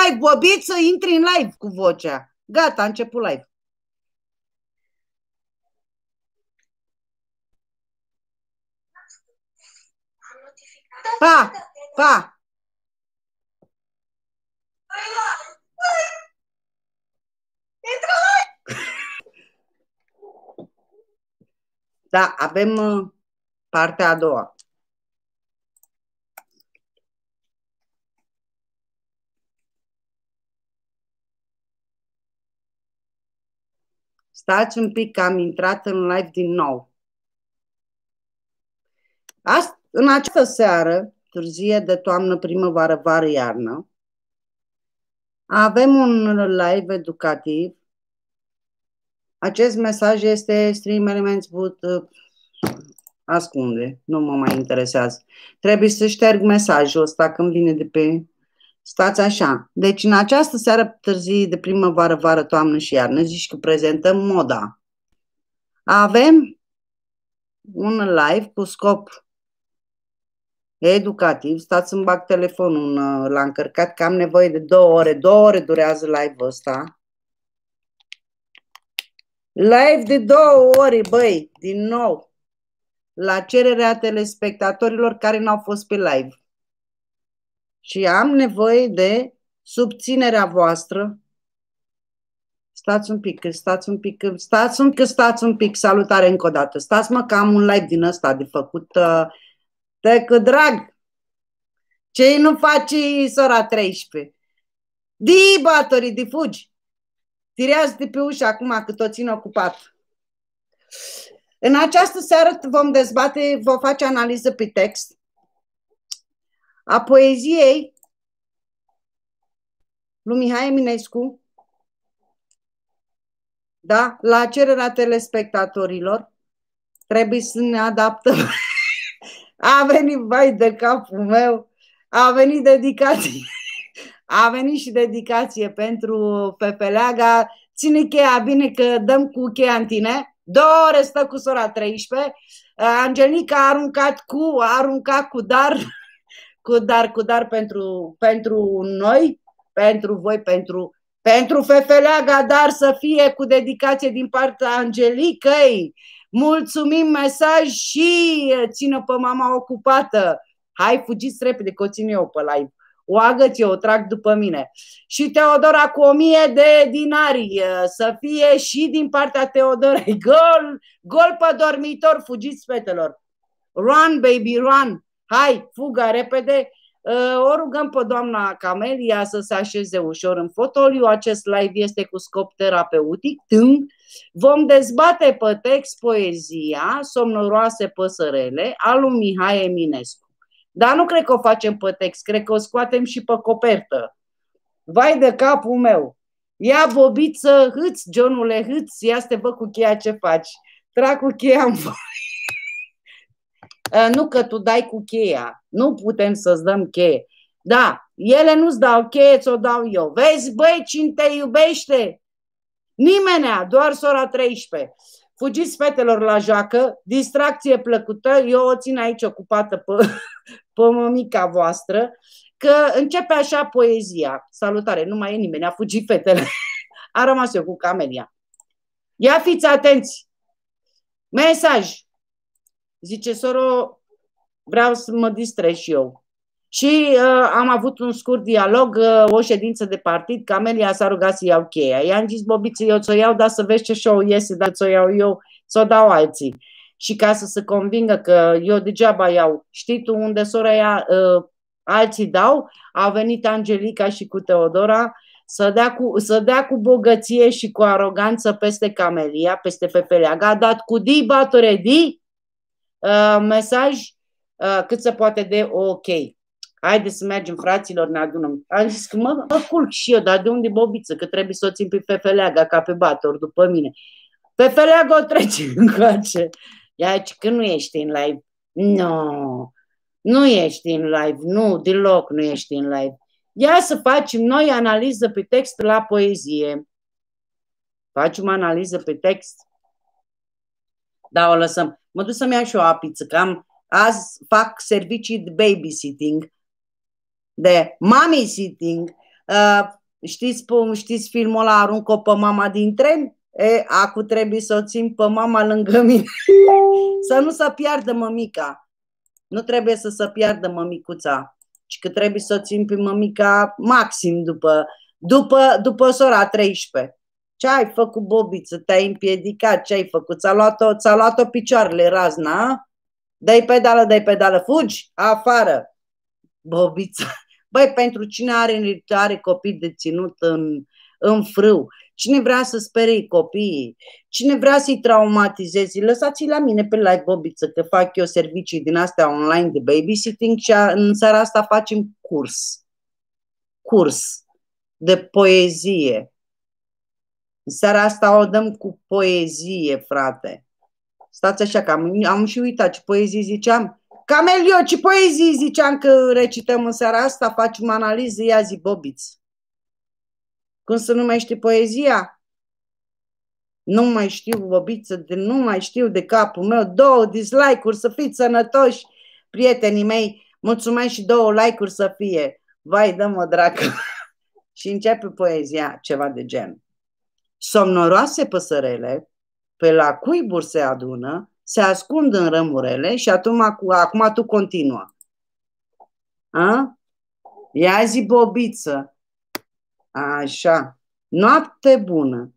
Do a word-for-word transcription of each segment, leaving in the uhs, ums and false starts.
live, Bobiță, intri în live cu vocea. Gata, a început live. Pa, pa. Da, avem partea a doua. Stați un pic că am intrat în live din nou. Ast în această seară, târzie de toamnă, primăvară, vară, iarnă, avem un live educativ. Acest mesaj este Stream Elements, but ascunde, nu mă mai interesează. Trebuie să șterg mesajul ăsta când vine de pe... Stați așa. Deci în această seară târzie de primăvară, vară, toamnă și iarnă, zici că prezentăm moda. Avem un live cu scop educativ. Stați să-mi bag telefonul la încărcat, că am nevoie de două ore. Două ore durează live-ul ăsta. Live de două ore, băi, din nou. La cererea telespectatorilor care n-au fost pe live. Și am nevoie de subținerea voastră. Stați un pic, stați un pic, stați un pic, stați un pic, salutare încă o dată. Stați mă că am un live din ăsta de făcut. Tăcă drag, ce nu faci sora treisprezece? Di, batorii, di fugi. Tirează-te pe ușă acum că tot țin ocupat. În această seară vom dezbate, vom face analiză pe text a poeziei lui Mihai Eminescu, da? La cererea telespectatorilor. Trebuie să ne adaptăm. A venit, vai de capul meu, a venit dedicație. A venit și dedicație pentru Fefeleaga. Ține cheia bine că dăm cu cheia în tine. Două ore stă cu sora treisprezece. Angelica a aruncat cu, a aruncat cu dar, cu dar, cu dar pentru, pentru noi, pentru voi, pentru, pentru Fefeleaga, dar să fie cu dedicație din partea Angelicăi. Mulțumim mesaj și țină pe mama ocupată. Hai, fugiți repede că o țin eu pe live. O agăț eu, o trag după mine. Și Teodora cu o mie de dinari. Să fie și din partea Teodorei. Gol, gol pe dormitor, fugiți fetelor. Run, baby, run. Hai, fuga repede. O rugăm pe doamna Camelia să se așeze ușor în fotoliu. Acest live este cu scop terapeutic. Vom dezbate pe text poezia Somnoroase păsărele al lui Mihai Eminescu. Dar nu cred că o facem pe text, cred că o scoatem și pe copertă. Vai de capul meu! Ia, Bobiță, hâț, Johnule, hâț, ia să te văd cu cheia ce faci. Trag cu cheia în voi. Nu că tu dai cu cheia, nu putem să-ți dăm cheie. Da, ele nu-ți dau cheie, ți-o dau eu. Vezi, băi, cine te iubește? Nimenea, doar sora treisprezece. Fugiți fetelor la joacă, distracție plăcută, eu o țin aici ocupată pe, pe mămica voastră, că începe așa poezia. Salutare, nu mai e nimeni, a fugit fetele. A rămas eu cu Camelia. Ia fiți atenți. Mesaj. Zice, soro, vreau să mă distrez și eu. Și uh, am avut un scurt dialog, uh, o ședință de partid, Camelia s-a rugat să iau cheia. I-am zis, Bobiță, eu ți-o iau, dar să vezi ce show iese, dar ți-o iau eu, ți-o dau alții. Și ca să se convingă că eu degeaba iau. Știi tu unde sora ea, uh, alții dau? A venit Angelica și cu Teodora să dea cu, să dea cu bogăție și cu aroganță peste Camelia, peste Fefeleaga. A dat cu di, batore, di, uh, mesaj uh, cât se poate de ok. Haide să mergem, fraților, ne adunăm. Am zis că mă, mă culc și eu, dar de unde Bobiță? Că trebuie să o țin pe Fefeleaga ca pe bator după mine. Fefeleaga o trece încoace. Ia, că nu ești în live. Nu, no, nu ești în live, nu, deloc nu ești în live. Ia să facem noi analiză pe text la poezie. Facem analiză pe text. Da, o lăsăm. Mă duc să-mi iau și o apiță, că am, azi fac servicii de babysitting, de mommy sitting. Uh, știți, știți filmul ăla, Arunc-o pe mama din tren? E, acu trebuie să o țin pe mama lângă mine. Să nu se piardă mămica. Nu trebuie să se piardă mămicuța. Și că trebuie să o țin pe mămica maxim după, după, după sora treisprezece. Ce ai făcut, Bobiță? Te-ai împiedicat? Ce ai făcut? Ți-a luat-o, ți-a luat-o picioarele razna? Dai pedală, dai pedală, fugi afară. Bobiță. Băi, pentru cine are, are copii de ținut în, în frâu, cine vrea să sperie copiii, cine vrea să-i traumatizezi, lăsați-i la mine pe live, Bobiță, că fac eu servicii din astea online de babysitting și în seara asta facem curs. Curs de poezie. În seara asta o dăm cu poezie, frate. Stați așa, că am, am și uitat ce poezii ziceam. Camelio, ce poezii ziceam că recităm în seara asta, facem analiză, ia zi, Bobiț. Cum se numește poezia? Nu mai știu, Bobiță, de, nu mai știu de capul meu. Două dislike-uri, să fiți sănătoși, prietenii mei. Mulțumesc și două like-uri să fie. Vai, dă-mă dracu. Și începe poezia, ceva de gen. Somnoroase păsărele, pe la cuiburi se adună, se ascund în rămurele și acum, acum tu continuă. A? Ia zi, Bobiță. Așa. Noapte bună.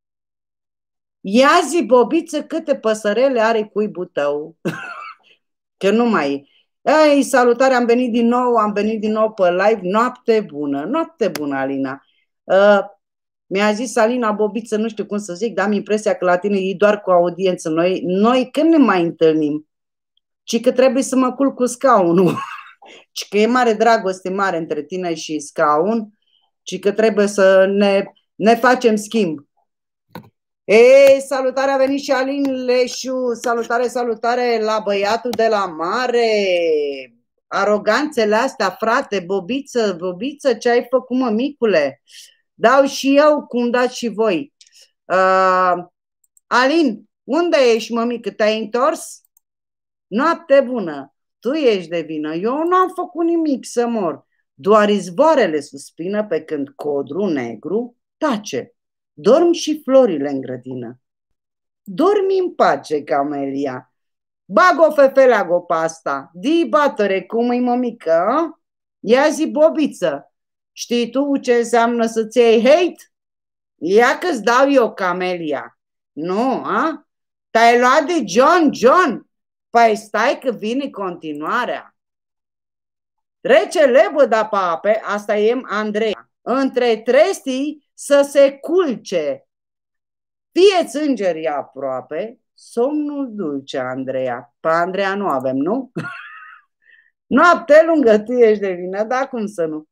Ia zi, Bobiță, câte păsărele are cuibul tău. Că nu mai e. Ei, salutare, am venit din nou, am venit din nou pe live. Noapte bună. Noapte bună, Alina. Uh, Mi-a zis Alina, Bobiță, nu știu cum să zic, dar am impresia că la tine e doar cu audiență. Noi, noi când ne mai întâlnim? Ci că trebuie să mă culc cu scaunul. Ci că e mare dragoste mare între tine și scaun. Ci că trebuie să ne, ne facem schimb. Ei, salutare, a venit și Alin Leșu. Salutare, salutare la băiatul de la mare. Aroganțele astea, frate, Bobiță, Bobiță, ce ai făcut, mămicule? Dau și eu, cum dați și voi. Uh, Alin, unde ești, mămică? Te-ai întors? Noapte bună. Tu ești de vină. Eu nu am făcut nimic să mor. Doar izvoarele suspină pe când codru negru tace. Dorm și florile în grădină. Dormi în pace, Camelia. Bag o fefeleagă pe asta. Di batăre, cum-i, mămică? Ia zi, Bobiță. Știi tu ce înseamnă să-ți iei hate? Ia că-ți dau eu, Camelia. Nu, a? Te-ai luat de John John? Păi stai că vine continuarea. Trece lebă de pape, asta e Andreea. Între trestii să se culce. Fie-ți îngerii aproape, somnul dulce, Andreea. Pe Andreea nu avem, nu? Noapte lungă, tu ești de vină, dar cum să nu?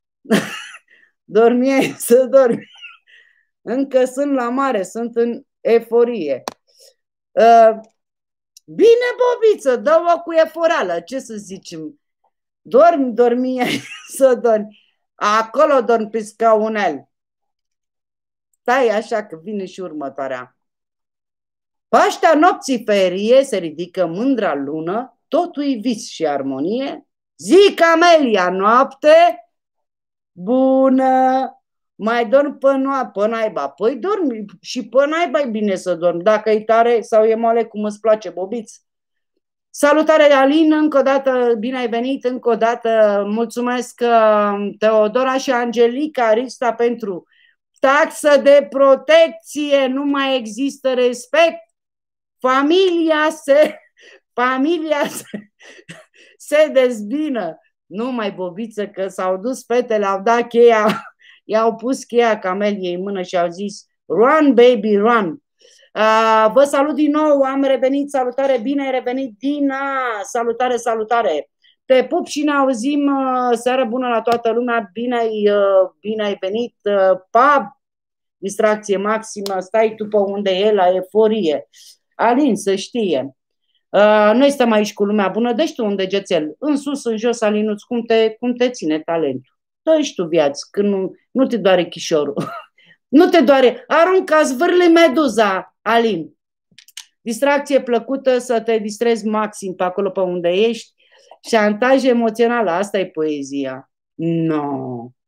Dormi, să dormi. Încă sunt la mare, sunt în eforie. Uh, bine, Bobiță, dă-o cu eforală, ce să zicem? Dormi, dormi, să dormi. Acolo dormi pe scaunel. Stai așa că vine și următoarea. Paștea nopții ferie se ridică mândra lună, totul-i vis și armonie. Zi, Camelia, noapte bună. Mai dorm pe noapte, pe naiba. Păi dormi și pe naiba e bine să dormi. Dacă e tare sau e moale, cum îți place, Bobiț. Salutare, Alin, încă o dată bine ai venit, încă o dată mulțumesc Teodora și Angelica Rista pentru taxă de protecție, nu mai există respect. Familia se, familia se, se dezbină. Nu mai, Bobiță, că s-au dus fetele, au dat cheia, i-au pus cheia Cameliei în mână și au zis run, baby, run. Uh, vă salut din nou, am revenit, salutare, bine ai revenit, Dina, salutare, salutare. Te pup și ne auzim, uh, seară bună la toată lumea, bine ai, uh, bine ai venit, uh, pa, distracție maximă, stai tu pe unde e, la eforie. Alin, să știe. Uh, noi stăm aici cu lumea bună, dă-și tu un degețel, în sus, în jos, Alinuț, cum te, cum te ține talentul. Dă-și tu viață, când nu, nu te doare chișorul. Nu te doare, aruncă, zvârli meduza, Alin. Distracție plăcută, să te distrezi maxim pe acolo pe unde ești. Șantaj emoțional, asta e poezia. No.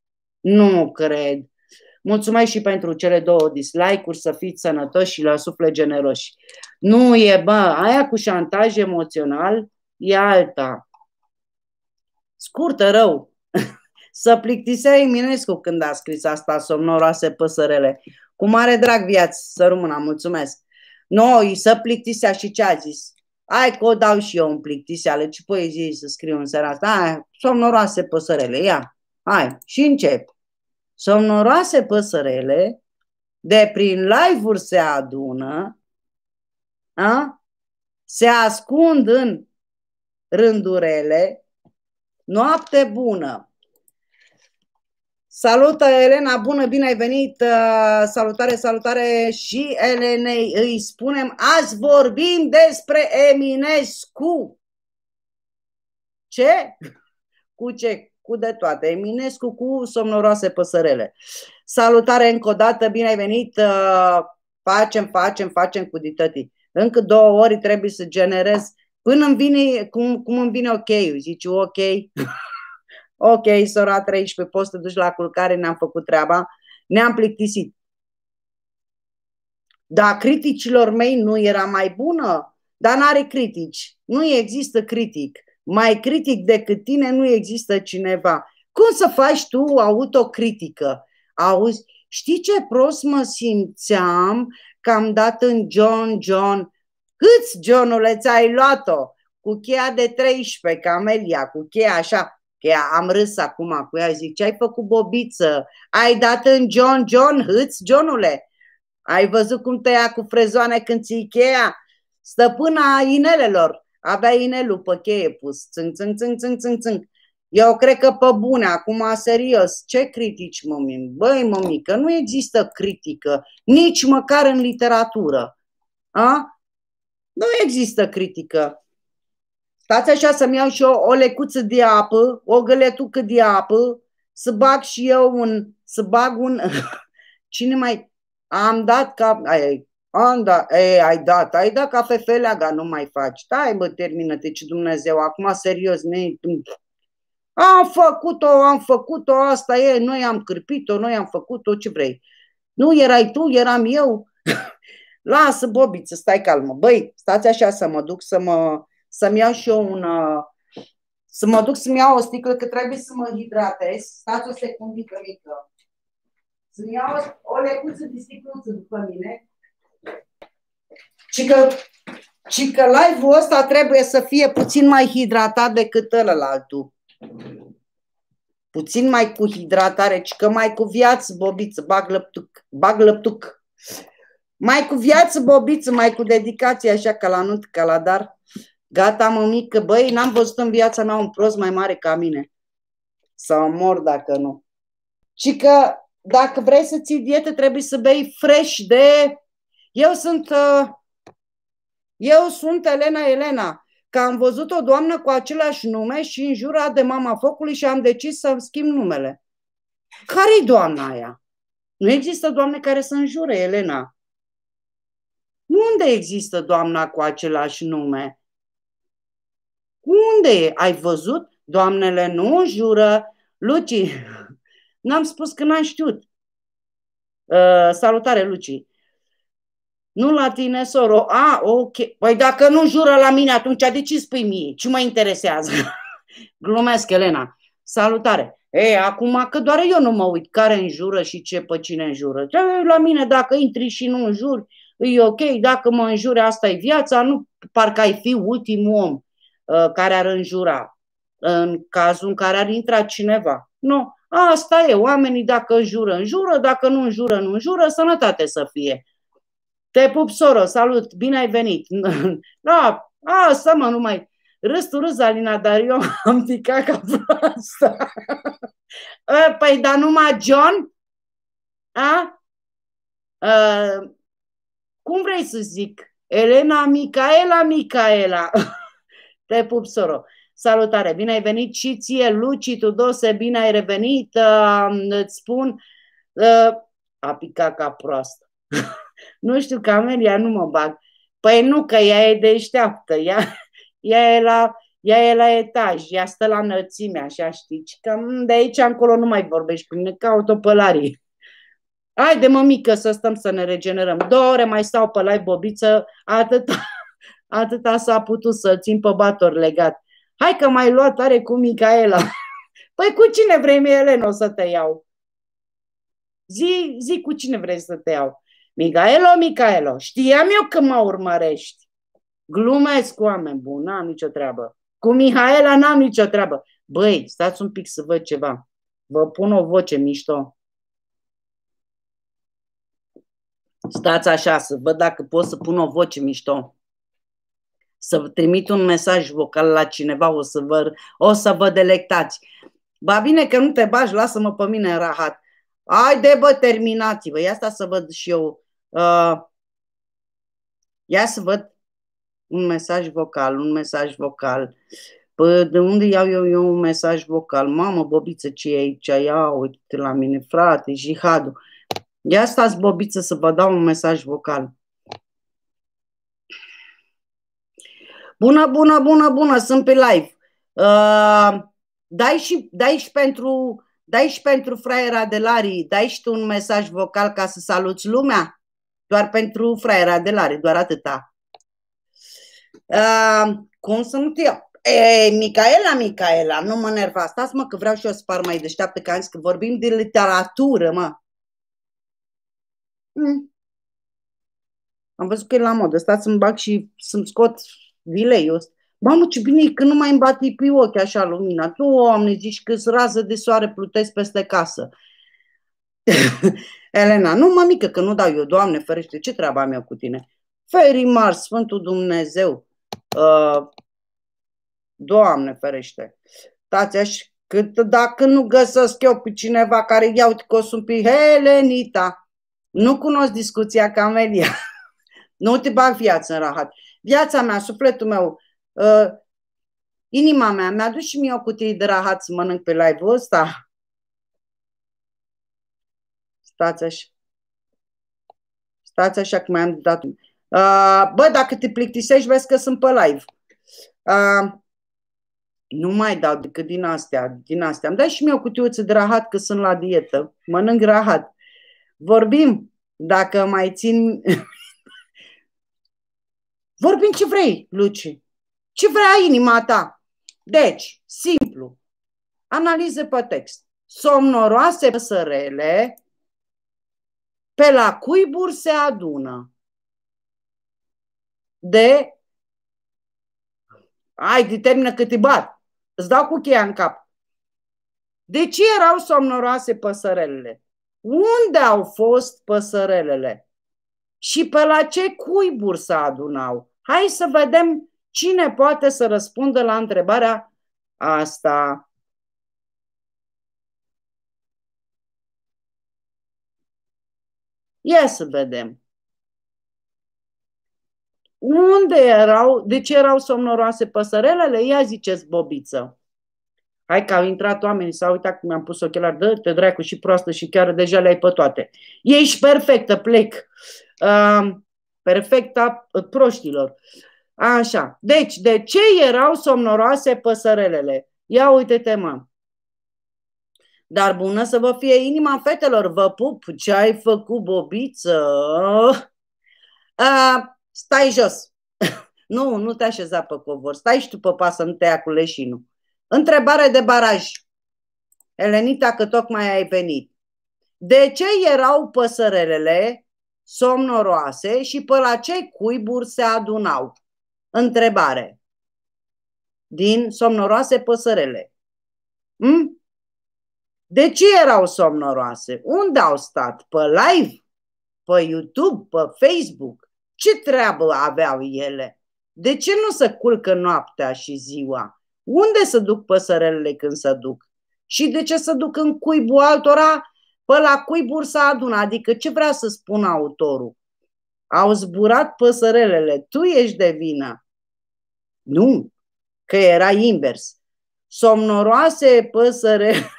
Nu cred. Mulțumesc și pentru cele două dislike-uri, să fiți sănătoși și la suflet generoși. Nu e, bă, aia cu șantaj emoțional e alta. Scurtă rău. Să plictisea Eminescu când a scris asta, somnoroase păsărele. Cu mare drag viață, să rămână, mulțumesc. Noi, să plictisea și ce a zis? Hai că o dau și eu în plictiseală, ce poezie să scriu în seara asta. Hai, somnoroase păsărele, ia, hai, și încep. Somnoroase păsărele, de prin live-uri se adună, a? Se ascund în rândurele, noapte bună. Salută, Elena, bună, bine ai venit, salutare, salutare și Elenei. Îi spunem, azi vorbim despre Eminescu. Ce? Cu ce? Cu de toate. Eminescu cu somnoroase păsărele. Salutare încă o dată, bine ai venit, facem, facem, facem cu ditătii. Încă două ori trebuie să generez, până îmi vine, cum, cum îmi vine ok-ul, zici ok. Ok, sora treisprezece, poți să te duci la culcare, ne-am făcut treaba, ne-am plictisit. Dar criticilor mei nu era mai bună, dar n-are critici. Nu există critic. Mai critic decât tine nu există cineva. Cum să faci tu autocritică? Auzi, știi ce prost mă simțeam că am dat în John John? Câți, Johnule, ți-ai luat-o? Cu cheia de treisprezece, Camelia, cu cheia așa. Că am râs acum cu ea, zic, ce ai făcut, bobiță? Ai dat în John John, hâți, Johnule? Ai văzut cum te ia cu frezoane când ții cheia? Stăpâna inelelor, avea inelul pe cheie pus, țâng, țâng, țâng, țâng, țâng, țâng. Eu cred că pe bune, acum serios, ce critici, mămi? Băi, mămică, nu există critică, nici măcar în literatură. A? Nu există critică. Stați așa să-mi iau și eu o lecuță de apă, o găletucă de apă, să bag și eu un, să bag un, cine mai, am dat ca, ai, am dat, ei, ai dat, ai dat cafefeleaga, nu mai faci, stai bă, termină-te, ce Dumnezeu, acum serios, ne, am făcut-o, am făcut-o, asta e, noi am cârpit-o, noi am făcut-o, ce vrei, nu erai tu, eram eu, lasă, bobiță, stai calmă, băi, stați așa să mă duc să mă, să-mi iau și eu un, să mă duc să-mi iau o sticlă, că trebuie să mă hidratez. Stați o secundică mică. Să-mi iau o lecuță de sticluță după mine. Și că, și că live-ul ăsta trebuie să fie puțin mai hidratat decât ălălaltul. Puțin mai cu hidratare, ci că mai cu viață, bobiță, bag lăptuc, bag lăptuc. Mai cu viață, bobiță, mai cu dedicație, așa ca la nut, ca la dar. Gata, mămică, băi, n-am văzut în viața mea un prost mai mare ca mine. Sau mor dacă nu. Și că dacă vrei să ții dietă, trebuie să bei fresh de... Eu sunt... Eu sunt Elena Elena, că am văzut o doamnă cu același nume și înjura de mama focului și am decis să-mi schimb numele. Care-i doamna aia? Nu există doamne care să înjure, Elena. Unde există doamna cu același nume? Unde e? Ai văzut? Doamnele nu înjură. Luci, n-am spus că n-am știut. Uh, salutare, Luci. Nu la tine, soro. A, ok. Păi dacă nu jură la mine, atunci de ce spui mie? Ce mă interesează? Glumesc, Elena. Salutare. Ei, acum că doar eu nu mă uit care înjură și ce pe cine înjură. La mine, dacă intri și nu înjuri, e ok. Dacă mă înjuri, asta e viața. Nu parcă ai fi ultimul om care ar înjura în cazul în care ar intra cineva. Nu, asta e, oamenii dacă înjură, înjură, dacă nu înjură, nu înjură, sănătate să fie. Te pup, soro, salut, bine ai venit. Da, asta mă, nu mai râs tu râs, Alina, dar eu am picat ca proasta. Păi, dar numai John? A? A? Cum vrei să zic? Elena, Micaela, Micaela. Te pup, soro. Salutare, bine ai venit și ție, Luci Tudose, bine ai revenit. Uh, îți spun, uh, a picat ca proastă. Nu știu, Camelia, nu mă bag. Păi nu, că ea e deșteaptă. Ea, ea, e la, ea e la etaj, ea stă la înălțime, așa, știi, că de aici încolo nu mai vorbești cu mine, caut-o pe Lari. Haide, mămică, să stăm să ne regenerăm. Două ore mai stau pe live, bobiță, atâta, atâta s-a putut să țin pe bator legat. Hai că m-ai luat tare cu Micaela. Păi cu cine vrei, mie, Elena, o să te iau? Zi, zi cu cine vrei să te iau. Micaelo, Micaelo, știam eu că mă urmărești. Glumesc cu oameni buni, n-am nicio treabă. Cu Mihaela n-am nicio treabă. Băi, stați un pic să văd ceva. Vă pun o voce mișto. Stați așa, să văd dacă pot să pun o voce mișto. Să vă trimit un mesaj vocal la cineva, o să vă, o să vă delectați. Ba bine că nu te bagi, lasă-mă pe mine în rahat. Haide, bă, terminați-vă. Ia asta să văd și eu. Uh, ia să văd un mesaj vocal, un mesaj vocal. Păi, de unde iau eu, eu un mesaj vocal? Mamă, bobiță, ce e aici? Ia uite la mine, frate, jihadul. Ia stați, bobiță, să vă dau un mesaj vocal. Bună, bună, bună, bună, sunt pe live. Uh, dai, și, dai, și pentru, dai și pentru fraiera de Lari, dai și tu un mesaj vocal ca să saluți lumea? Doar pentru fraiera de Lari, doar atâta. Uh, cum să nu te iau? E, Micaela, Micaela, nu mă nerva. Stați, mă, că vreau și eu să par mai deșteaptă, că am zis că vorbim de literatură, mă. Hmm. Am văzut că e la modă. Stați să-mi bag și să-mi scot vileiul ăsta. Mamă, ce bine e că nu mai îmi bate pe ochi așa lumina. Doamne, zici că-s rază de soare plutesc peste casă. Elena, nu, mămică, că nu dau eu, Doamne ferește, ce treaba am eu cu tine? Ferii mari, Sfântul Dumnezeu. Uh, Doamne ferește. Stați așa, că dacă nu găsesc eu pe cineva care ia uite că o sunt pe Helenita. Nu cunosc discuția Camelia. Nu te bag viața în rahat. Viața mea, sufletul meu, uh, inima mea, mi-a dus și mie o cutie de rahat să mănânc pe live-ul ăsta. Stați așa. Stați așa că mai am dat. Uh, bă, dacă te plictisești, vezi că sunt pe live. Uh, nu mai dau decât din astea. Din astea. Îmi dai și mie o cutiuță de rahat că sunt la dietă. Mănânc rahat. Vorbim. Dacă mai țin... Vorbim ce vrei, Luci. Ce vrea inima ta. Deci, simplu. Analize pe text. Somnoroase păsărele pe la cuiburi se adună. De... Hai, determină cât îi bat. Îți dau cu cheia în cap. De ce erau somnoroase păsărelele? Unde au fost păsărelele? Și pe la ce cuiburi se adunau? Hai să vedem cine poate să răspundă la întrebarea asta. Ia să vedem. Unde erau, de ce erau somnoroase păsărelele? Ia ziceți, bobiță. Hai că au intrat oamenii, s-au uitat cum mi-am pus ochelari, dă-te dracu și proastă și chiar deja le-ai pe toate. Ești perfectă, plec. Uh, perfecta proștilor. Așa. Deci, de ce erau somnoroase păsărelele? Ia uite-te, mă. Dar bună să vă fie inima, fetelor, vă pup. Ce ai făcut, bobiță? Uh, stai jos. Nu, nu te așeza pe covor. Stai și tu pe pasă, nu te ia cu leșinul. Întrebare de baraj. Elenita, că tocmai ai venit. De ce erau păsărelele somnoroase și pe la ce cuiburi se adunau? Întrebare. Din somnoroase păsărele. Hm? De ce erau somnoroase? Unde au stat? Pe live? Pe YouTube? Pe Facebook? Ce treabă aveau ele? De ce nu se culcă noaptea și ziua? Unde se duc păsărelele când se duc? Și de ce se duc în cuibul altora? Pe la cuiburi se adună. Adică ce vrea să spună autorul? Au zburat păsărelele. Tu ești de vină. Nu, că era invers. Somnoroase păsărele.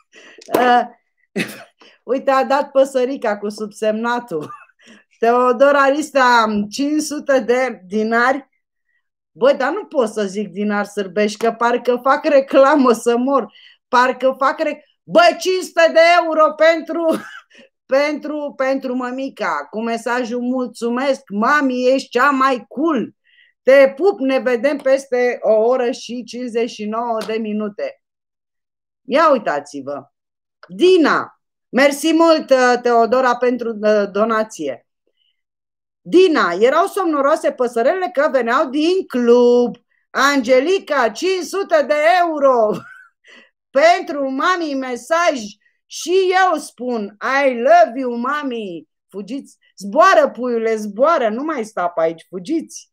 Uite, a dat păsărica cu subsemnatul. Teodor Arista, cinci sute de dinari. Bă, dar nu pot să zic Dinar Sârbeș, că parcă fac reclamă să mor. Parcă fac reclamă. Bă, cinci sute de euro pentru, pentru, pentru mămica. Cu mesajul mulțumesc, mami, ești cea mai cool. Te pup, ne vedem peste o oră și cincizeci și nouă de minute. Ia uitați-vă. Dina, mersi mult, Teodora, pentru donație. Dina, erau somnoroase păsărele că veneau din club. Angelica, cinci sute de euro. Pentru mami mesaj. Și eu spun, I love you, mami. Fugiți, zboară, puiule, zboară, nu mai sta pe aici, fugiți.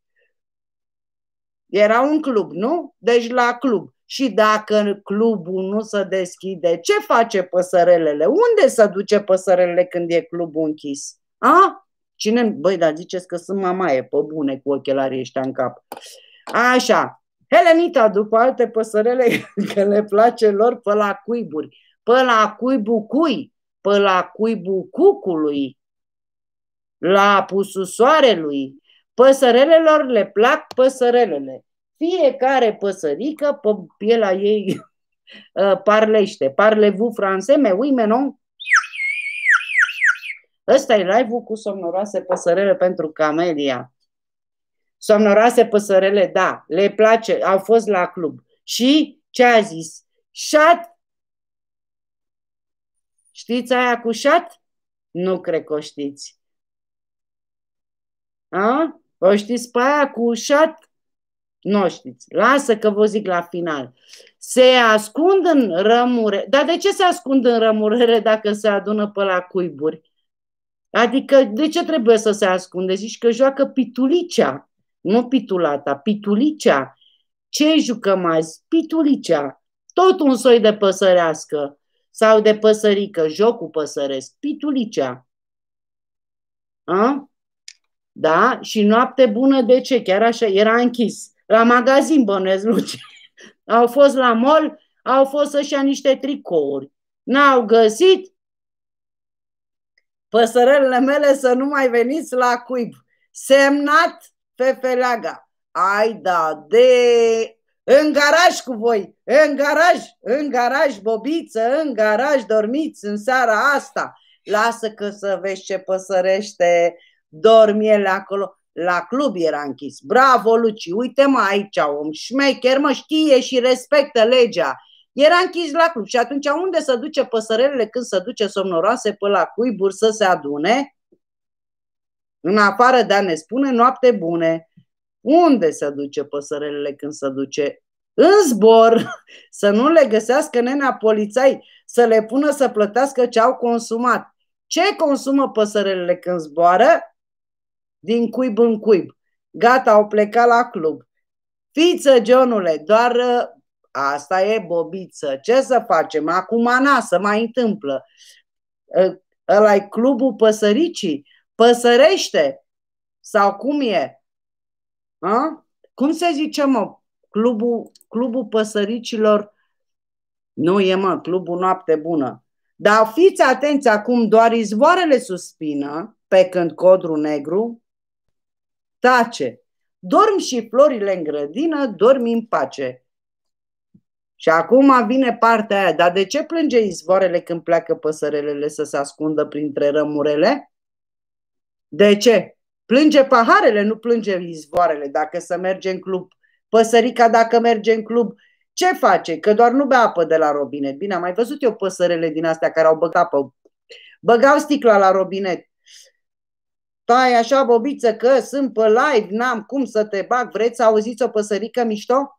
Era un club, nu? Deci la club. Și dacă clubul nu se deschide, ce face păsărelele? Unde se duce păsărelele când e clubul închis? A? Cine? Băi, dar ziceți că sunt mamaie, pe bune, cu ochelarii ăștia în cap. Așa. Helenita, după alte păsărele, că le place lor pe la cuiburi. Pe la cuibul cui, pe la cuibul cucului, la apusul soarelui. Păsărelelor le plac păsărelele. Fiecare păsărică pe pielea ei parlește. Parlez-vous français, mais oui, mais non. Ăsta e live-ul cu somnoroase păsărele pentru Camelia. Somnoroase păsărele, da, le place, au fost la club. Și ce a zis? Șat? Știți aia cu șat? Nu cred că o știți. A? O știți pe aia cu șat? Nu o știți. Lasă că vă zic la final. Se ascund în rămure. Dar de ce se ascund în rămurere dacă se adună pe la cuiburi? Adică de ce trebuie să se ascunde? Zici că joacă pitulicea. Nu pitulata, pitulicea. Ce jucăm azi? Pitulicea. Tot un soi de păsărească sau de păsărică, jocul păsăresc. Pitulicea. A? Da? Și noapte bună de ce? Chiar așa, era închis. La magazin, bănuiesc, Luce. Au fost la mall, au fost să-și ia niște tricouri. N-au găsit. Păsărelele mele să nu mai veniți la cuib. Semnat Fefeleaga. Ai da, de... În garaj cu voi, în garaj, în garaj, bobiță, în garaj, dormiți în seara asta. Lasă că să vezi ce păsărește, dormi ele acolo. La club era închis. Bravo, Luci, uite-mă aici, om șmecher, mă, știe și respectă legea. Era închis la club. Și atunci unde se duce păsărelele când se duce somnoroase pe la cuiburi să se adune? În afară de a ne spune noapte bune. Unde se duce păsărelele când se duce? În zbor. Să nu le găsească nenea polițai, să le pună să plătească ce au consumat. Ce consumă păsărelele când zboară? Din cuib în cuib. Gata, au plecat la club. Fiță, Johnule, doar asta e, bobiță. Ce să facem? Acum, na, să mai întâmplă. Ăla-i clubul păsăricii? Păsărește? Sau cum e? A? Cum se zice, mă? Clubul, clubul păsăricilor? Nu e, mă, clubul noapte bună. Dar fiți atenți acum, doar izvoarele suspină, pe când codru negru tace. Dorm și florile în grădină, dormi în pace. Și acum vine partea aia. Dar de ce plânge izvoarele când pleacă păsărelele să se ascundă printre rămurele? De ce? Plânge paharele, nu plânge izvoarele dacă să merge în club. Păsărica dacă merge în club, ce face? Că doar nu bea apă de la robinet. Bine, am mai văzut eu păsărele din astea care au băgat apă. Băgau sticla la robinet. Tai așa, bobiță, că sunt pe live, n-am cum să te bag. Vreți să auziți o păsărică mișto?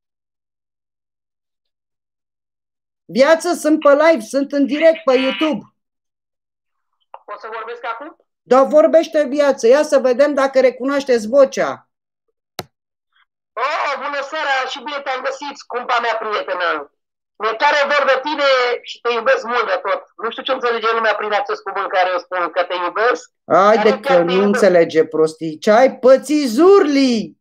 Viață, sunt pe live, sunt în direct pe YouTube. Pot să vorbesc acum? Da, vorbește, Viață. Ia să vedem dacă recunoașteți vocea. Oh, bună seara și bine te-am găsit, scumpa mea prietenă. Mi-e tare dor de tine și te iubesc mult de tot. Nu știu ce înțelege lumea prin acest cuvânt care eu spun că te iubesc. Haide că nu înțelege prostii. Ce ai pățit, Zurli?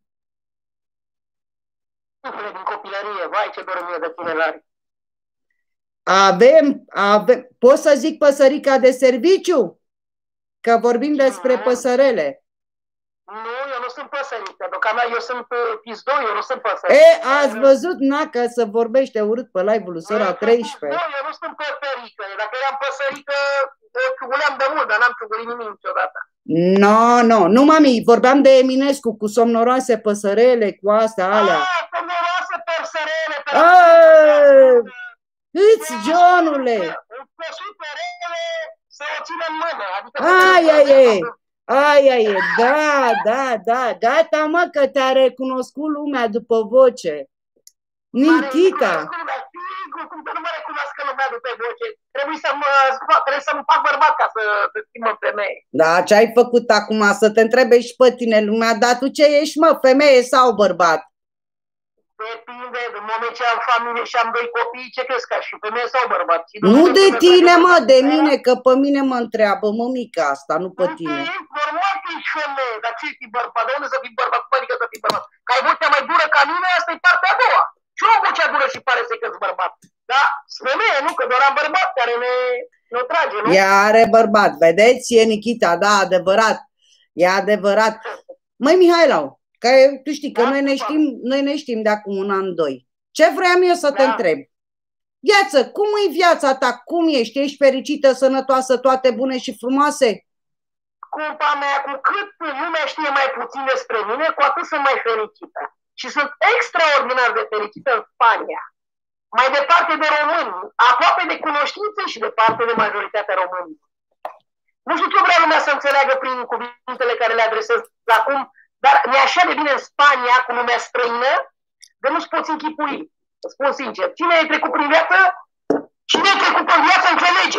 Suflet din copilărie, vai ce dor mie de tine, Lari. Avem, avem, pot să zic păsărica de serviciu? Că vorbim despre nu. păsărele. Nu, eu nu sunt sunt păsărică, deocamdată eu sunt pizdoi, eu nu sunt păsărică. E, ați văzut, na, că se vorbește urât pe live-ul lui sora treisprezece. Nu, eu nu sunt păsărică. Dacă eram păsărică, ciuguleam de mult, dar n-am ciugulit nimic niciodată. No, no, nu, mami, vorbeam de Eminescu cu somnoroase păsărele, cu astea, alea. Ah, somnoroase păsărele, păsărele. Îți, Johnule! Să o țină în mână. Adică ai, ai, ai, ai, ai, da, da, da, gata, mă, că te-a recunoscut lumea după voce. Nikita. Sigur, cum să nu mă recunoască lumea după voce? Trebuie să mă, trebuie să mă fac bărbat ca să te stimă femeie. Da, ce ai făcut acum? Să te întrebe și pe tine lumea, dar tu ce ești, mă, femeie sau bărbat? Depinde, în moment ce am familie și am doi copii, ce crezi, ca și femeie sau bărbat? Nu de tine, mă, de mine, că pe mine mă întreabă mămica asta, nu pe tine. Normal că ești femeie, dar ce ești bărbat? De unde să fii bărbat? Cum adică să fii bărbat? Că ai vocea mai dură ca mine, asta e partea a doua. Și eu am vocea dură și pare să-i că-ți bărbat. Da, femeie, nu? Că doar am bărbat care ne, ne trage, nu? Ea are bărbat, vedeți? E Nikita, da, adevărat. E adevărat. Măi, Mihailau, că tu știi că da, noi, ne știm, noi ne știm de acum un an, doi. Ce vreau eu să da. te întreb? Viață, cum e viața ta? Cum ești? Ești fericită, sănătoasă, toate bune și frumoase? Cumpa mea, cu cât lumea știe mai puțin despre mine, cu atât sunt mai fericită. Și sunt extraordinar de fericită în Spania. Mai departe de români, aproape de cunoștințe și departe de majoritatea românii. Nu știu ce vrea lumea să înțeleagă prin cuvintele care le adresez acum, dar mi-e așa de bine în Spania, cu lumea străină, de nu-ți poți închipui. Îți spun sincer, cine ai trecut prin viață, cine ai trecut prin viață înțelege.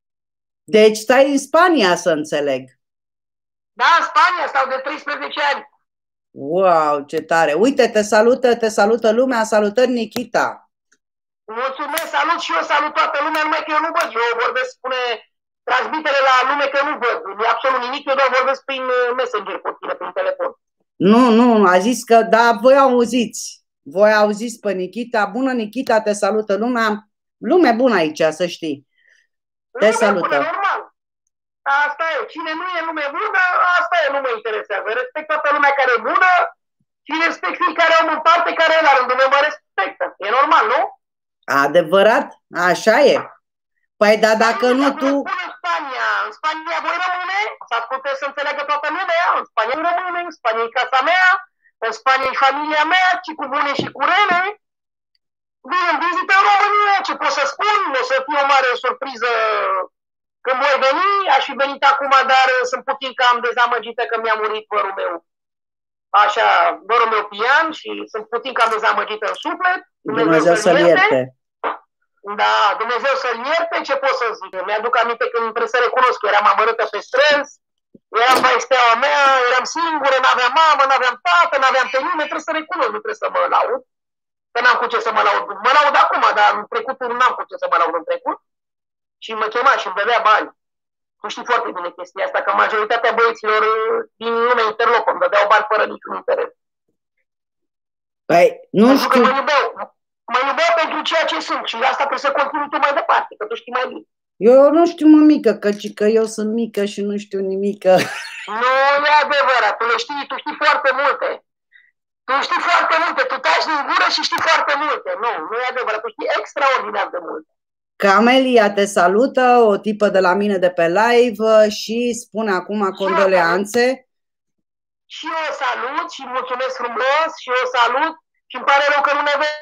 Deci stai în Spania, să înțeleg. Da, în Spania stau de treisprezece ani. Wow, ce tare! Uite, te salută, te salută lumea, salutări Nikita! Mulțumesc, salut și eu salut toată lumea, numai că eu nu văd, eu vorbesc, spune, transmitele la lume că nu văd, nu absolut nimic, eu doar vorbesc prin Messenger cu tine, prin telefon. Nu, nu, a zis că, da, voi auziți, voi auziți pe Nikita, bună Nikita, te salută lumea, lume bună aici, să știi, te lume salută. Bună, normal. Asta e, cine nu e lume bună, asta e, nu mă interesează, respect toată lumea care e bună și respect cei care au în parte, care la rândul meu mă respectă, e normal, nu? Adevărat, așa e. Păi, dar dacă nu tu... În Spania, în Spania voi rămâne, să asculte să înțeleagă toată lumea, în Spania rămâne, în Spania e casa mea, în Spania e familia mea, și cu bune și cu rele. Vin în vizită în România, ce pot să spun, o să fie o mare surpriză când voi veni, aș fi venit acum, dar sunt puțin cam dezamăgită că mi-a murit vărul meu. Așa, vărul meu pian și sunt puțin cam dezamăgită în suflet. Dumnezeu, Dumnezeu să-l ierte. Da, Dumnezeu să-l ierte, ce pot să zic? Mi-aduc aminte când trebuie să recunosc că eram amărâtă pe străzi, eram pe steaua mea, eram singură, n-aveam mamă, n-aveam tată, n-aveam pe nimeni, trebuie să recunosc, nu trebuie să mă laud. Că n-am cu ce să mă laud. Mă laud acum, dar în trecutul n-am cu ce să mă laud în trecut. Și mă chema și îmi dădea bani. Tu știi foarte bine chestia asta, că majoritatea băieților din lumea interlopă îmi dădeau bani fără niciun interes. Păi, nu pentru știu. Că mă iubeau. Mă iubeau pentru ceea ce sunt și asta trebuie să continui tu mai departe, că tu știi mai bine. Eu nu știu, mămică, că, că eu sunt mică și nu știu nimică. Nu e adevărat, tu le știi, tu știi foarte multe. Tu știi foarte multe, tu taci din gură și știi foarte multe. Nu, nu e adevărat, tu știi extraordinar de multe. Camelia te salută, o tipă de la mine de pe live și spune acum condoleanțe. Și eu o salut și mulțumesc frumos și eu o salut și îmi pare rău că nu ne vedem.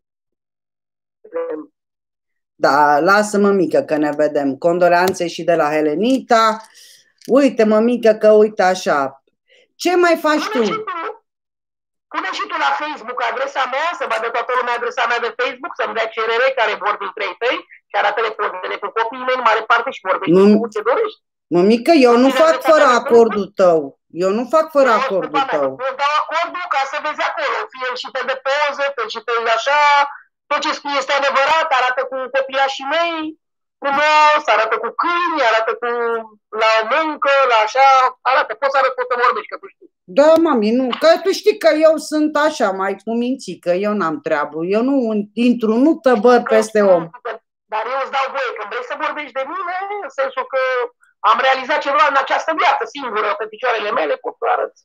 Da, lasă mămică că ne vedem. Condoleanțe și de la Helenita. Uite mămică că uite așa. Ce mai faci tu? Pune și tu la Facebook adresa mea, să vadă toată lumea adresa mea de Facebook, să-mi dea cerere care vor dintre ei tăi și arată-le pozele cu copiii mei în mare parte și vorbești cu ce dorești. Mămică, eu nu fac fără acordul tău. Eu nu fac fără acordul tău. Eu dau acordul ca să vezi acolo, fie și pe de poze, pe și pe așa, tot ce scrie este adevărat, arată cu copilașii mei, frumos, arată cu câini, arată cu la muncă, la așa, arată, poți să arăt, poți să vorbești, că tu știi. Da, mami, nu, că tu știi că eu sunt așa, mai cu minții, că eu n-am treabă, eu nu intru, nu tăbăr peste om. Dar eu îți dau voie, când vrei să vorbești de mine, în sensul că am realizat ceva în această viață, singură, pe picioarele mele, pot să arăți.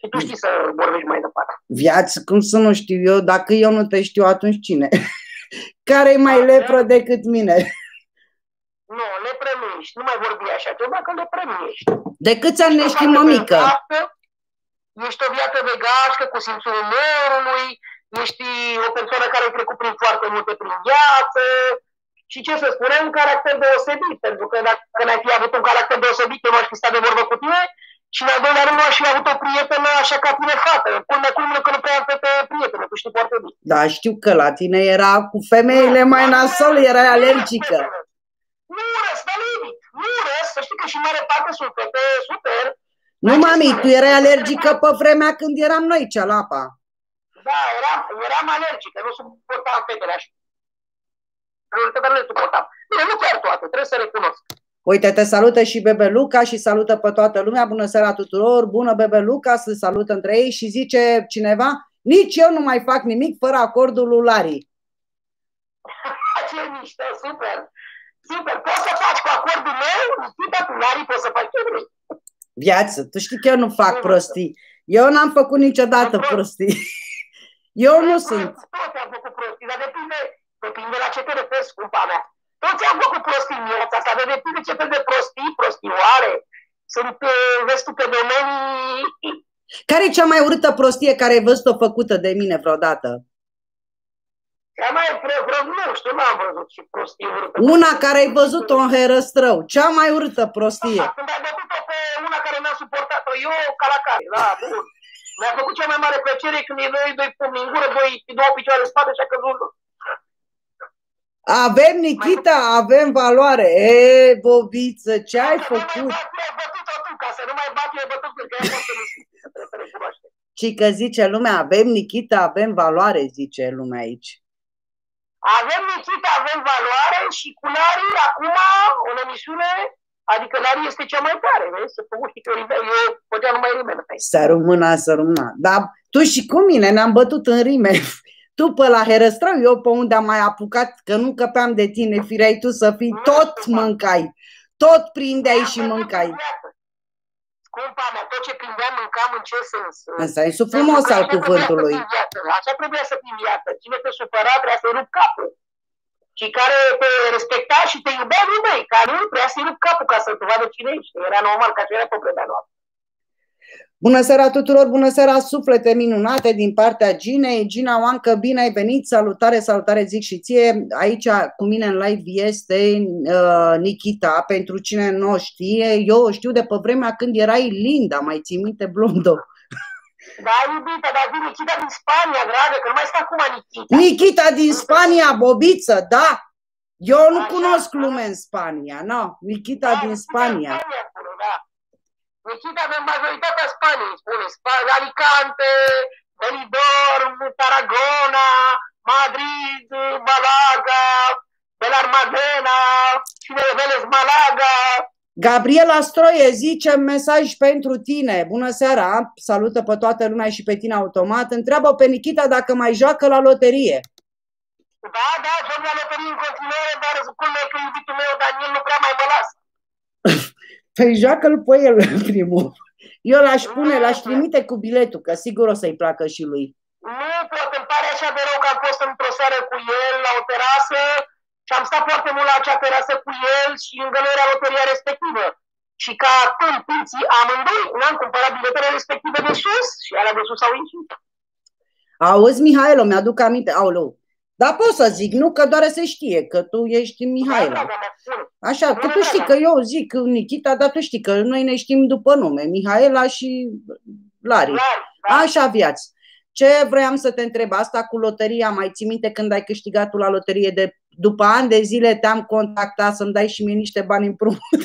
Și tu știi să vorbești mai departe. Viață, cum să nu știu eu? Dacă eu nu te știu, atunci cine? Care-i mai da, lepră da? decât mine? Nu, lepră nu ești. Nu mai vorbi așa ceva, că lepră nu ești. De câți ani ești, mămică? Ești o viață de gașcă, cu simțul umorului, ești o persoană care a trecut prin foarte multe prin viață și ce să spunem, un caracter deosebit, pentru că dacă n-ai fi avut un caracter deosebit, eu nu aș fi stat de vorbă cu tine și în al doilea rând nu aș fi avut o prietenă așa ca tine, fată. Culmea, culmea că nu prea am pe prietenă, tu știi foarte bine. Da, știu că la tine era cu femeile mai nasol, erai alergică. Nu urăs, dar limit, nu urăs, să știi că și mare parte sunt fete super. Nu, mami, tu erai alergică pe vremea când eram noi, cealapa. Da, eram, eram alergică, nu suportam fetele așa. Prioritatea nu le suportam. Bine, nu chiar toate, trebuie să recunosc. Uite, te salută și Bebe Luca și salută pe toată lumea. Bună seara tuturor, bună Bebe Luca, se salută între ei și zice cineva, nici eu nu mai fac nimic fără acordul lui Lari. Ce mișto, super, super, poți să faci cu acordul meu, Nikita, cu Lari poți să faci ce vrei. Viață, tu știi că eu nu fac prostii. Eu n-am făcut niciodată prostii. Eu nu sunt. Toți am făcut prostii, dar depinde, depinde la ce te referi, scumpa mea. Toți am făcut prostii în viața asta, dar depinde ce fel de prostii, prostioare. Sunt, vezi tu, pe domenii... Care e cea mai urâtă prostie care ai văzut-o făcută de mine vreodată? Cea mai urâtă, nu știu, n-am văzut și prostie urâtă. Una care ai văzut-o în Herăstrău, cea mai urâtă prostie. Da, când ai bătut-o pe una care n-a suportat-o, eu ca la care, da, bun. Mi-a făcut cea mai mare plăcere când e doi, doi pumni în gură, doi, două picioare în spate și a căzut. Avem, Nikita, avem valoare. E, bobiță, ce ai făcut? Ai bătut-o tu, ca să nu mai bat, eu bătut, că ea poate să recunoaște. Și că zice lumea, avem, Nikita, avem valoare, zice lumea aici. Avem, Nikita, avem valoare și cu Lari, acum, o emisiune, adică Lari este cea mai tare, vezi? Să făcut și că eu putea numai rime. Să rămână, să rămână. Dar tu și cu mine ne-am bătut în rime. Tu pe la Herăstrău, eu pe unde am mai apucat, că nu căpeam de tine, fireai tu să fii, tot mâncai. Tot prindeai și mâncai. Scumpa mea, tot ce prindeam mâncam, în ce sens? Asta e sub frumos al cuvântului. Așa trebuia să fii viață. Cine te supăra trebuia să-i rup capul. Și care te respecta și te iubea, lumea, care nu trebuia să-i rup capul ca să te vadă cine ești. Era normal, că așa era pe vremea noastră. Bună seara tuturor, bună seara, suflete minunate din partea Ginei. Gina Oancă, bine ai venit, salutare, salutare zic și ție. Aici cu mine în live este uh, Nikita, pentru cine nu o știe. Eu o știu de pe vremea când erai Linda, mai ții minte, blondo. Da, iubită, dar vin Nikita din Spania, dragă, că nu mai stă acum Nikita. Nikita din Spania, bobiță, da? Eu nu Așa, cunosc da. lume în Spania, no. Nikita da, din Spania. Spania spune, da. Nikita din majoritatea Spaniei, spune, Spania, Alicante, Benidorm, Tarragona, Madrid, Malaga, Belarmadena, cine Veles Malaga. Gabriela Stroie zice mesaj pentru tine. Bună seara, salută pe toată lumea și pe tine automat. Întreabă pe Nikita dacă mai joacă la loterie. Da, da, joc la loterie în continuare, dar spune că iubitul meu Daniel nu prea mai mă lasă. Păi joacă-l pe el primul. Eu l-aș pune, l-aș trimite cu biletul, că sigur o să-i placă și lui. Nu pot, îmi pare așa de rău că am fost într-o seară cu el la o terasă și am stat foarte mult la acea terasă cu el și lângă noi era loteria respectivă. Și ca tâmpiții amândoi n-am cumpărat biletele respective de sus și alea de sus au ieșit. Auzi, Mihailo, mi-aduc aminte. Aoleu. Dar pot să zic, nu? Că doar se știe că tu ești Mihaela. Așa, că tu știi că eu zic Nikita, dar tu știi că noi ne știm după nume. Mihaela și Lari. Așa, viață. Ce vreau să te întreb? Asta cu loteria, mai ții minte când ai câștigat tu la loterie? De, după ani de zile te-am contactat să-mi dai și mie niște bani împrumut.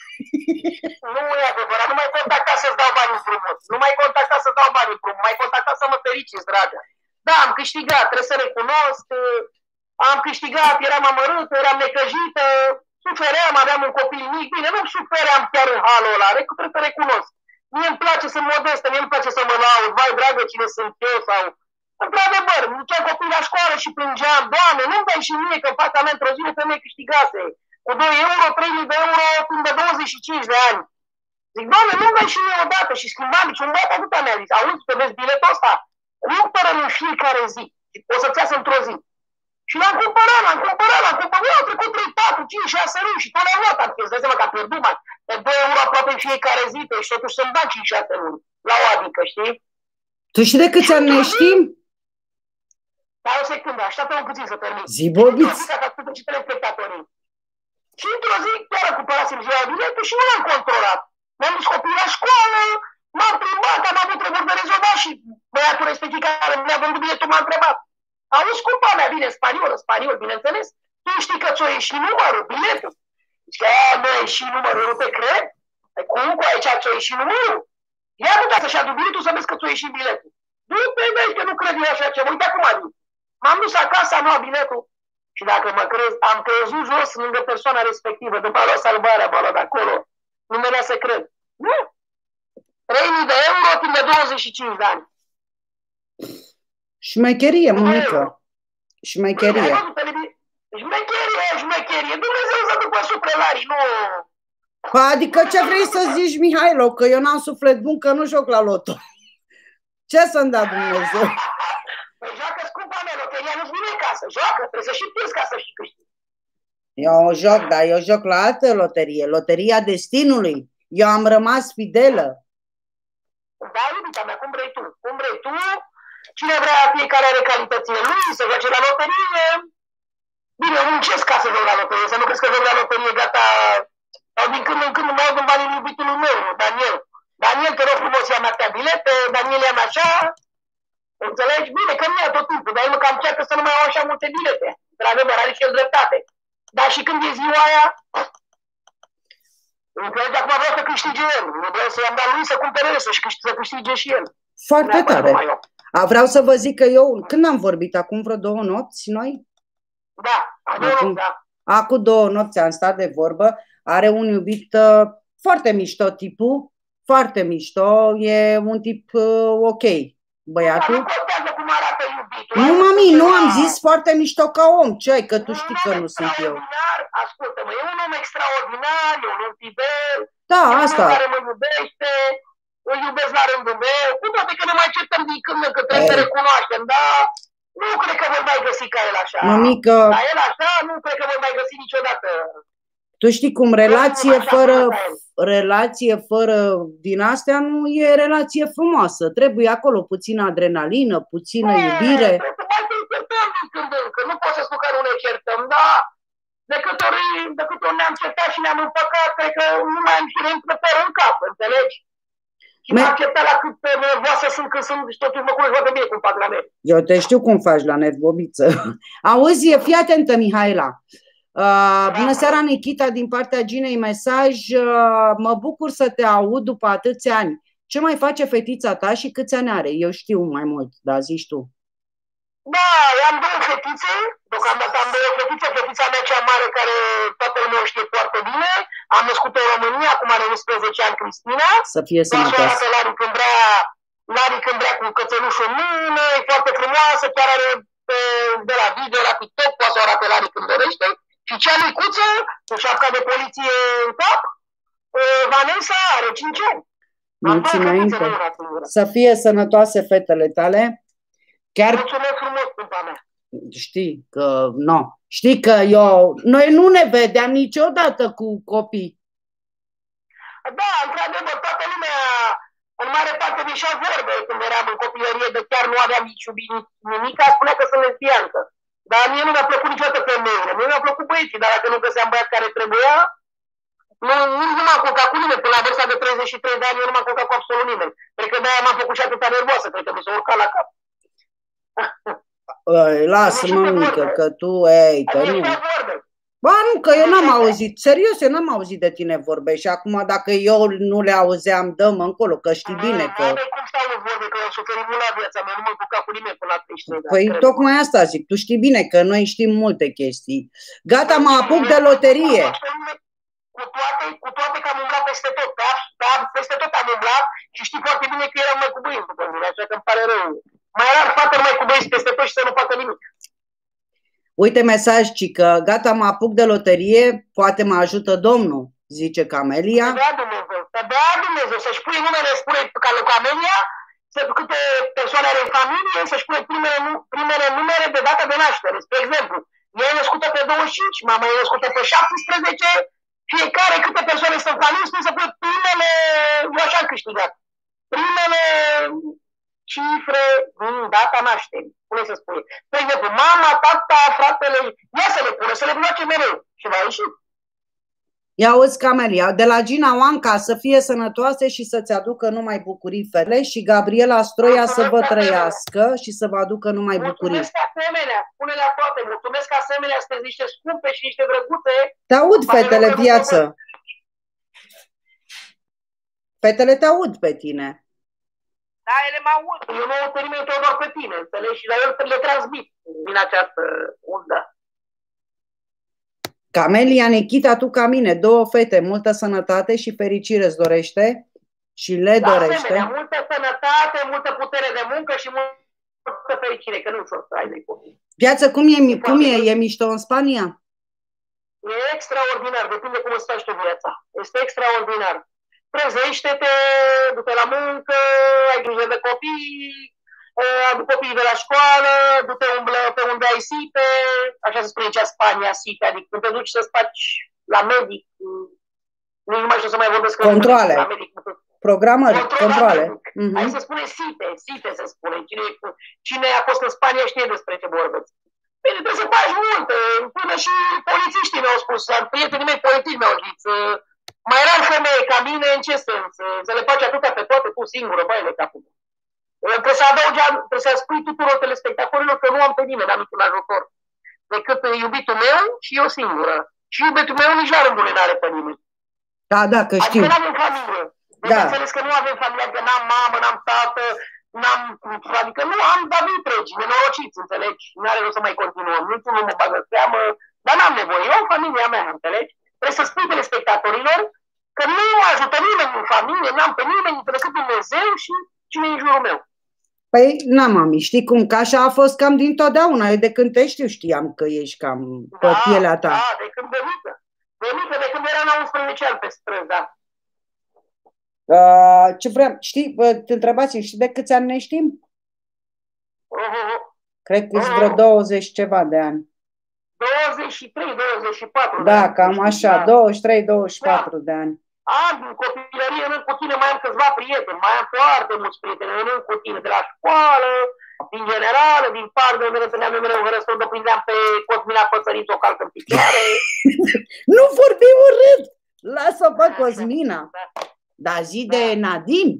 Nu e adevărat, nu mai contacta să-ți dau bani împrumut. Nu mai contacta să-ți dau bani împrumut. Mai contacta să mă fericiți, dragă. Da, am câștigat, trebuie să recunosc, am câștigat, eram amărâtă, eram necăjită, sufeream, aveam un copil mic, bine, nu sufeream chiar în halul ăla, trebuie să recunosc. Mie îmi place să modestă, mie îmi place să mă laud, vai dragă cine sunt eu sau... Într-adevăr, duceam copii la școală și plângeam, Doamne, nu-mi dai și mie că în fața mea într-o zi o femeie câștigase cu doi euro, trei mii de euro, timp de douăzeci și cinci de ani. Zic, Doamne, nu mai și mie odată și schimbam și un băiat atâta mi-a zis, auzi, te vezi biletul ăsta? Nu fără în fiecare zi, o să-ți iasă într-o zi. Și l-am cumpărat, l-am cumpărat, l-am cumpărat, au trecut trei, patru, cinci, șase luni și tot le-am luat. Am îți dai seama că a pierdut bani. Pe doi euro aproape în fiecare zi, pe și totuși să-mi dau cinci șase luni. La o adică, știi? Tu știi de câți ani ne știm? Dar o secundă, așteaptă-mă puțin să termin. Zi, Bobiț. Și telespectatorii. Și într-o zi chiar cumpărasem ziua biletul și nu l-am controlat. M-am dus copiii la școală, m-am plimbat, am avut treburi de rezolvat și băiatul respectiv care mi-a vândut biletul m-a întrebat. Auzi, scumpa mea, bine, spaniol, spaniol, bineînțeles. Tu știi că ți-o ieși numărul, biletul? Zice, a, nu a ieșit numărul, nu te cred? Păi cum cu aici ți-o ieși numărul? Ia nu să-și adu biletul să vezi că ți-o ieși biletul. Du-te, vezi că nu cred eu așa ceva. Uite acum adică. M-am dus acasă, am luat biletul. Și dacă mă crezi, am crezut jos lângă persoana respectivă, după a luat salvarea, m-a luat de acolo. Nu venea să cred. Nu? trei mii de euro timp de douăzeci și cinci de ani. Șmecherie, mămică. Șmecherie. Șmecherie, șmecherie. Dumnezeu să ducă suprelarii, nu... Adică ce vrei să zici, Mihailo, că eu n-am suflet bun, că nu joc la loto. Ce să-mi dea Dumnezeu? Păi joacă scumpa mea, loteria nu-ți vine casă. Joacă, trebuie să și pierzi ca să și câștigi. Eu joc, dar eu joc la altă loterie, loteria destinului. Eu am rămas fidelă. Da, iubita mea, cum vrei tu? Cum vrei tu? Cine vrea, fiecare are calitățile lui, să joace la loterie. Bine, eu muncesc ca să joc la loterie, să nu crezi că joc la loterie, gata. Sau din când în când mai iau din banii iubitului meu, Daniel. Daniel, te rog frumos, ia-mi atâtea bilete, Daniel ia-mi așa. Înțelegi? Bine, că nu ia tot timpul, dar el mă cam încearcă să nu mai iau așa multe bilete. Într-adevăr, are și el dreptate. Dar și când e ziua aia, înțelegi, acum vreau să câștige el. Nu vreau să i-am dat lui să cumpere el, să câștige și el. Foarte tare. A, vreau să vă zic că eu, când am vorbit? Acum vreo două nopți noi? Da, acum, da. Acum două nopți am stat de vorbă. Are un iubit uh, foarte mișto tipul, foarte mișto, e un tip uh, ok, băiatul. Nu contează cum arată iubitul. Nu, mami, nu am zis foarte mișto ca om, ce ai, că tu știi că nu sunt eu. Ascultă-mă, e un om extraordinar, e un om fidel, da, e asta. un om care mă iubește, îl iubesc la rândul meu, cu toate că ne mai certăm din când în când, trebuie să recunoaștem, dar nu cred că voi mai găsi ca el așa. Mămică... Dar el așa, nu cred că voi mai găsi niciodată. Tu știi cum relație fără, relație fără din astea nu e relație frumoasă. Trebuie acolo puțină adrenalină, puțină e, iubire. Mai să certăm din când în când. Nu pot să spun că nu ne certăm, dar de câte ori, de câte ori ne-am certat și ne-am împăcat, cred că nu mai am și ne preferă în cap, înțelegi? Și m-am certat la cât nervoasă sunt când sunt și totuși mă cunosc foarte bine cum fac la nervi. Eu te știu cum faci la nervi, Bobiță. Auzi, fii atentă, Mihaela. Uh, bună seara, Nikita, din partea Ginei, mesaj. Uh, mă bucur să te aud după atâția ani. Ce mai face fetița ta și câți ani are? Eu știu mai mult, dar zici tu. Da, eu am două fetițe. Deocamdată am două fetițe. Fetița mea cea mare, care toată lumea o știe foarte bine. Am născut-o în România, acum are unsprezece ani, Cristina. Să fie sănătoasă. Lari când vrea, Lari când vrea cu cățelușul în mână, e foarte frumoasă, chiar are pe, de la video, la TikTok, poate să o arate Lari când dorește. Și cea micuță, cu șapca de poliție în cap, Vanessa, are cinci ani. Mulți înainte. Să fie sănătoase fetele tale. Chiar... Mulțumesc frumos, cumpa mea. Știi că, nu. Știi că eu, noi nu ne vedeam niciodată cu copii. Da, într-adevăr, toată lumea, în mare parte, deșea vorbe când eram în copilărie, de chiar nu aveam nici iubit nimic, spunea că sunt lesbiancă. Dar mie nu mi-a plăcut niciodată femeile, mie mi-a plăcut băieții, dar dacă nu găseam băiat care trebuia, nu, nu m-am culcat cu nimeni. Până la vârsta de treizeci și trei de ani eu nu m-am culcat cu absolut nimeni. Cred că de-aia m-am făcut și atâta nervoasă, cred că mi s-a urcat la cap. Lasă, mămică, că tu, ei, că nu. Ba, nu, că eu n-am auzit, serios, eu n-am auzit de tine vorbe și acum dacă eu nu le auzeam, dă-mă încolo, că știi bine că... Cum stau în vorbe, că eu suferit mult la viața mea, nu m-am culcat cu nimeni până la treizeci și trei de ani. Păi tocmai asta zic, tu știi bine că noi știm multe chestii. Gata, mă apuc de loterie. Cu toate, cu toate că am umblat peste tot, da? Peste tot am umblat și știi foarte bine că eram mai cu băieți după mine, așa că îmi pare rău. Mai rar fată mai cu băieți peste tot și să nu facă nimic. Uite mesaj, cică, gata, mă apuc de loterie, poate mă ajută Domnul. zice Camelia. Să dea Dumnezeu, să dea Dumnezeu, să-și pune numele, spune ca lui Camelia, să câte persoane are în familie, să-și pune primele, primele numere de dată de naștere. Spre exemplu, ea e născută pe douăzeci și cinci, mama e născută pe șaptesprezece, fiecare câte persoane sunt în familie, spune să pune primele, eu așa am câștigat, primele cifre din data nașterii. Pune să spune. Spre exemplu, mama, tata, fratele, ia să le pună, să le bloce mereu. Și va ieși. Ia auzi, Camelia, de la Gina Oanca să fie sănătoase și să-ți aducă numai bucurii fele și Gabriela Stroia să vă trăiască și să vă aducă numai bucurii. Mulțumesc asemenea, spune la toate, mulțumesc asemenea, sunteți niște scumpe și niște drăguțe. Te aud, fetele, viață. Fetele te aud pe tine. Da, ele mă aud. Eu nu te nimeni doar pe tine, înțelegi? Și la el le transmit din această undă. Camelia, Nechita, tu ca mine, două fete, multă sănătate și fericire îți dorește și le da, dorește. Asemenea, multă sănătate, multă putere de muncă și multă fericire, că nu ușor să ai de copii. Viață, cum e, cum e? E mișto în Spania? E extraordinar, depinde cum îți faci tu viața. Este extraordinar. Trezește-te, du-te la muncă, ai grijă de copii, adu copiii de la școală, du-te umblă pe unde ai site, așa se spune cea Spania, site, adică când te duci să-ți faci la medic, nici nu mai știu să mai vorbesc. Controle, la medic, programări, controle. controle. Mm-hmm. Hai să spune site, site se spune. Cine, cine a fost în Spania știe despre ce vorbesc. Bine, trebuie să faci multe, până și polițiștii mi-au spus, prietenii mei politici mi-au zis, mai rar femeie ca mine, în ce sens? Să le faci atâtea pe toate tu singură, băi, de capul. Trebuie să adaugi, trebuie să spui tuturor telespectatorilor că nu am pe nimeni, am niciun ajutor. Decât iubitul meu și eu singură. Și iubitul meu nici la rândul n-are pe nimeni. Da, da, că știu. Adică n-avem familie. Deci da. Înțeles că nu avem familie, că n-am mamă, n-am tată, n-am... Adică nu am, dar nu treci, nenorociți, înțelegi? N-are rost să mai continuăm. Niciun nu mă bagă seamă, dar n-am nevoie. Eu am familia mea, înțelegi? Trebuie să spui telespectatorilor că nu ajută nimeni în familie, n-am pe nimeni, decât Dumnezeu și cine e în jurul meu. Păi, na, mami, știi cum, că așa a fost cam dintotdeauna. Eu de când te știu știam că ești cam pe da, pielea ta. Da, de când de mică. De mică, de când eram la unsprezece ani pe străzi, da. Uh, ce vreau, știi, te întrebați, știi de câți ani ne știm? Uh-huh. Cred că uh-huh. vreo douăzeci ceva de ani. douăzeci și trei, douăzeci și patru. Da, de cam așa, da. douăzeci și trei, douăzeci și patru da. de ani. Am din copilărie, rând cu tine, mai am câțiva prieteni, mai am foarte mulți prieteni, rând cu tine de la școală, din generală, din parc de unde ne întâlneam eu mereu în răspundă, prindeam pe Cosmina Păsăriță o calcă în picioare. Nu vorbi urât! Lasă-o pe Cosmina. Da. Dar zi da. de Nadine.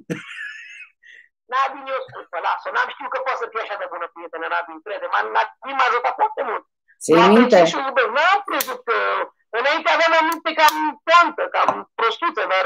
Nadine eu spus, lasă, n-am știut că poate să fie așa de bună prietenă, Nadine, crede. Nadine m-a ajutat foarte mult. Ți-ai minte? N-am crezut că... Înainte aveam aminte cam plantă, cam prostuță, dar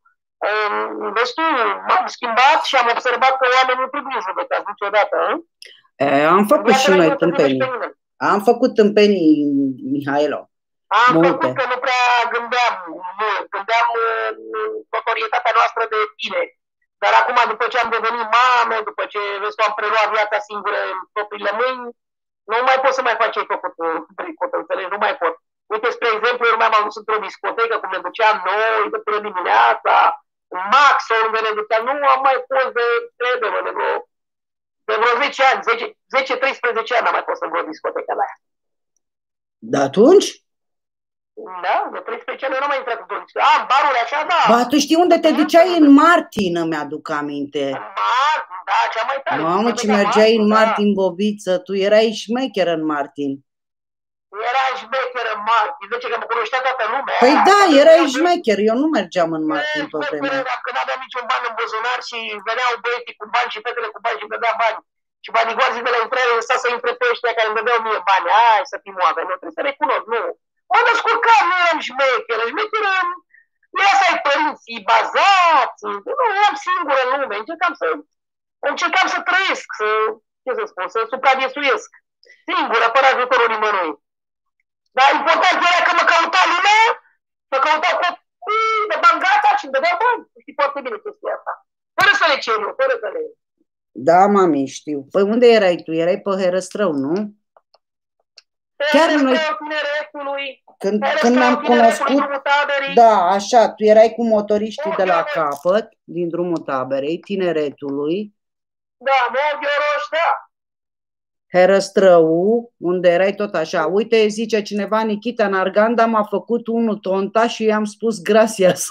um, destul m-am schimbat și am observat că oamenii nu trebuie judecați niciodată. E, am făcut și noi tâmpenii. Am făcut tâmpenii, Mihailo. Am multe. Făcut că nu prea gândeam mult, gândeam notorietatea noastră de tine. Dar acum, după ce am devenit mame, după ce vezi că am preluat viața singură în propriile mâini, nu mai pot să mai fac ce ai făcut tricot, înțelegi? Nu mai pot. Uite, spre exemplu, eu m-am dus într-o discotecă, cum ne duceam noi, de până dimineața, în Max, unde ne duceam, nu am mai fost de, trebuie, de vreo, de vreo zece ani, zece treisprezece ani am mai fost în vreo discotecă la aia. De atunci? Da, de treisprezece ani eu n-am mai intrat într-o discotecă. A, barul așa, da. Ba, tu știi unde te duceai? În Martin, îmi aduc aminte. În Martin, da, cea mai tare. Mamă, ce mergeai în Martin, da. Bobiță, tu erai șmecher în Martin. Era șmecher în Martin, zice că mă cunoștea toată lumea. Păi da, erai șmecher, eu nu mergeam în Martin pe vremea. Când aveam niciun ban în buzunar și veneau băieții cu bani și fetele cu bani și îmi dădea bani. Și banigoazii de la intrare lăsa să intre pe ăștia care îmi dădeau mie bani. Hai să fim oameni, nu trebuie să recunosc, nu. Mă descurcam, nu eram șmecher, șmecher eram... Era să ai părinții bazați, nu, eram singur în lume, încercam să... Încercam să trăiesc, să... Ce să spun, să supraviețuiesc. Singur, fără ajutorul nimănui. Dar important era că mă căuta lumea, mă căutau copii de bani gata și îmi dădeau bani. Știi foarte bine chestia asta. Fără să le cer eu, fără să le... Da, mami, știu. Păi unde erai tu? Erai pe Herăstrău, nu? Chiar noi, tineretului, când, când ne-am cunoscut, da, așa, tu erai cu motoriștii de la capăt, din drumul taberei, tineretului. Da, Moghioroș, da. Herăstrău, unde erai tot așa. Uite, zice cineva, Nikita Narganda m-a făcut unul tonta și i-am spus gracias.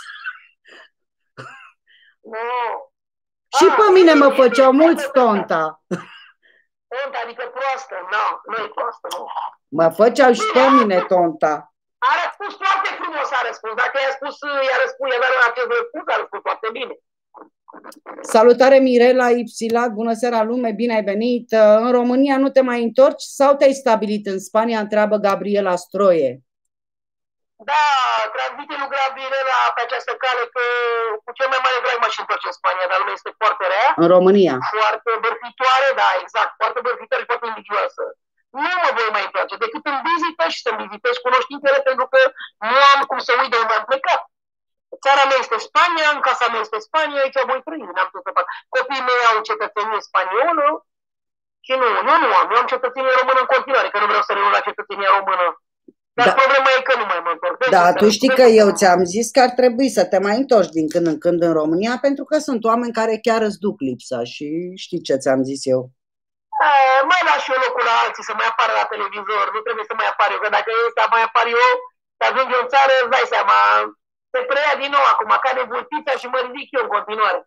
No. Și pe mine mă făceau mulți tonta. Tonta, adică proastă, nu, nu e proastă, nu. Mă făceau și pe mine tonta. A răspuns foarte frumos, a răspuns. Dacă i-a spus, i-a răspuns, i-a dat acest răspuns, a răspuns foarte bine. Salutare Mirela Ipsilat, bună seara lume, bine ai venit. În România nu te mai întorci sau te-ai stabilit în Spania, întreabă Gabriela Stroie. Da, transmite lui Gabriela pe această cale că cu cel mai mare drag m-aș întoarce în Spania, dar lumea este foarte rea. În România. Foarte bărfitoare, da, exact, foarte bărfitoare și foarte invidioasă. Nu mă voi mai întoarce decât în vizită și să-mi vizitez cunoștințele, pentru că nu am cum să uit de unde am plecat. Țara mea este Spania, în casa mea este Spania, aici voi trăi, n-am ce să fac. Copiii mei au cetățenie spaniolă și nu, eu nu am, eu am cetățenie română în continuare, că nu vreau să renunț la cetățenia română. Dar da. Problema e că nu mai mă întorc. Da, tu știi că eu ți-am zis că ar trebui să te mai întorci din când în când în România, pentru că sunt oameni care chiar îți duc lipsa și știi ce ți-am zis eu. A, mai las și eu locul la alții să mai apară la televizor, nu trebuie să mai apar eu, că dacă eu să mai apar eu, să ajung eu în țară, îți dai seama, se preia din nou acum, cade vulpița și mă ridic eu în continuare.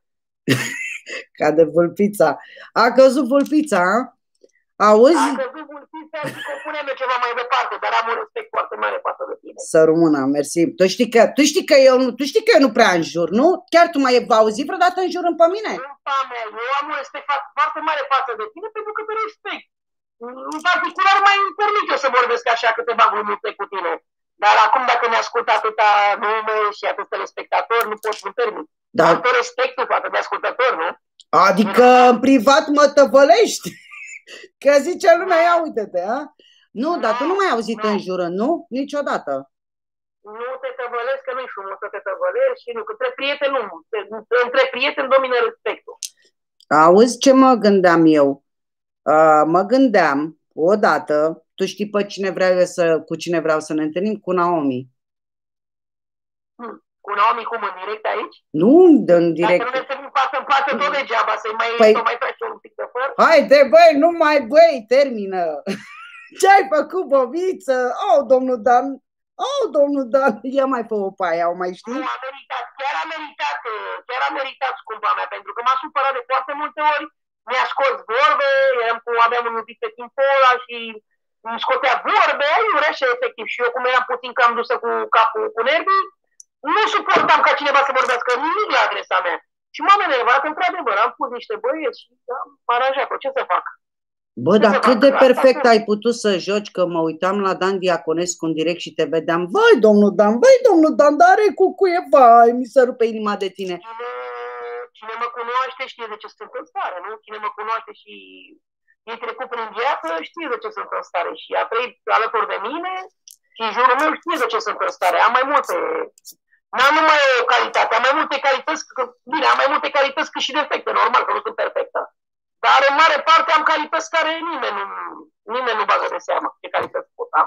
Cade vulpița. A căzut vulpița, a? Auzi? A căzut vulpița și compunem eu ceva mai departe, dar am un respect foarte mare față de tine. Să rămână, mersi. Tu știi că, tu știi că eu nu, tu știi că eu nu prea înjur, nu? Chiar tu mai ai auzit vreodată înjurând pe mine? Nu, mea, eu am un respect foarte mare față de tine pentru că te respect. În particular mai îmi permit eu să vorbesc așa câteva glumite cu tine. Dar acum dacă ne ascultă atâta nume și atât telespectatori, nu pot să-mi permit. Da. Dar tot respectul față de ascultători, nu? Adică în privat mă tăvălești. Că zice lumea, ia uite-te, a? Nu, no, dar tu nu mai ai auzit no. înjurând, nu? Niciodată. Nu te tăvălesc, că nu-i frumos să te tăvălești și nu, că între prieteni nu. Între prieteni domină respectul. Auzi ce mă gândeam eu? Uh, mă gândeam, odată, tu știi pe cine vreau să, cu cine vreau să ne întâlnim? Cu Naomi. Hmm. Cu Naomi cum, în direct aici? Nu, în direct. Dacă nu ne întâlnim față în față, tot degeaba, să-i mai, păi... mai faci un pic de făr. Haide, băi, nu mai băi, termină. Ce-ai făcut, bobiță? Oh, domnul Dan, oh, domnul Dan, ia mai fă o paia, o mai știi? Nu, a meritat, chiar a meritat, chiar a meritat, scumpa mea, pentru că m-a supărat de foarte multe ori, mi-a scos vorbe, eram cu, aveam un iubit pe timpul ăla și îmi scotea vorbe, iurea și efectiv. Și eu, cum eram puțin cam dusă cu capul cu nervii, nu suportam ca cineva să vorbească nimic la adresa mea. Și m-am enervat, într-adevăr, am pus niște băieți și am aranjat-o. Ce să fac? Bă, dar cât de perfect ai putut să joci, că mă uitam la Dan Diaconescu în direct și te vedeam. Vai, domnul Dan, vai, domnul Dan, dar are cucuie, vai, mi se rupe inima de tine. Cine, cine mă cunoaște știe de ce sunt în stare, nu? Cine mă cunoaște și e trecut prin viață știe de ce sunt în stare. Și a trăit alături de mine și în jurul meu știe de ce sunt în stare. Am mai multe... N-am numai o calitate, am mai multe calități, că, bine, am mai multe calități cât și defecte, normal, că nu sunt perfectă. Dar în mare parte am calități care nimeni nu, nimeni nu bagă de seama ce calități pot am.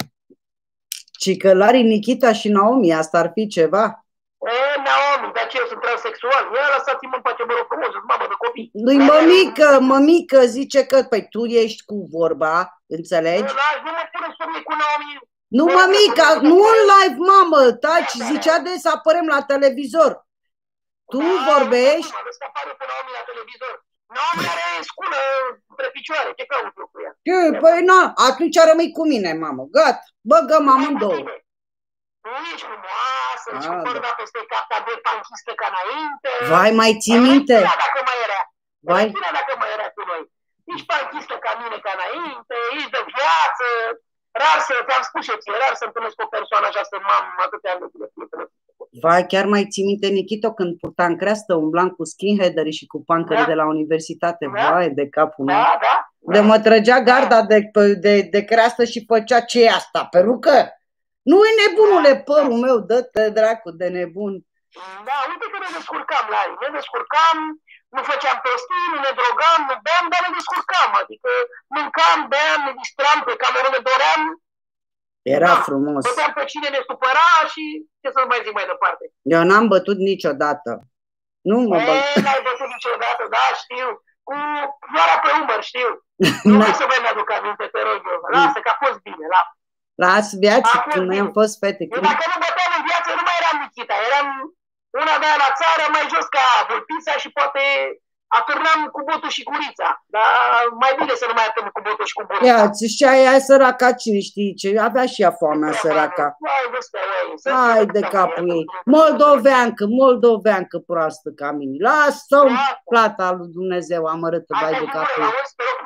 Și că Lari, Nikita și Naomi, asta ar fi ceva? E, Naomi, dar ce, eu sunt transexual? Ia lăsați-mă în pace, mă rog frumos, mamă de copii. Nu-i mămică, mămică, zice că, păi tu ești cu vorba, înțelegi? Nu mă pune să cu Naomi. Nu, mămica, nu în live, mamă, taci, zicea de să apărăm la televizor. Tu da, vorbești? Nu, să apară pe Naomi la televizor. Naomi are sculă între picioare, ce caut eu cu ea? Ce? Păi na, atunci rămâi cu mine, mamă, gata, băgăm amândouă. Nu ești frumoasă, și cu părul peste cap, ca de panchistă ca înainte. Vai, mai ții minte? Dacă mai era. Vai. Dacă mai era cu noi. Ești panchistă ca mine ca înainte, ești de viață. Rar să, te-am spus și ție, rar să întâlnesc o persoană așa să m-am atâtea ani de tine. Vai, chiar mai ții minte, Nikito, când purtam creastă, umblam cu skinheaderi și cu punkeri da. de la universitate. Da. Vai, de capul meu. Da, da. De mă trăgea garda de, de, de creastă și făcea ce e asta, perucă? Nu e nebunule, părul meu, dă-te dracu de nebun. Da, uite că ne descurcam la ei. Ne descurcam, nu făceam prostii, nu ne drogam, nu beam, dar ne descurcam. Adică mâncam, beam, ne distram, pe cameră ne doream. Era da, frumos. Băteam pe cine ne supăra și ce să mai zic mai departe. Eu n-am bătut niciodată. Nu mă băt. E, n-ai bătut niciodată, da, știu. Cu floarea pe umăr, știu. Nu vreau să mai mi-aduc aminte, te rog eu. Lasă, că a fost bine, lasă. Las viață, când noi am fost fete. Eu dacă nu băteam în viață, nu mai eram Nikita. Eram una de aia la țară, mai jos ca Vulpița și poate atârnam cu botul și gurița. Dar mai bine să nu mai atârn cu botul și cu gurița. Ia, și aia e săraca, cine știi ce? Avea și ea foamea, săraca. Hai de capul ei. Moldoveancă, moldoveancă proastă ca mine. Lasă-o plata lui Dumnezeu amărâtă, vai de capul ei.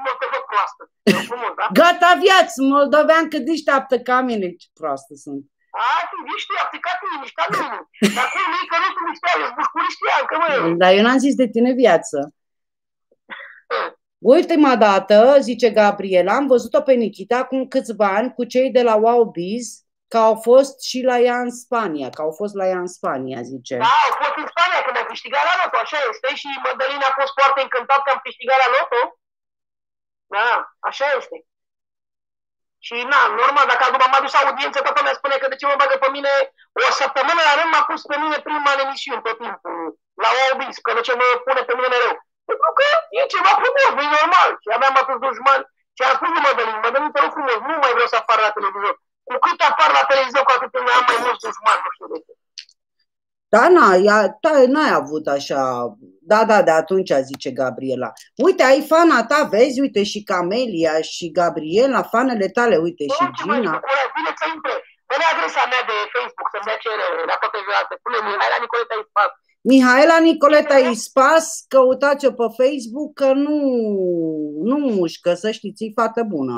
Gata viață, moldoveancă deșteaptă ca mine. Ce proastă sunt. A, tu ești deșteaptă ca tine, nici ca mine. Dar cum e că nu sunt niște ești bușcurișteancă, măi. Dar eu n-am zis de tine viață. Ultima dată, zice Gabriela, am văzut-o pe Nikita acum câțiva ani cu cei de la Wow Biz, că au fost și la ea în Spania, că au fost la ea în Spania, zice. Da, au fost în Spania când am câștigat la loto, așa este, și Mădălina a fost foarte încântat că am câștigat la loto. Da, așa este. Și na, normal, dacă după m-a dus audiență, toată lumea spune că de ce mă bagă pe mine o săptămână la rând, m-a pus pe mine prima în emisiune tot timpul, la Wow Biz, că de ce mă pune pe mine mereu. Pentru că e ceva frumos, nu e normal. Și aveam atât dușman. Și am spus lui Mădălin, Mădălin, te rog frumos, nu mai vreau să apar la televizor. Cu cât apar la televizor, cu atât îmi am mai mulți dușmani, nu știu de ce. Da, n-ai avut așa. Da, da, de atunci, zice Gabriela. Uite, ai fana ta, vezi, uite, și Camelia și Gabriela, fanele tale, uite, și Gina. Bine să intre. Dă-ne adresa mea de Facebook, să-mi dea cerere la toate viața. Pune Mihaela Nicoleta Ispas. Mihaela Nicoleta Ispas, căutați-o pe Facebook, că nu, nu mușcă, să știți, e fată bună.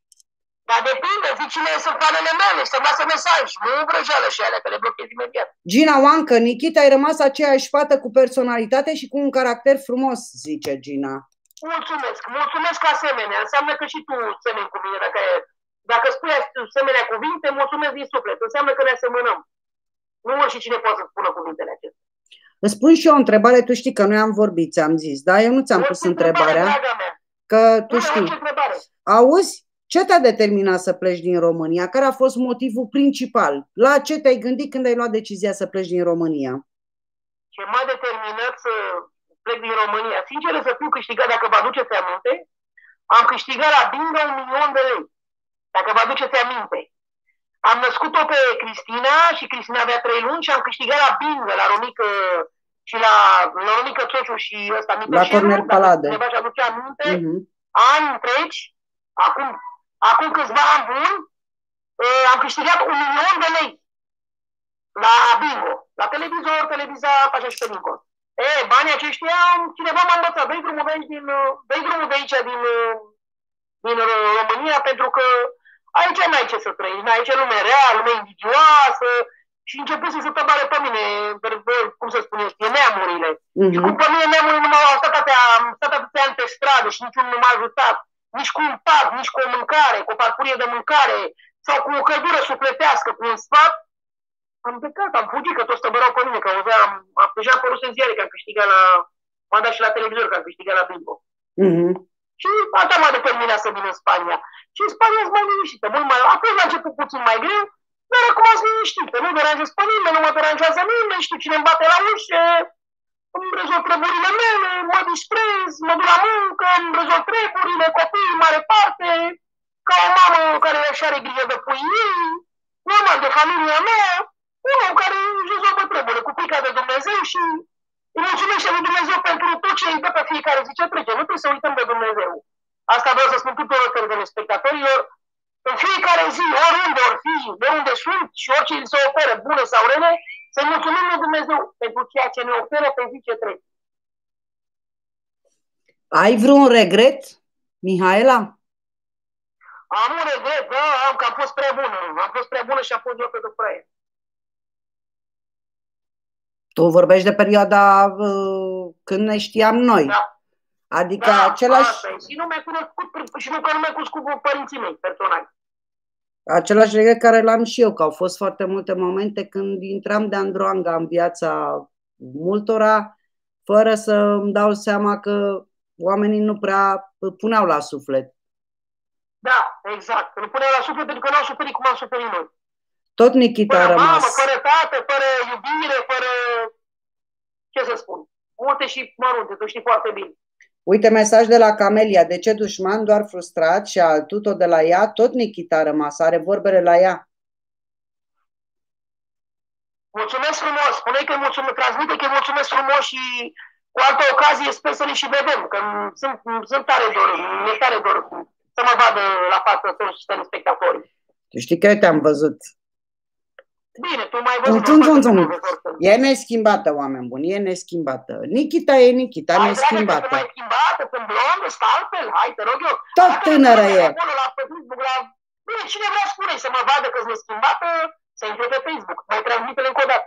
Dar depinde, zici cine sunt fanele mele, să-mi lasă mesaj, nu vrăjeală și alea, că le blochez imediat. Gina Oancă, Nikita, ai rămas aceeași fată cu personalitate și cu un caracter frumos, zice Gina. Mulțumesc, mulțumesc asemenea, înseamnă că și tu semeni cu mine, dacă, dacă spui asemenea cuvinte, mulțumesc din suflet, înseamnă că ne asemănăm. Nu orice cine poate să spună cuvintele acestea. Îți spun și eu o întrebare, tu știi că noi am vorbit, ți-am zis, dar eu nu ți-am pus întrebarea, că tu știi. Auzi? Ce te-a determinat să pleci din România? Care a fost motivul principal? La ce te-ai gândit când ai luat decizia să pleci din România? Ce m-a determinat să plec din România? Sincer să fiu, câștigat, dacă vă aduceți aminte, am câștigat la bingo un milion de lei. Dacă vă aduceți aminte. Am născut-o pe Cristina și Cristina avea trei luni și am câștigat la bingo, la Romică și la, la Romică Ciociu și ăsta, Mică la Cornel Palade. Cineva și aduce aminte, uh-huh. ani întregi, acum, acum câțiva ani buni, am câștigat un milion de lei la bingo, la televizor, televiza, așa și pe dincolo. E, banii aceștia, cineva m-a învățat, dă-i drumul de aici, din, dă-i drumul de aici din, din România, pentru că aici n-ai ce să trăiești, aici lume rea, lume invidioasă, și început să se tăbare pe mine, cum să spun eu, neamurile. Uh-huh. Și cum pe mine neamurile nu m-au stat atâtea, am stat atâtea ani pe stradă și niciunul nu m-a ajutat, nici cu un pat, nici cu o mâncare, cu o parcurie de mâncare, sau cu o căldură sufletească, cu un sfat, am plecat, am fugit, că toți tăbărau pe mine, că auzeam, am deja apărut în ziare că am câștigat la, m-am dat și la televizor că am câștigat la bingo. Uh-huh. Și asta m-a determinat să vin în Spania. Și în Spania e mai liniștită, mult mai, a fost la început puțin mai greu, dar acum sunt liniștită, nu deranjez pe nimeni, nu mă deranjează nimeni, știu cine îmi bate la ușă, îmi rezolv treburile mele, mă distrez, mă duc la muncă, îmi rezolv treburile, copiii, mare parte, ca o mamă care își are grijă de puii ei, normal, de familia mea, un om care își rezolvă treburile cu pica de Dumnezeu și îi mulțumește lui Dumnezeu pentru tot ce îi dă pe fiecare zi ce trece. Nu trebuie să uităm de Dumnezeu. Asta vreau să spun tuturor telespectatorilor. În fiecare zi, oriunde or fi, de unde sunt și orice îi se oferă, bune sau rele, să mulțumim lui Dumnezeu pentru ceea ce ne oferă pe zi ce trece. Ai vreun regret, Mihaela? Am un regret, da, am că am fost prea bună. Am fost prea bună și am fost eu pe după aia. Tu vorbești de perioada uh, când ne știam noi. Da. Adică da, același... Asta e. Și nu mi-a cunoscut, și nu că nu mi-a cunoscut părinții mei personali. Același regret care l-am și eu, că au fost foarte multe momente când intram de androanga în viața multora, fără să îmi dau seama că oamenii nu prea puneau la suflet. Da, exact. Nu puneau la suflet pentru că nu au suferit cum am suferit noi. Tot Nikita fără a rămas. Mamă, fără tată, fără iubire, fără... Ce să spun? Multe și mărunte, tu știi foarte bine. Uite, mesaj de la Camelia. De ce dușman doar frustrat și altul tot de la ea? Tot Nikita a rămas. Are vorbele la ea. Mulțumesc frumos. Spune că mulțumesc, transmite că mulțumesc frumos și cu altă ocazie sper să ne și vedem. Că sunt, sunt tare dor, mi-e tare dor să mă vadă la față toți telespectatorii. Tu știi că eu te-am văzut. Bine, tu mai văzut. Tum, tum, tum, tum. E neschimbată, oameni buni, e neschimbată. Nikita e Nikita, Hai, neschimbată. Hai, mai schimbată, sunt blondă, sunt altfel, hai, te rog eu. Tot tânără e. Acolo, la Facebook, la... Bine, cine vrea spune să mă vadă că-s neschimbată, să intre pe Facebook. Mai transmite-le încă o dată.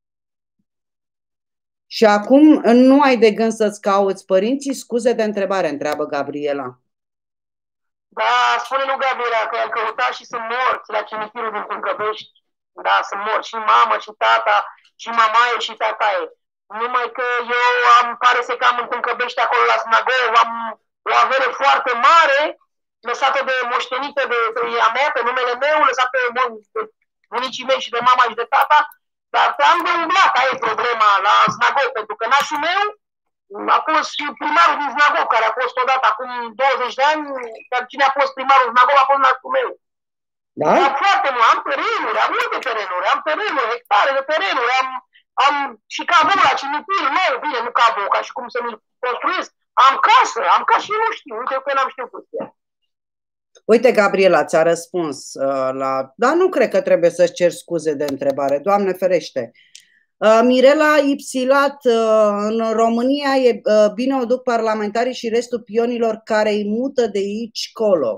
Și acum nu ai de gând să-ți cauți părinții? Scuze de întrebare, întreabă Gabriela. Da, spune lui Gabriela că i-am căutat și sunt morți la cimitirul din Tâncăvești. Da, sunt morți și mama și tata și mamaie și tataie. Numai că eu am, pare să că am în Tâncăvești acolo la Snagov, am o avere foarte mare, lăsată de moștenită de, de a mea, pe numele meu, lăsată de, de bunicii mei și de mama și de tata, dar am de umblat, aia e problema la Snagov, pentru că nașul meu a fost primarul din Snagov, care a fost odată acum douăzeci de ani, dar cine a fost primarul Snagov a fost nașul meu. Da? Am foarte mult, am terenuri, am multe terenuri, am terenuri, hectare de terenuri, am, am și cabou la cimitir meu, bine, nu cabou, ca și cum să mi-l construiesc. Am casă, am casă și nu știu, uite că n-am știut chestia. Uite, Gabriela, ți-a răspuns uh, la... Dar nu cred că trebuie să-ți cer scuze de întrebare, Doamne ferește. Uh, Mirela Ipsilat, uh, în România e uh, bine o duc parlamentarii și restul pionilor care îi mută de aici colo.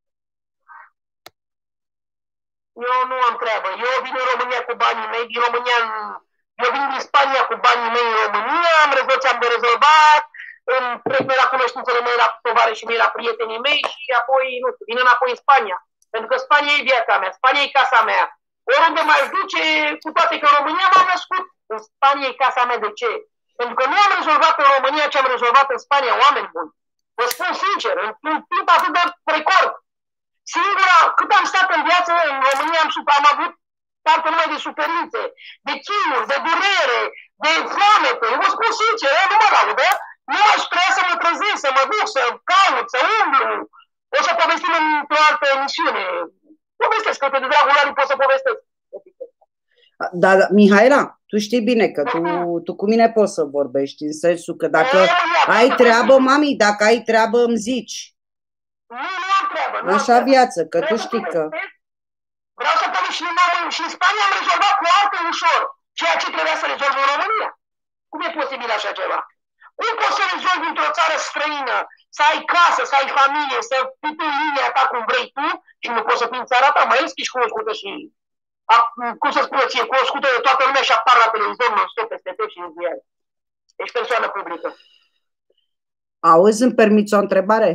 Eu nu am treabă. Eu vin în România cu banii mei, din România, eu vin din Spania cu banii mei în România, am rezolvat ce am de rezolvat, îmi trec la cunoștințele mele, la tovarășii mei, la prietenii mei și apoi, nu știu, vin înapoi în Spania. Pentru că Spania e viața mea, Spania e casa mea. Oriunde m-aș duce, cu toate că în România m-am născut, în Spania e casa mea. De ce? Pentru că nu am rezolvat în România ce am rezolvat în Spania, oameni buni. Vă spun sincer, în timp atât de record. Singura, cât am stat în viață, în România am, am avut parte numai de suferințe, de chinuri, de durere, de foamete. Eu vă spun sincer, eu nu mă laud, da? Nu aș vrea să mă trezesc, să mă duc, să caut, să umblu. O să povestim într-o altă emisiune. Povestesc, că de dragul lui pot să povestesc. Dar, Mihaela, tu știi bine că tu, tu cu mine poți să vorbești, în sensul că dacă ai treabă, mami, dacă ai treabă, îmi zici. Nu, nu am treabă. Nu Așa am viață, că treabă. tu știi că... Vreau să povesti și în, și în Spania am rezolvat foarte ușor ceea ce trebuia să rezolv în România. Cum e posibil așa ceva? Cum poți să rezolvi într-o țară străină, să ai casă, să ai familie, să fii pe linia ta cum vrei tu și nu poți să fii în țara ta? Mai ești cunoscută și, a, cum să spun ție, cunoscută de toată lumea și apar la televizor non-stop peste tot și în ziare. Ești persoană publică. Auzi, îmi permiți o întrebare?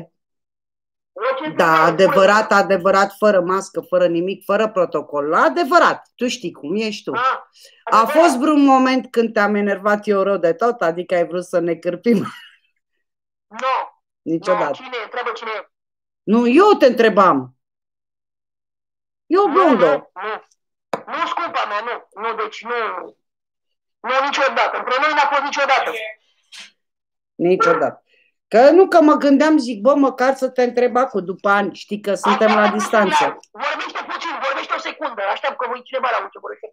Da, adevărat, adevărat, fără mască, fără nimic, fără protocol. Adevărat, tu știi cum ești tu. A, A fost vreun moment când te-am enervat eu rău de tot? Adică ai vrut să ne cârpim? Nu. Niciodată. No, cine? Întreabă cine e. Nu, eu te întrebam. Eu blondă. Nu, nu, nu. Nu, scumpa mea, nu. Nu, deci nu. Nu, niciodată. Între noi n-a fost niciodată. Niciodată. Că nu că mă gândeam, zic, bă, măcar să te întreb acum, după ani, știi că suntem la distanță. Vorbește puțin, vorbește o secundă, aștept că voi cineva la ce vorbește.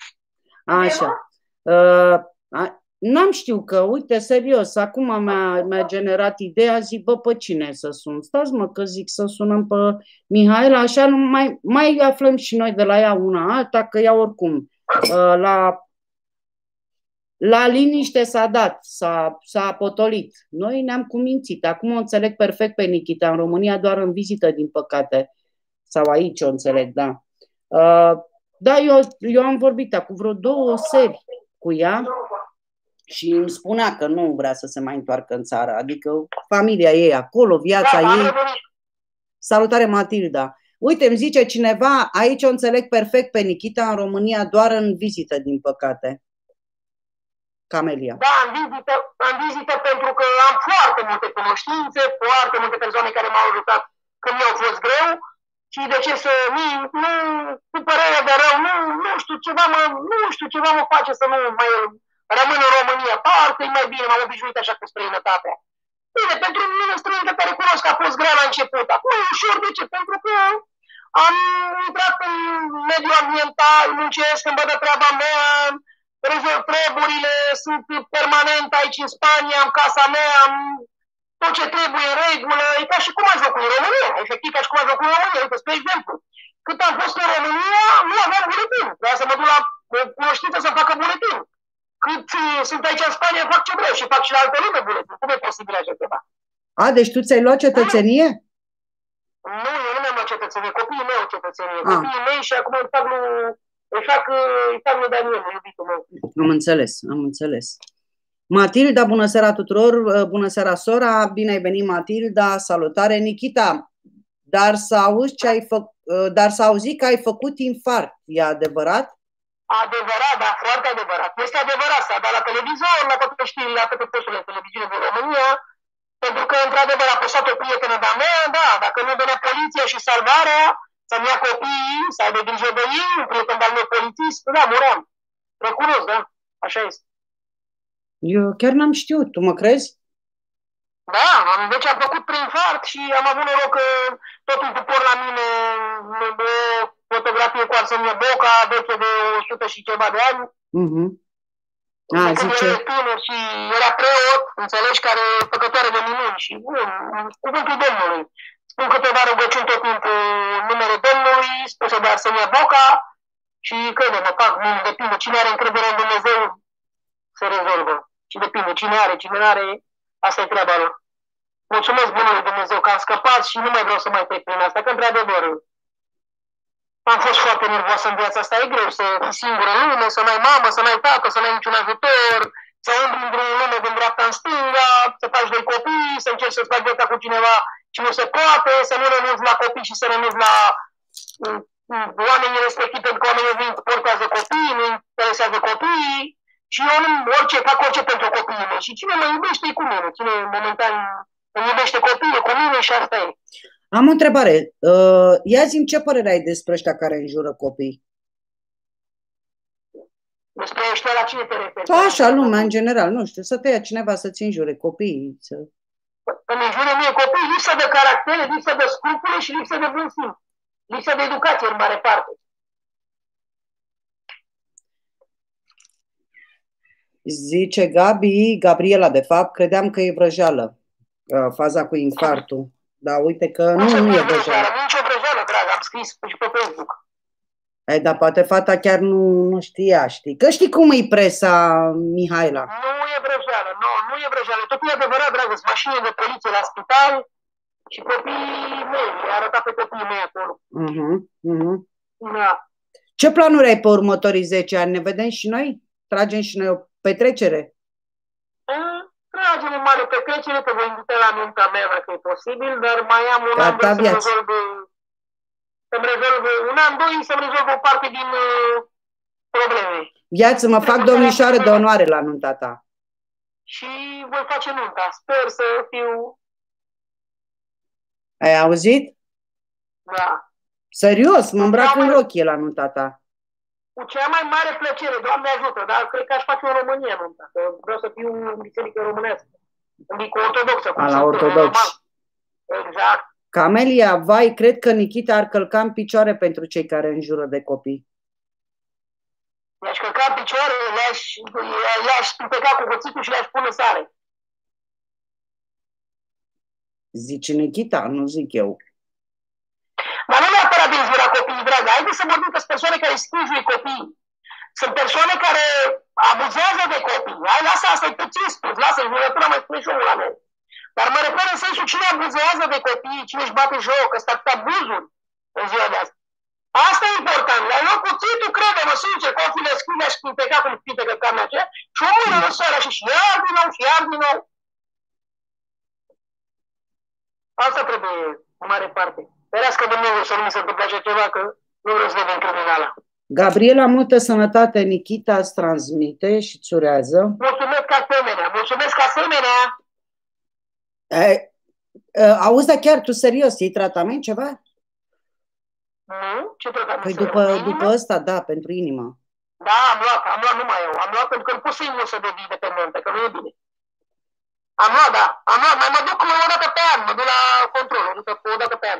Așa. Uh, N-am știut că, uite, serios, acum mi-a, mi-a generat ideea, zic, bă, pe cine să sun? Stați mă că zic să sunăm pe Mihaela, așa nu mai, mai aflăm și noi de la ea una alta, că ea oricum uh, la... La liniște s-a dat, s-a potolit. Noi ne-am cumințit. Acum o înțeleg perfect pe Nikita. În România doar în vizită, din păcate. Sau aici o înțeleg, da. Uh, da, eu, eu am vorbit acum vreo două seri cu ea și îmi spunea că nu vrea să se mai întoarcă în țară. Adică familia ei acolo, viața da, ei. Salutare, Matilda. Uite, îmi zice cineva, aici o înțeleg perfect pe Nikita, în România doar în vizită, din păcate. Camelia. Da, în vizită, în vizită pentru că am foarte multe cunoștințe, foarte multe persoane care m-au ajutat când mi-au fost greu și de ce să nu, nu cu părere de rău, nu, nu știu, ceva mă, nu știu, ceva mă face să nu mai rămân în România. Parcă e mai bine, m-am obișnuit așa cu străinătatea. Bine, pentru mine străinătatea recunosc că a fost grea la început. Acum e ușor, de ce? Pentru că am intrat în mediul ambiental, muncesc, îmi văd de treaba mea, rezolv treburile, sunt permanent aici în Spania, am casa mea, am tot ce trebuie în regulă, e ca și cum aș locui în România, efectiv ca și cum aș locui în România. Uite, spre exemplu, cât am fost în România, nu aveam buletin, trebuia să mă duc la cunoștință să facă buletin. Cât sunt aici în Spania, fac ce vreau și fac și la alte lume buletin. Cum e posibil așa ceva? A, deci tu ți-ai luat cetățenie? Nu, eu nu mi-am luat cetățenie, copiii mei au cetățenie, copiii mei și acum îi fac lui, îi fac, îi fac lui Daniel, iubitul meu. Am înțeles, am înțeles. Matilda, bună seara tuturor, bună seara sora, bine ai venit Matilda, salutare. Nikita, dar să auzi ce ai făcut, dar să auzi că ai făcut infart, e adevărat? Adevărat, da, foarte adevărat. Este adevărat, s-a dat la televizor, la toate știrile, la toate posturile de televiziune din România, pentru că, într-adevăr, a postat o prietenă de-a mea, da, dacă nu venea poliția și salvarea, să-mi ia copiii, să aibă grijă de ei, un prieten de-al meu polițist, da, muream. Recunosc, da, așa este. Eu chiar n-am știut, tu mă crezi? Da, am, deci am făcut prin infart și am avut noroc că tot timpul por la mine o fotografie cu Arsenie Boca, veche de o sută și ceva de ani. Uh-huh. A, când zice... era tânăr și era preot, înțelegi, care făcătoare de minuni și bun, cuvântul Domnului. Spun câteva rugăciuni tot timpul în numele Domnului, spuse de Arsenie Boca și crede-mă, fac, depinde, cine are încredere în Dumnezeu se rezolvă. Și depinde, cine are, cine nu are, asta e treaba lor. Mulțumesc Bunului Dumnezeu că am scăpat și nu mai vreau să mai trec prin asta, că într-adevăr am fost foarte nervoasă în viața asta, e greu să fii singur în lume, să n-ai mamă, să n-ai tată, să n-ai niciun ajutor, să umbli într-o lume din dreapta în stânga, să faci doi copii, să încerci să-ți faci viața cu cineva și nu se poate, să nu renunți la copii și să renunți la oamenii respectivi, pentru că oamenii vin, portează copii, nu interesează copiii și eu nu, orice, fac orice pentru copiii mei și cine mă iubește e cu mine, cine momentan îmi iubește copiii e cu mine și asta e. Am o întrebare. Uh, ia zi-mi ce părere ai despre ăștia care înjură copii? Despre ăștia la cine te referi? Așa, lumea în general, nu știu, să te ia cineva să-ți înjure copiii. Să... Îmi înjure mie copii, lipsă de caractere, lipsă de scrupule și lipsă de bun simț. Lipsă de educație în mare parte. Zice Gabi, Gabriela de fapt, credeam că e vrăjeală, faza cu infartul. Dar uite că nu, nu, nu e vrăjeală. Nu e nicio vrăjeală, dragă, am scris și pe Facebook. Ei, dar poate fata chiar nu, nu știa, știi? Că știi cum e presa, Mihaela. Nu e vrăjeală, nu, nu e vrăjeală. Tot e adevărat, dragă, sunt mașini de poliție la spital și copiii mei, i-a arătat pe copiii mei acolo. Uh-huh, uh-huh. Da. Ce planuri ai pe următorii zece ani? Ne vedem și noi? Tragem și noi o petrecere? Tragem o mare petrecere, te voi invita la nunta mea dacă e posibil, dar mai am un an să-mi rezolv, să-mi rezolv, un an, doi, să-mi rezolv o parte din uh, probleme. Viață, mă fac domnișoară de onoare la nunta ta. Și voi face nunta. Sper să fiu... Ai auzit? Da. Serios, mă îmbrac în rochie la nunta ta. Cu cea mai mare plăcere, Doamne ajută, dar cred că aș face în România nunta, că vreau să fiu în biserică românească, în biserică ortodoxă. A, la ortodox. Exact. Camelia, vai, cred că Nikita ar călca în picioare pentru cei care înjură de copii. I-aș călca în picioare, le-aș spipeca cu cuțitul și le-aș pune sare. Zice Nikita, nu zic eu. Dar nu neapărat de înjura copiii, dragă. Haideți să vorbim că sunt persoane care scrijui copiii. Sunt persoane care abuzează de copii. Hai, lasă, asta e puțin spus. Lasă, înjurătura mai spune și omul la mine. Dar mă refer în sensul cine abuzează de copii, cine își bate joc, că sunt atâtea abuzuri în ziua de azi. Asta e important. La loc cuțitul, crede-mă, sincer, că o fi le scrie și spinteca cum spintecă carnea aceea și o mână în seara și iar din nou, și iar din nou. Asta trebuie în mare parte. Ferească Dumnezeu să nu mi se întâmple așa ceva, că nu vreau să devin criminală. Gabriela, multă sănătate, Nikita îți transmite și îți urează. Mulțumesc asemenea, mulțumesc asemenea. E, auzi, dar chiar tu serios, iei tratament ceva? Nu? Ce tratament? Păi după, după ăsta, da, pentru inimă. Da, am luat, am luat numai eu. Am luat pentru că nu pot să-i să devii dependentă, că nu e bine. Am luat, da, am luat, mai mă duc o dată pe an, mă duc la control, o dată pe an.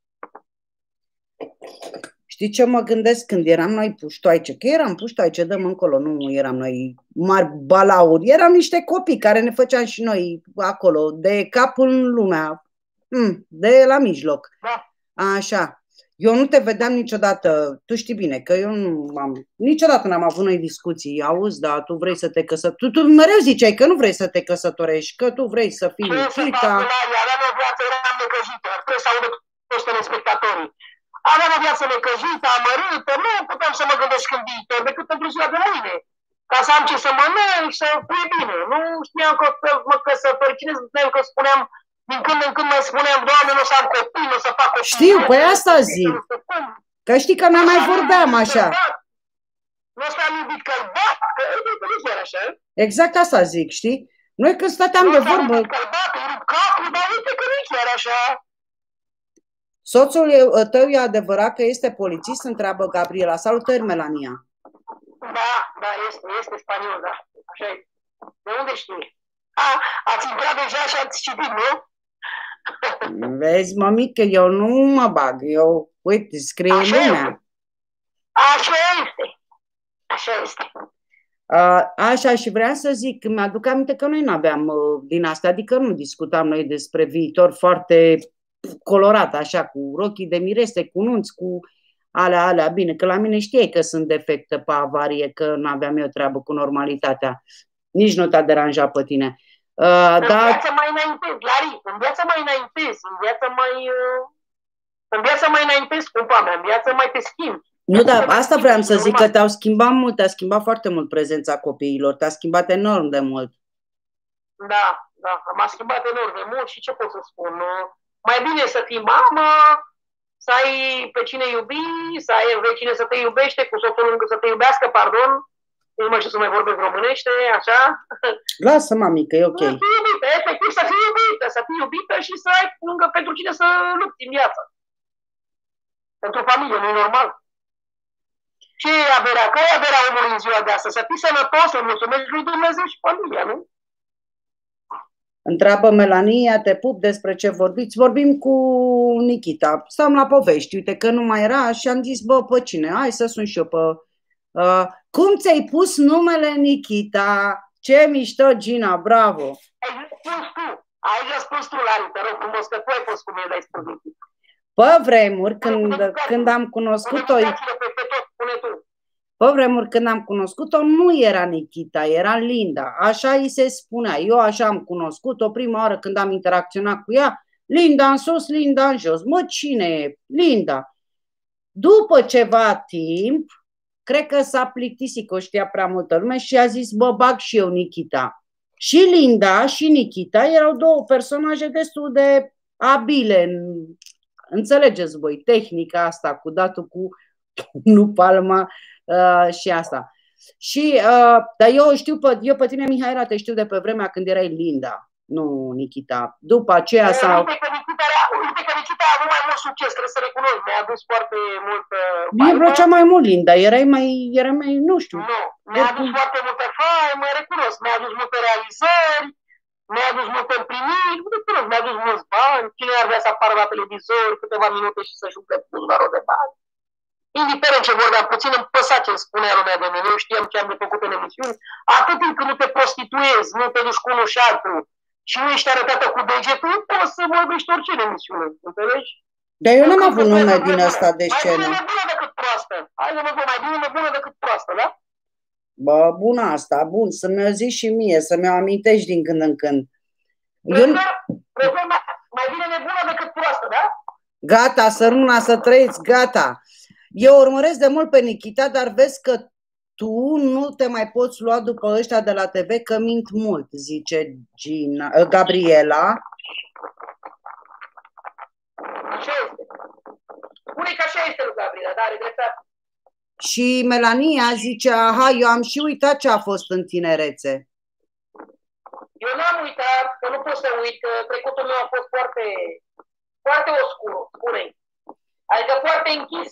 Știi ce mă gândesc când eram noi puștoaice? Că eram puștoaice, dăm încolo, nu eram noi mari balauri. Eram niște copii care ne făceam și noi acolo, de cap în lumea, de la mijloc. Da. Așa. Eu nu te vedeam niciodată, tu știi bine, că eu nu am, niciodată n-am avut noi discuții. Auzi, da, tu vrei să te căsătorești, tu, tu mereu ziceai că nu vrei să te căsătorești, că tu vrei să fii Nikita. Aveam o viață, eram necăjită, trebuie să audă toți telespectatorii. Aveam o viață necăjită, amărâtă, nu puteam să mă gândesc în viitor, decât pentru ziua de mâine. Ca să am ce să mănânc, să fie bine. Nu știam că mă căsători, cine spuneam că spuneam, din când în când mai spuneam, Doamne, nu o să am copii, nu o să fac copii. Știu, păi asta zic. Că știi că noi mai vorbeam așa. Nu o să am iubit cărbat, că nu chiar așa. Exact asta zic, știi? Noi când stăteam de vorbă... Nu o să am iubit cărbat, îi rup capul, dar uite că nu chiar așa. Soțul tău e adevărat că este polițist? Întreabă Gabriela. Salutări, Melania. Da, da, este, este spaniol, da. Așa e. De unde știi? A, ați intrat deja și ați citit, nu? Vezi, mămică, eu nu mă bag. Eu, uite, scrie Așa lumea. este. Așa este. Așa este. A, așa, și vreau să zic, mi-aduc aminte că noi nu aveam din asta, adică nu discutam noi despre viitor foarte colorat, așa, cu rochii de mirese, cu nunți, cu alea, alea. Bine, că la mine știai că sunt defectă pe avarie, că nu aveam eu treabă cu normalitatea. Nici nu te-a deranjat pe tine. Uh, în dar... viață mai înaintez, Lari, în viață mai înaintez, în viață mai... Uh, în viață mai înaintez, cumva mea, în viață mai te schimbi. Nu, dar asta vreau să zic, că te-au schimbat mult, te-a schimbat foarte mult prezența copiilor, te-a schimbat enorm de mult. Da, da, m-a schimbat enorm de mult și ce pot să spun? Mai bine să fii mamă, să ai pe cine iubi, să ai vecine să te iubește, cu soțul lângă să te iubească, pardon, nu mai știu să mai vorbesc românește, așa. Lasă, mamică, e ok. Să fii iubită, efectiv să fii iubită, să fii iubită și să ai lângă pentru cine să lupți în viață. Pentru familie, nu e normal. Ce e averea? Care e averea omului în ziua de astăzi? Să fii sănătos, să mulțumești lui Dumnezeu și familia, nu? Întreabă Melania, te pup, despre ce vorbiți? Vorbim cu Nikita. Stăm la povești, uite că nu mai era și am zis, bă, pe cine? Hai să sun și eu pe... Uh, cum ți-ai pus numele Nikita? Ce mișto, Gina, bravo! Ai răspuns tu, ai răspuns tu, Lari, te rog frumos, că tu ai fost cum e, dar ai spus Nikita. Pe vremuri, când, când am cunoscut-o... Pe vremuri, când am cunoscut-o, nu era Nikita, era Linda. Așa îi se spunea. Eu așa am cunoscut-o prima oară când am interacționat cu ea. Linda în sus, Linda în jos. Mă, cine e? Linda. După ceva timp, cred că s-a plictisit, că o știa prea multă lume și a zis, bă, bag și eu Nikita. Și Linda și Nikita erau două personaje destul de abile. Înțelegeți voi, tehnica asta cu datul cu nu palma uh, și asta. Și, uh, dar eu știu, pe, eu pe tine, Mihaela, te știu de pe vremea când erai Linda, nu Nikita. După aceea s-au... Uite că Nikita a avut mai mult succes, trebuie să recunosc, mi-a adus foarte mult... Mie îmi plăcea mai mult Linda, erai mai, erai mai, nu știu. Nu, mi-a adus foarte multă faimă, recunosc, mi-a adus multe realizări, mi-a adus multe împliniri, recunosc, mi-a adus mulți bani, cine ar vrea să apară la televizor câteva minute și să-și umple pulverul de bani. Indiferent ce vorbeam puțin, îmi păsa ce îmi spunea lumea de mine, eu știam ce am de făcut în emisiuni, atât timp când nu te prostituezi, nu te duci cu unul și altul și nu ești arătată cu degetul, poți să vorbești orice în emisiune, înțelegi? Dar eu n-am avut nume din ăsta de scenă. Mai bine nebună decât proastă, hai de nebună, mai bine nebună decât proastă, da? Bă, bună asta, bun, să mi-o zici și mie, să mi-o amintești din când în când. Eu... Prefer, mai bine nebună decât proastă, da? Gata, săruna, să trăiți, gata. Eu urmăresc de mult pe Nikita, dar vezi că tu nu te mai poți lua după ăștia de la T V, că mint mult, zice Gina, Gabriela. Ce este? Spune că așa este lui Gabriela, dar are dreptate. Și Melania zice, aha, eu am și uitat ce a fost în tinerețe. Eu n-am uitat, că nu pot să uit, că trecutul meu a fost foarte, foarte oscur, spune. Adică foarte închis.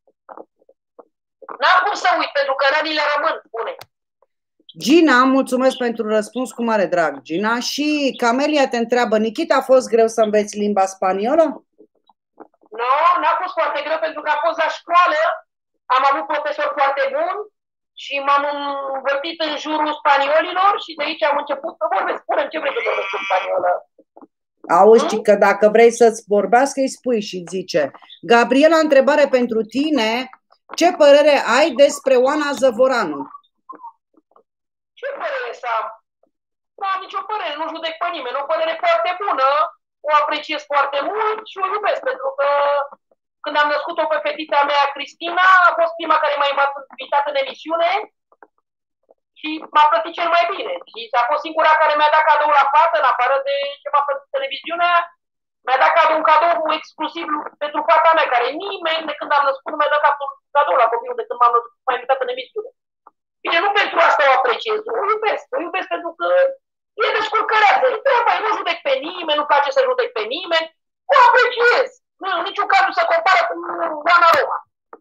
N-am cum să uit, pentru că rănile rămân, spune. Gina, mulțumesc pentru răspuns cu mare drag, Gina. Și Camelia te întreabă, Nikita, a fost greu să înveți limba spaniolă? Nu, no, n-a fost foarte greu, pentru că a fost la școală, am avut profesori foarte buni și m-am învățit în jurul spaniolilor și de aici am început să vorbesc. Spune-mi ce vrei să vorbesc în spaniolă. Auzi, hmm? Că dacă vrei să-ți vorbească, îi spui și zice. Gabriela, întrebare pentru tine. Ce părere ai despre Oana Zăvoranu? Ce părere să am? Nu am nicio părere, nu judec pe nimeni. O părere foarte bună, o apreciez foarte mult și o iubesc, pentru că când am născut-o pe fetița mea, Cristina, a fost prima care m-a invitat în emisiune și m-a plătit cel mai bine. Și a fost singura care mi-a dat cadou la fată, în afară de ce m-a plătit televiziunea, mi-a dat cadou, un cadou exclusiv pentru fata mea, care nimeni de când am născut nu mi-a dat cadou la copilul de când m-am născut, m-a invitat în emisiune. Bine, nu pentru asta o apreciez, o iubesc, o iubesc pentru că e descurcărează, e treaba, nu judec pe nimeni, nu place să judec pe nimeni, o apreciez. Nu, în niciun caz nu se compară cu Oana Roma.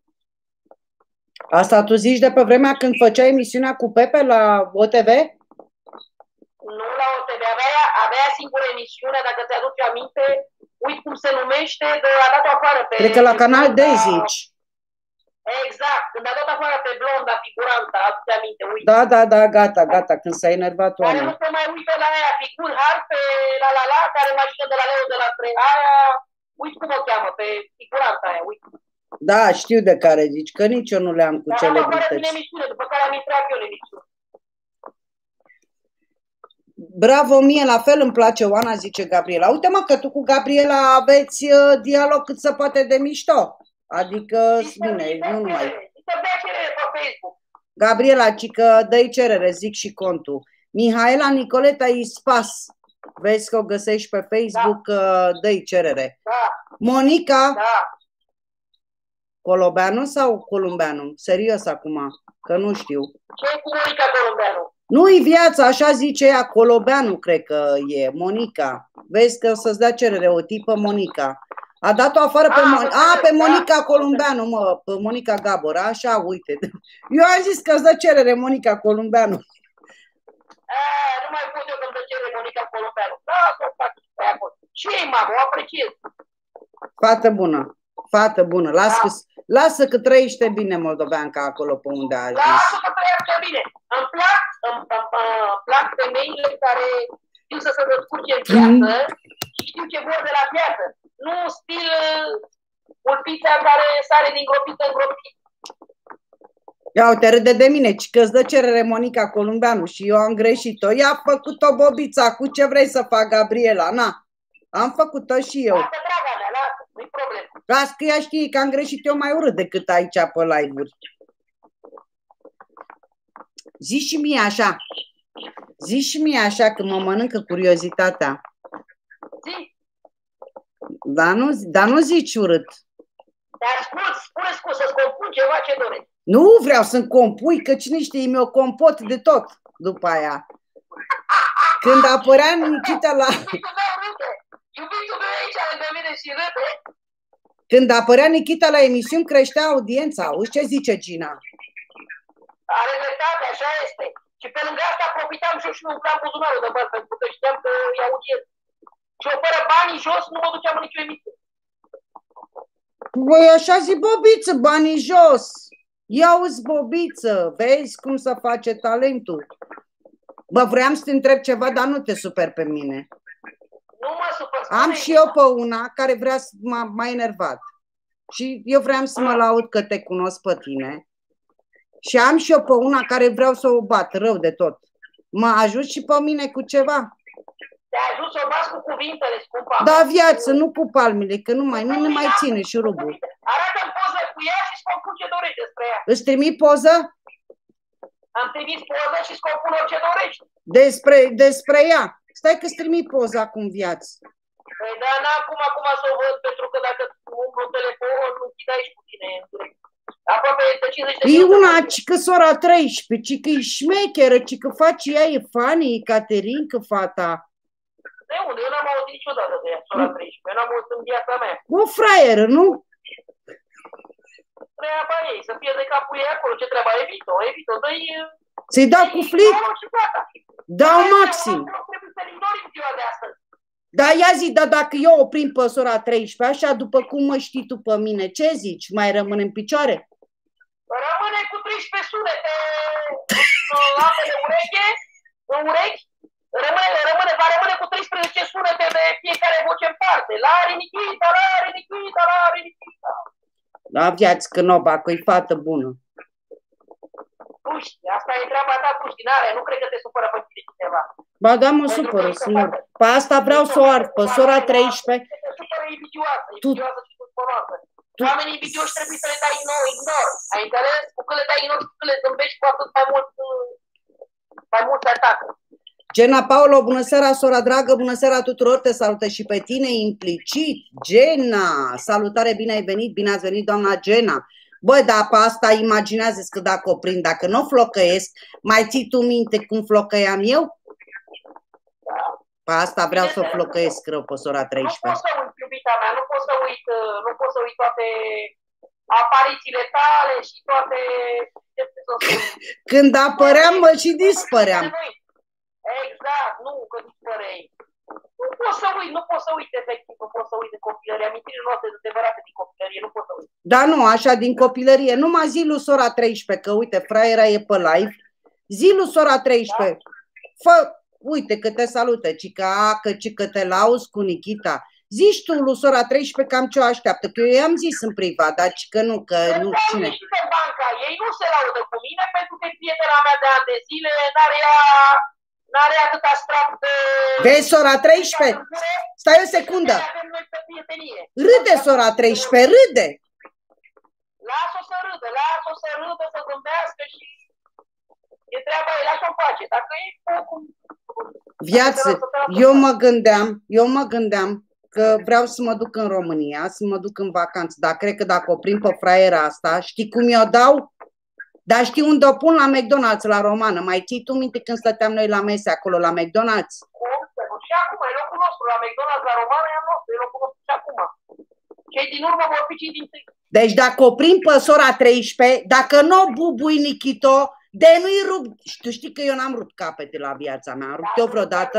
Asta tu zici de pe vremea când făcea emisiunea cu Pepe la O T V? Nu la O T V, avea, avea singură emisiune, dacă ți-aduci aminte, uit cum se numește, de a dat-o afară pe... Cred că la Canal D zici. Exact, când a dat afară pe blonda figuranta, aduci aminte, uite. Da, da, da, gata, gata, când s-a enervat Oana. Oana. Care nu se mai uită la aia, figur hard pe la la la, care mașină de la Leo de la trei, aia... Uite cum o cheamă, pe figuranta aia, uite. Da, știu de care zici, că nici eu nu le-am cu Dar celebrități. Dar am emisiune, după care am intrat eu în emisiune. Bravo mie, la fel îmi place Oana, zice Gabriela. Uite mă, că tu cu Gabriela aveți uh, dialog cât se poate de mișto. Adică, bine, nu numai. Gabriela, ci că dă-i cerere, zic și contul. Mihaela Nicoleta Ispas. Vezi că o găsești pe Facebook, da. Dă-i cerere. Da. Monica. Da. Colobeanu sau Columbeanu? Serios acum, că nu știu. Ce cu Monica Columbeanu? Nu-i viața, așa zice ea, Colobeanu cred că e, Monica. Vezi că o să-ți dea cerere, o tipă Monica. A dat-o afară pe, Mon a, pe Monica Columbeanu, mă, pe Monica Gabor, așa, uite. Eu am zis că îți dă cerere Monica Columbeanu. A, nu mai pot eu că-mi dă cerere Monica Columbeanu. Da, să fac pe acolo. Ce e, mamă, o apreciez. Fată bună, fată bună. Lasă, da. că, lasă că trăiește bine moldoveanca acolo pe unde a ajuns. Lasă că trăiește bine. Îmi plac, îmi, îmi, îmi plac femeile care știu să se descurce în viață și știu ce vor de la viață. Nu stil ulpița care sare din gropiță în gropiță. Ia uite, râde de mine, ci că îți dă cerere Monica Columbeanu și eu am greșit-o. I-a făcut-o bobița, cu ce vrei să fac, Gabriela? Na, am făcut-o și eu. Lasă, draga mea, lasă, nu-i problemă. Las că ea știe că am greșit eu mai urât decât aici pe live-uri. Zici și mie așa. Zici și mie așa că mă mănâncă curiozitatea. Zi. Dar nu, dar nu zici urât. Te ascult, spune-ți cum să-ți compun ceva ce dorești. Nu vreau să-mi compui, că cine știe, mi-o compot de tot după aia. Când apărea Nikita la... Iubitul meu râde. Iubitul meu aici lângă mine și râde. Când apărea Nikita la emisiuni, creștea audiența. Auzi ce zice Gina? Are dreptate, așa este. Și pe lângă asta profitam și eu și mi umpleam buzunarul de bani, pentru că știam că e audiență. Și eu fără banii jos nu mă duceam în nicio emisiune. Băi, așa zi bobiță, banii jos. Ia-uzi bobiță, vezi cum să face talentul. Bă, vreau să te întreb ceva, dar nu te super pe mine. Nu mă super. Am și eu pe una care vrea să m-a enervat. Și eu vreau să mă laud că te cunosc pe tine. Și am și eu pe una care vreau să o bat rău de tot. Mă ajut și pe mine cu ceva. Te ajut să o bați cu cuvintele, scumpa. Da, viață, nu cu palmele, că nu mai, nu ne mai ține șurubul. Arată-mi poză cu ea și spun ce dorești despre ea. Îți trimit poză? Am trimis poză și scopul orice dorești. Despre, despre ea. Stai că îți trimit poza acum, viață. Păi da, n-am cum acum să o văd, pentru că dacă umblu un telefon, nu chid aici cu tine. Aproape de cincizeci de E una, cică sora treisprezece, cică e șmecheră, cică face ea, e funny, e Caterinca, fata. De unde? Eu n-am auzit niciodată de ea, sora treisprezece. Eu n-am auzit în viața mea. O fraieră, nu? Treaba ei, să fie de capul ei acolo. Ce treaba? Evit-o, evit-o, dă-i... Să-i dau cu flit? Dau maxim. Trebuie să-l ignori în ziua de astăzi. Da, ia zi, dar dacă eu o prind pe sora treisprezece, așa după cum mă știi tu pe mine, ce zici? Mai rămâne în picioare? Rămâne cu treisprezece sunete apele ureche, în urechi, rămâne, rămâne, va rămâne cu treisprezece sunete de fiecare voce în parte. La Nikita, la Nikita, la Nikita. La viață că n-o bacă, e fată bună. Puști, asta e treaba ta, puști, n-are, nu cred că te supără pe tine cineva. Ba da, mă supără, singur. Pe asta vreau să o ard, pe sora treisprezece. Te supără invidioasă, invidioasă și supăroasă. Oamenii invidioși trebuie să le dai ignor, ai înțeles? Cu că le dai ignor și cu că le zâmbești, cu atât mai mult, mai mult se atacă. Gena Paolo, bună seara, sora dragă, bună seara tuturor, te salută și pe tine implicit. Gena, salutare, bine ai venit, bine ați venit, doamna Gena. Băi, dar pe asta imaginează-ți că dacă o prind, dacă nu o flocăiesc, mai ții tu minte cum flocăiam eu? Da. Pe asta vreau să o flocăiesc rău pe sora treisprezece. Nu pot să uit, iubita mea, nu pot să uit, nu pot să uit toate aparițiile tale și toate... Când apăream, mă și dispăream. Exact, nu, că dispărei. Nu pot să uit, nu pot să uit efectiv, nu pot să uit de copilărie. Amintirile noastre de adevărate din copilărie, nu pot să uit. Da, nu, așa din copilărie. Numai zi lui sora treisprezece, că uite, fraiera e pe live. Zi lui sora treisprezece. Da? Fă, uite că te salută, cică, că, cică te lauzi cu Nikita. Zici tu lui sora treisprezece cam ce o așteaptă, că eu i-am zis în privat, dar cică nu, că se nu, cine? Și pe banca ei nu se laudă cu mine, pentru că e prietena mea de ani de zile, n-are ea... N-are atâta strap de... Vezi, sora treisprezece? Stai o secundă. Râde, sora treisprezece, râde. Lasă-o să râdă, lasă-o să râdă, să zâmbească și... E treaba ei, lasă-o face. Dacă e cum... Viață, eu mă gândeam, eu mă gândeam că vreau să mă duc în România, să mă duc în vacanță, dar cred că dacă o prind pe fraiera asta, știi cum i-o dau? Dar știi unde o pun? La McDonald's, la Romană. Mai ții tu minte când stăteam noi la mese acolo, la McDonald's? Și acum, e locul nostru, la McDonald's, la Romană, e nostru, e locul nostru și acum. Cei din urmă vor fi cei din tâi. Deci dacă o prind pe sora treisprezece, dacă nu o bubui Nikito, de nu-i rup... Tu știi că eu n-am rupt capete la viața mea, am rupt eu vreodată?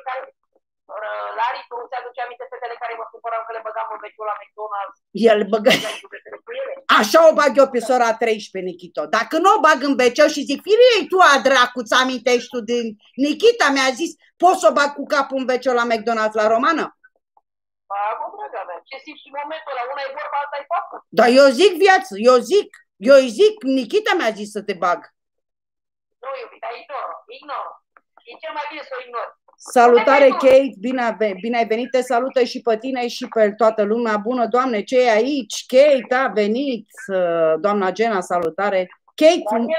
Lari, tu nu ți-aduce aminte fetele care mă supărau că le băgam în veciul la McDonald's? El băgă... Așa o bag eu pe sora treisprezece, Nikito. Dacă nu o bag în beceu și zic, firiei tu, a dracu, ți amintești tu din... Nikita mi-a zis, poți să o bag cu capul în beceu la McDonald's, la Romană? Bag, o draga mea, ce simți în momentul ăla? Una e vorba, alta e faptă. Dar eu zic viață, eu zic, eu îi zic, Nikita mi-a zis să te bag. Nu, iubita, ignor, ignor. E cel mai bine să o ignori. Salutare, Kate, bine, bine ai venit, te salută și pe tine și pe toată lumea. Bună, Doamne, ce e aici? Kate a venit, doamna Gena, salutare. Kate, unde?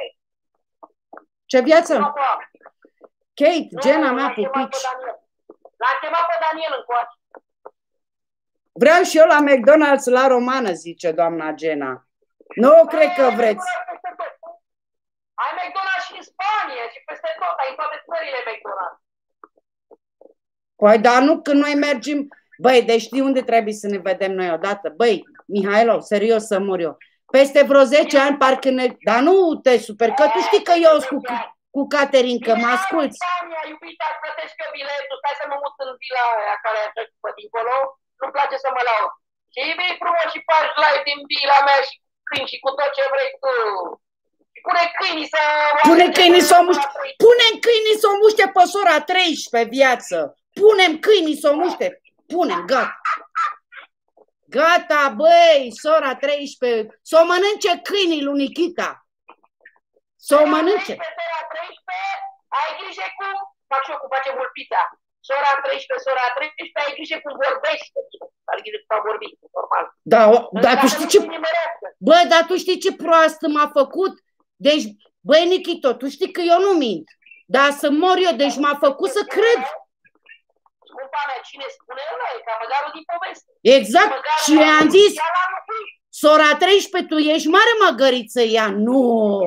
Ce viață? Kate, nu, Gena mea, pupici. L-a chemat pe Daniel încoace. Vreau și eu la McDonald's, la Romană, zice doamna Gena. Nu Bă, cred că vreți. Ai McDonald's și în Spania și peste tot, ai toate țările McDonald's. Păi, dar nu când noi mergem... Băi, deci știi unde trebuie să ne vedem noi odată? Băi, Mihailov, serios să mor eu. Peste vreo zece ani, parcă ne... Dar nu te super, că tu știi că eu sunt cu, cu Caterin, că mă asculți. Spania, iubita, plătești eu biletul, stai să mă mut în vila aia care e pe dincolo, nu-mi place să mă laud. Și vii frumos și faci live din vila mea și cu câini și cu tot ce vrei tu. Pune câinii să... Pune câinii să o muște, pune câinii să o muște pe sora treisprezece, viață. Punem câinii să o muște. Punem, gata. Gata, băi, sora treisprezece. Să o mănânce câinii lui Nikita. Să o mănânce. Sora treisprezece, ai grijă cum... Fac și eu cum face vulpița. Sora treisprezece, sora treisprezece, ai grijă cum vorbește. Ai grijă cum a vorbit, normal. Da, dar tu știi ce... Bă, dar tu știi ce proastă m-a făcut? Deci, băi, Nikito, tu știi că eu nu mint. Dar să mor eu, deci m-a făcut să cred. Scumpa mea, cine spune ăla e, ca măgarul din poveste. Exact, și am zis, sora treisprezece, tu ești mare măgăriță ea, nu.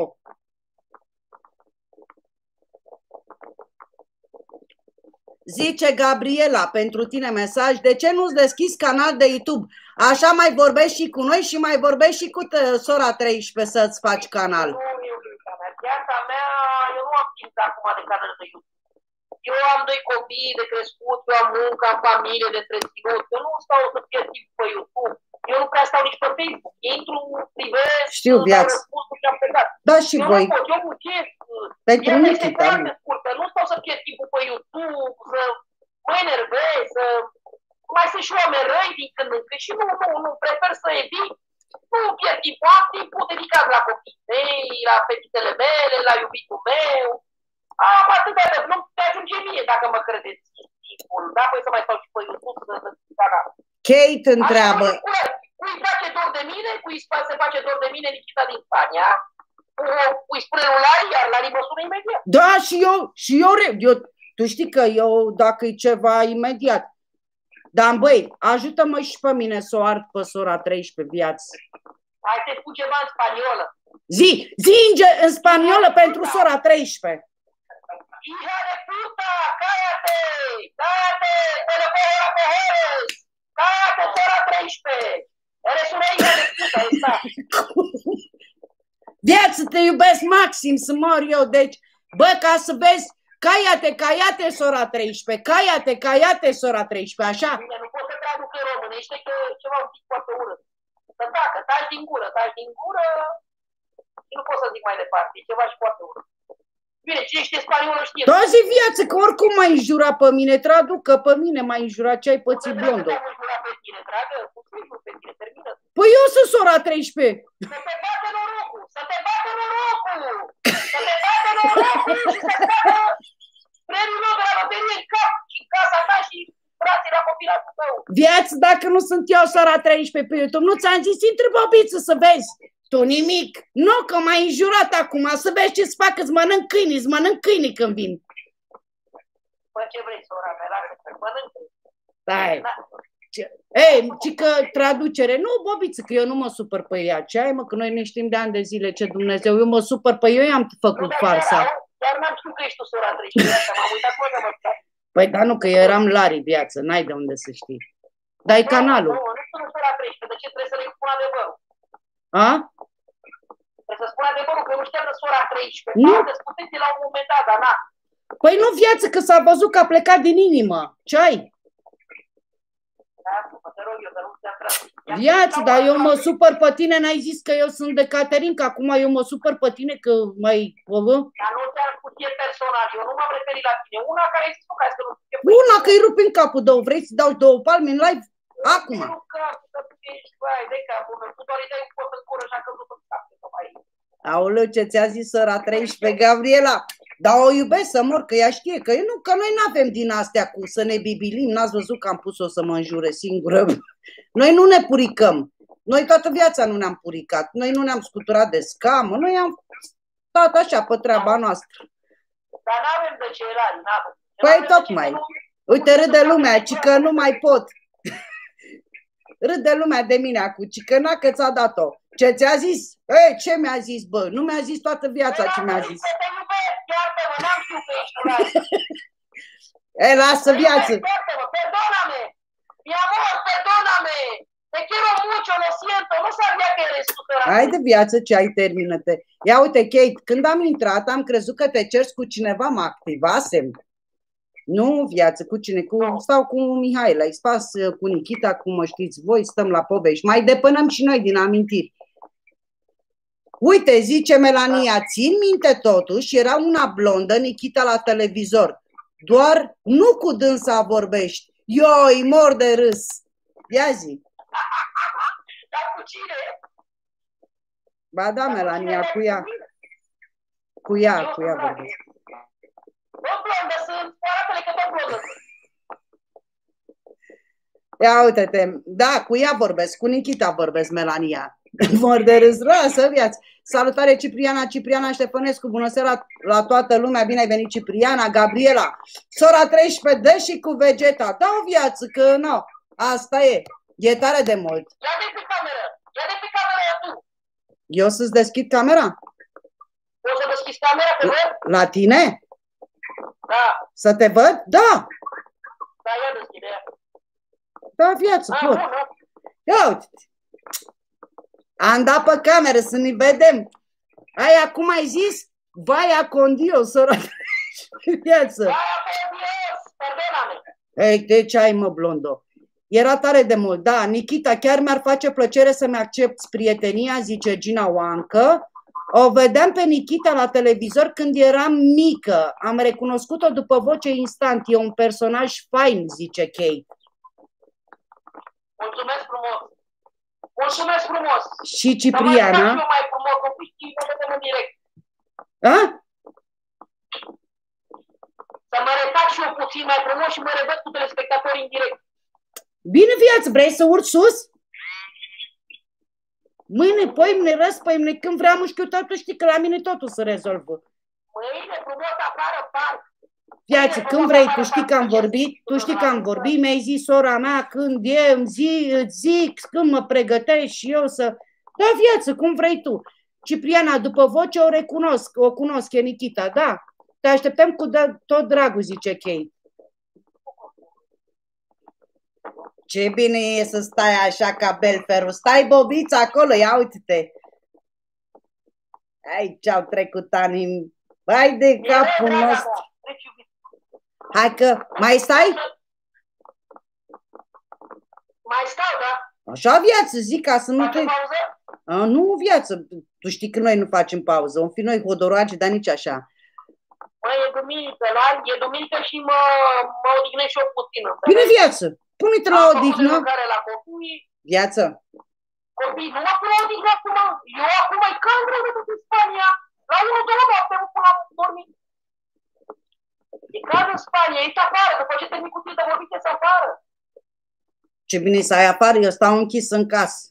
Zice Gabriela, pentru tine mesaj, de ce nu-ți deschizi canal de YouTube? Așa mai vorbești și cu noi și mai vorbești și cu sora treisprezece să-ți faci canal. Nu, iubița mea, viața mea, eu nu am timp acum de canal de YouTube. Eu am doi copii de crescut, eu am muncă, am familie de întreținut. Eu nu stau să fie timp pe YouTube. Eu nu prea stau nici pe Facebook. Intru, privesc, știu viața. Și am plecat. Da, și eu voi. Nu pot, eu muncesc. Pentru viața Nikita. este foarte scurtă. Nu stau să fie timpul pe YouTube, să mă enervez, să... Mai sunt și oameni răi din când în când și nu, nu, nu, prefer să evit. Nu pierd timpul, am timpul dedicat la copiii mei, la fetitele mele, la iubitul meu. Am atâta de nu te ajunge mie dacă mă credeți timpul, da? Păi să mai stau și pe YouTube să să canal. Kate întreabă. Cui face dor de mine, cui se face dor de mine Nikita din Spania, cui spune lui Lari, iar Lari mă sună imediat. Da, și eu, și eu, eu, tu știi că eu, dacă e ceva, imediat. Dar, băi, ajută-mă și pe mine să o ard pe sora treisprezece viață. Hai să spun ceva în spaniolă. Zi, zi în spaniolă pentru sora treisprezece. Hija de puta, cállate, cállate, te lo cojo a cojones, cállate, sora treisprezece. Eres una hija de puta, esta. Viață, te iubesc maxim să mor eu, deci, bă, ca să vezi, caiate, caiate, sora treisprezece, caiate, caiate, sora treisprezece, așa? Bine, nu pot să traduc în românește, că e ceva un pic foarte urât. Să tacă, taci din gură, taci din gură și nu pot să zic mai departe, e ceva și foarte urât. Bine, cine știe spaniolă știe. Da, zi viață, că oricum m-ai înjurat pe mine, traduc că pe mine m-ai înjurat ce ai pățit blondo. Nu te înjurat pe tine, dragă, cum să înjur pe tine, termină. Păi eu sunt sora treisprezece. Să te bate norocul, să te bate norocul, să te bate norocul și să scape premiul de la loterie în cap și în casa ta și frații la copilatul tău. Viață, dacă nu sunt eu sora treisprezece pe YouTube, nu ți-am zis, intră bobiță să vezi. Tu nimic. Nu, că m-ai înjurat acum, să vezi ce-ți fac, îți mănânc câinii, îți mănânc câinii când vin. Păi ce vrei, sora mea, lasă să mănânc. Stai. Ei, ci că traducere, nu, bobiță, că eu nu mă supăr pe ea. Ce ai, mă, că noi ne știm de ani de zile, ce Dumnezeu, eu mă supăr pe eu, i-am făcut farsa. Dar n-am știut că ești tu sora treisprezece, m-am uitat până mă stai. Păi, dar nu, că eu eram Lari, viață, n-ai de unde să știi. Dar e canalul. Nu, nu sunt sora treisprezece, de ce trebuie să le spun adevărul? A? Trebuie să spun adevărul, că nu știam de sora treisprezece. Nu. Că spuneți la un moment dat, dar na. Păi nu, viață, că s-a văzut că a plecat din inimă. Ce ai? Da, te rog eu, că nu ți-am tras. Viață, dar eu mă supăr pe tine, n-ai zis că eu sunt de Caterin, că acum eu mă supăr pe tine, că mai... Dar nu ți-am spus e personal, eu nu m-am referit la tine. Una care ai zis tu, ca să nu fie... Una, că îi rup în capul două, vrei să dau două palme în live? Acum. Nu, capul, că tu ești, vai, de capul meu, tu doar îi dai un pot în cură, așa că nu sunt capul, că mai... Aoleu, ce ți-a zis sora treisprezece, Gabriela? Dar o iubesc să mor, că ea știe că, eu nu, că noi nu avem din astea cu să ne bibilim. N-ați văzut că am pus-o să mă înjure singură. Noi nu ne puricăm. Noi toată viața nu ne-am puricat. Noi nu ne-am scuturat de scamă. Noi am stat așa pe treaba noastră. Dar n-avem de ce era, n-avem. Păi tocmai. Uite, râde lumea, ci că nu mai pot. Râde lumea de mine acum, ci că n-a că ți-a dat-o. Ce ți-a zis? Ei, ce mi-a zis, bă? Nu mi-a zis toată viața ce mi-a zis. Te iubesc, iartă-mă, n-am știut că ești curat. Ei, lasă viață. Iartă-mă, perdóname. Mi amor, perdóname. Te quiero mucho, lo siento. Nu sabia că eres tu, săracă. Hai de viață, ce ai, termină-te. Ia uite, Kate, când am intrat, am crezut că te ceri cu cineva, mă activasem. Nu, viață, cu cine? Cu, stau cu Mihaela, îi spas cu Nikita, cum mă știți voi, stăm la povești. Mai depănăm și noi din amintiri. Uite, zice Melania, țin minte totuși, era una blondă, Nikita, la televizor. Doar nu cu dânsa vorbești. Ioi, mor de râs. Ia zi. Dar cu cine? Ba da, Melania, cu ea. Cu ea, cu ea vorbesc. Tot blondă sunt, arată-le că tot blondă sunt. Ia uite-te, da, cu ea vorbesc, cu Nikita vorbesc, Melania. Mor de râs, roasă viață. Salutare Cipriana, Cipriana Ștefănescu, bună seara la toată lumea, bine ai venit Cipriana, Gabriela, sora treisprezece, dă și cu Vegeta, da o viață, că nu, asta e, e tare de mult. Ia de pe cameră, ia de pe cameră tu. Eu să-ți deschid camera? Poți să deschizi camera, te văd? La tine? Da. Să te văd? Da. Da, ia deschide. Da, viață, Ah, pot. bun, da. Ia uite. Am dat pe cameră să ne vedem. Aia, cum ai zis? Vaia condio, sora viață. Vaia condio, perdona-me. Ei, de ce ai, mă, blondo? Era tare de mult, da. Nikita, chiar mi-ar face plăcere să-mi accepti prietenia, zice Gina Oancă. O vedeam pe Nikita la televizor când eram mică. Am recunoscut-o după voce instant. E un personaj fain, zice Kate. Mulțumesc frumos. Mulțumesc frumos. Și Cipriana. Să mă arătați eu mai frumos, un pic și mă vedem în direct. A? Să mă arătați și eu puțin mai frumos și mă revăd cu telespectatorii în direct. Bine, viață, vrei să urci sus? Mâine, poimne, răspăimne, când vrea mușchiul tu știi că la mine totul se rezolvă. Mâine frumos afară în parc. Viață, când vrei, tu știi că am vorbit, tu știi că am vorbit, mi-ai zis sora mea când e, îmi zi, îți zic, când mă pregătești și eu să... Da, viață, cum vrei tu. Cipriana, după voce o recunosc, o cunosc, e Nikita, da. Te așteptăm cu tot dragul, zice Kate. Ce bine e să stai așa ca Belferu. Stai, bobița, acolo, ia uite-te. Aici au trecut ani. Hai de capul nostru. Hai că, mai stai? Mai stau, da? Așa viață, zic, ca să nu te... A, nu viață, tu știi că noi nu facem pauză. O fi noi hodoroage, dar nici așa. Măi, e duminică, la e duminică și mă, mă odihnesc și eu puțin. Bine viață, pune-te la odihnă. La copii. Viață. Copii, nu mă pun la odihnă acum. Eu acum e cam greu de în Spania. La unu, două noapte nu pun la dormit. E caz în Spania, ești afară, după ce termin cu tine de vorbit, ești afară. Ce bine să ai afară, eu stau închis în casă.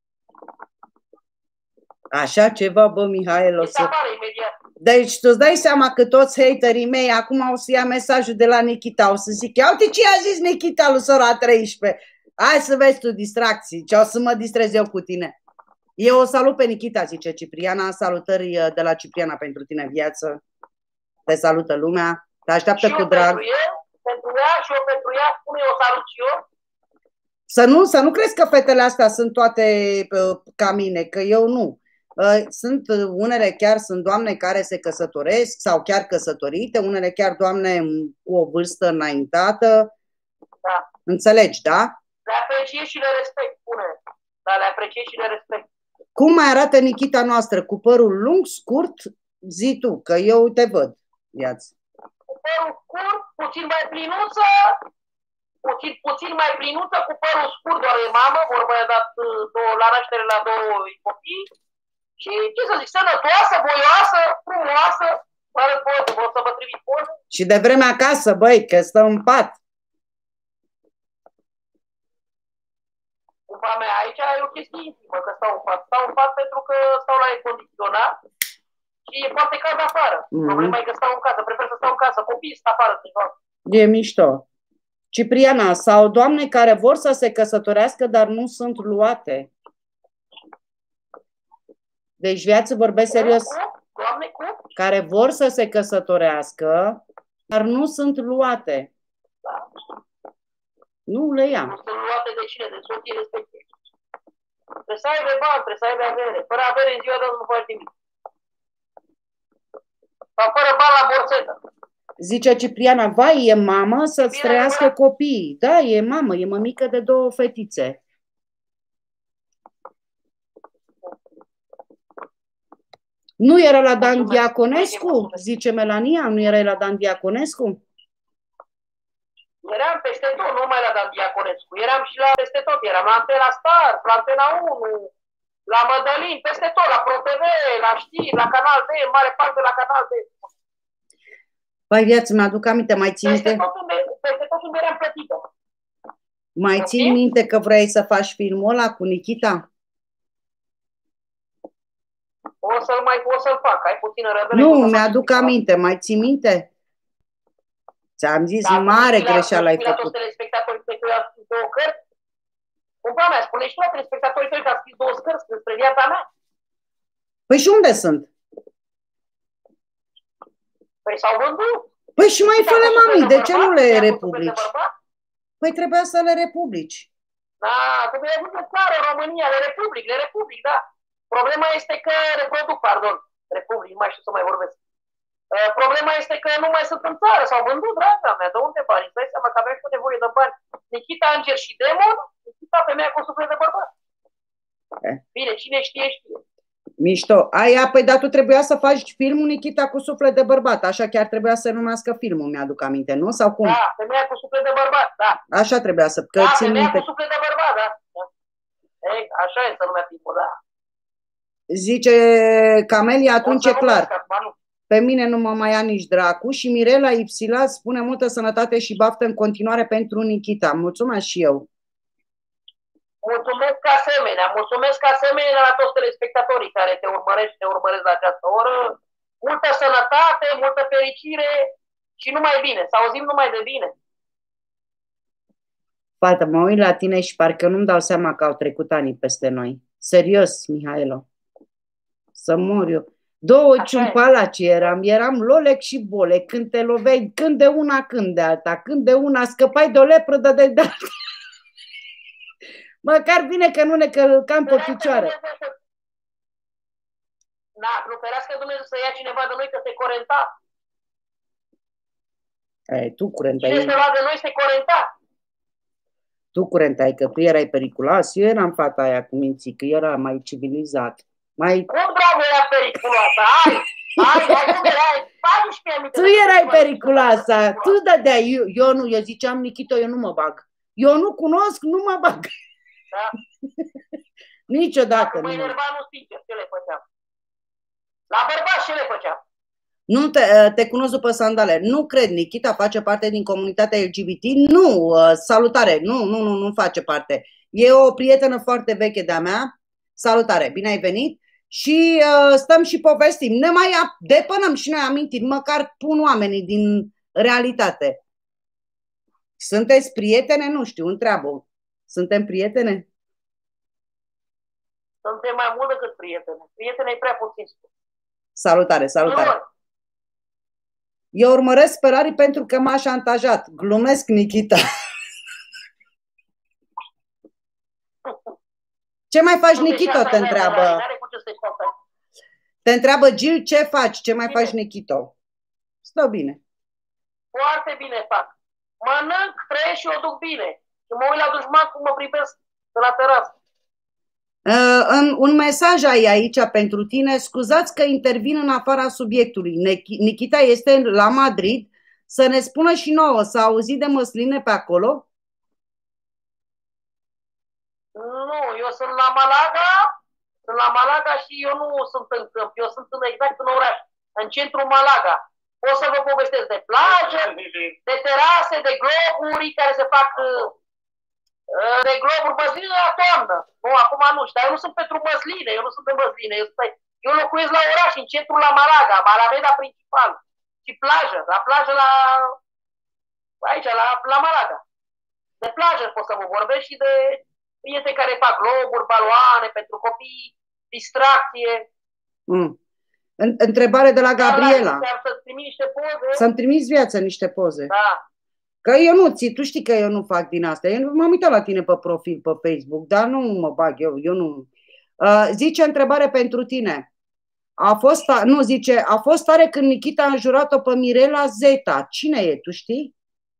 Așa ceva, bă, Mihail, o să... Afară, imediat. Deci tu îți dai seama că toți haterii mei acum o să ia mesajul de la Nikita, o să zic, ia uite ce a zis Nikita lui sora treisprezece. Hai să vezi tu distracții, ce o să mă distrez eu cu tine. Eu o salut pe Nikita, zice Cipriana, salutări de la Cipriana pentru tine, viață. Te salută lumea, te așteaptă și cu drag. Pentru, el, pentru ea și eu pentru ea, spune eu salut și eu. Să nu, să nu crezi că fetele astea sunt toate uh, ca mine, că eu nu. Sunt unele chiar sunt doamne care se căsătoresc sau chiar căsătorite, unele chiar doamne cu o vârstă înaintată. Da. Înțelegi, da? Le apreciez și le respect, spune. Dar le apreciez și le respect. Cum mai arată Nikita noastră? Cu părul lung, scurt? Zi tu, că eu te văd, viață. Cu părul scurt, puțin mai plinuță, puțin, puțin mai plinuță, cu părul scurt, doar e mamă, vorba i-a dat două, la naștere la două copii. Și, ce să zic, sănătoasă, voioasă, frumoasă, fără poză, o să vă trimit poză. Și de vreme acasă, băi, că stă în pat. Cupa mea, aici e o chestie intimă, că stau în pat. Stau în pat pentru că stau la aer condiționat și e foarte cald afară. Mm-hmm. Problema e că stau în casă, prefer să stau în casă, copiii stau afară. E mișto. Cipriana, sau doamne care vor să se căsătorească, dar nu sunt luate. Deci viață, vorbesc serios, Doamne, cum? care vor să se căsătorească, dar nu sunt luate. Da. Nu le ia. Nu sunt luate de cine? De soții respective. Trebuie să aibă bani, trebuie să aibă avere. Fără avere în ziua de azi nu faci nimic. Sau fără bani la borțetă. Zice Cipriana, vai, e mamă să-ți trăiască copiii. Da, e mamă, e mămică de două fetițe. Nu era la Dan Diaconescu? Zice Melania, nu era la Dan Diaconescu? Eram peste tot, nu numai la Dan Diaconescu. Eram și la peste tot. Eram la Antena Star, la Antena unu, la Mădălin, peste tot, la ProTV, la știri, la Canal D, în mare parte la Canal D. Păi viață, mi-aduc aminte, mai ții minte? Peste tot unde, peste tot unde eram plătită. Mai ții minte că vrei să faci filmul ăla cu Nikita? O să-l mai o să-l fac, ai puțină răbdare. Nu, mi-aduc aminte, mai ții minte? Ți-am zis, da, mare greșeală ai făcut. La telespectatorii tăi că eu am scris două cărți? Cumva mea, spune și tu la telespectatorii tăi că am scris două cărți despre viața mea? Păi și unde sunt? Păi s-au vândut. Păi și mai fă-le, mami, de ce nu le republici? Păi trebuia să le republici. Da, trebuie să clar în România, le republic, le republic, da. Problema este că reproduc, pardon, republic, nu mai știu să mai vorbesc. Problema este că nu mai sunt în țară, s-au vândut, draga mea, de unde bani? Îți dai seama că aveam și nevoie de bani. Nikita, Înger și Demon, Nikita, femeia cu suflet de bărbat. Eh. Bine, cine știe, știe. Mișto. Aia, păi, dar tu trebuia să faci filmul Nikita cu suflet de bărbat. Așa chiar trebuia să numească filmul, mi-aduc aminte, nu? Sau cum? Da, femeia cu suflet de bărbat, da. Așa trebuia să... Că da, femeia minte... cu suflet de bărbat, da. Ei, așa e să numea filmul, da. Zice Camelia, atunci e clar. Pe mine nu mă mai ia nici dracu și Mirela Ipsila spune multă sănătate și baftă în continuare pentru Nikita. Mulțumesc și eu. Mulțumesc asemenea, mulțumesc asemenea la toți telespectatorii care te urmăresc, te urmăresc la această oră. Multă sănătate, multă fericire și numai bine, să auzim numai de bine. Fată, mă uit la tine și parcă nu-mi dau seama că au trecut ani peste noi. Serios, Mihailo. Să mor eu. Două ciumpalaci eram, eram Lolec și Bolec, când te loveai, când de una, când de alta, când de una scăpai de o lepră, de de alta. Măcar bine că nu ne călcam pe picioare. Da, nu ferească Dumnezeu să ia cineva de noi că se corenta. Ei, tu curentai. Cine se lua de noi se corenta. Tu curentai că tu erai periculos, eu eram fata aia cu minții, că era mai civilizat. Mai... Cum, bravo, era periculoasă? Hai, hai, hai, cum erai? paisprezece Tu erai periculoasă, tu dădeai, eu, eu nu, eu ziceam, Nikito, eu nu mă bag. Eu nu cunosc, nu mă bag. Da. Niciodată. Dacă mă enerva, nu sincer, ce le făceam? La bărbați ce le făceam? Nu te, te cunosc după sandale. Nu cred, Nikita face parte din comunitatea L G B T? Nu, salutare, nu, nu, nu, nu face parte. E o prietenă foarte veche de-a mea. Salutare, bine ai venit. Și uh, stăm și povestim. Ne mai depănăm și noi amintiri, măcar pun oamenii din realitate. Sunteți prietene? Nu știu, întreabă. Suntem prietene? Suntem mai mult decât prietene. Prietene e prea puțin. Salutare, salutare. Eu urmăresc spălarii pentru că m-a șantajat. Glumesc, Nikita. Ce mai faci, Nikito? Te întreabă. Te întreabă Gil, ce faci? Ce mai faci, Nikito? Stau bine. Foarte bine fac. Mănânc, trăiesc și o duc bine. Și mă uit la dușman cum mă privesc de la terasă. Uh, un mesaj ai aici pentru tine. Scuzați că intervin în afara subiectului. Nikita este la Madrid. Să ne spună și nouă, s-a auzit de măsline pe acolo? Nu, eu sunt la Malaga. Sunt la Malaga și eu nu sunt în câmp. Eu sunt în, exact în oraș, în centrul Malaga. O să vă povestesc de plajă, de terase, de globuri care se fac... De globuri, măsline la toamnă. Nu, acum nu știu, dar eu nu sunt pentru măsline, eu nu sunt de măsline. Eu, sunt, eu locuiesc la oraș, în centrul la Malaga, Alameda principal. Și plajă, la plajă la... Aici, la, la Malaga. De plajă pot să vă vorbesc și de prieteni care fac globuri, baloane pentru copii, distracție. Mm. Întrebare de la Gabriela. Să-ți trimiți niște poze. Să-mi trimiți viață niște poze. Da. Că eu nu, ți, tu știi că eu nu fac din asta. Eu m-am uitat la tine pe profil, pe Facebook, dar nu mă bag eu, eu nu. Uh, zice întrebare pentru tine. A fost, nu, zice, a fost tare când Nikita a înjurat-o pe Mirela Zeta. Cine e, tu știi?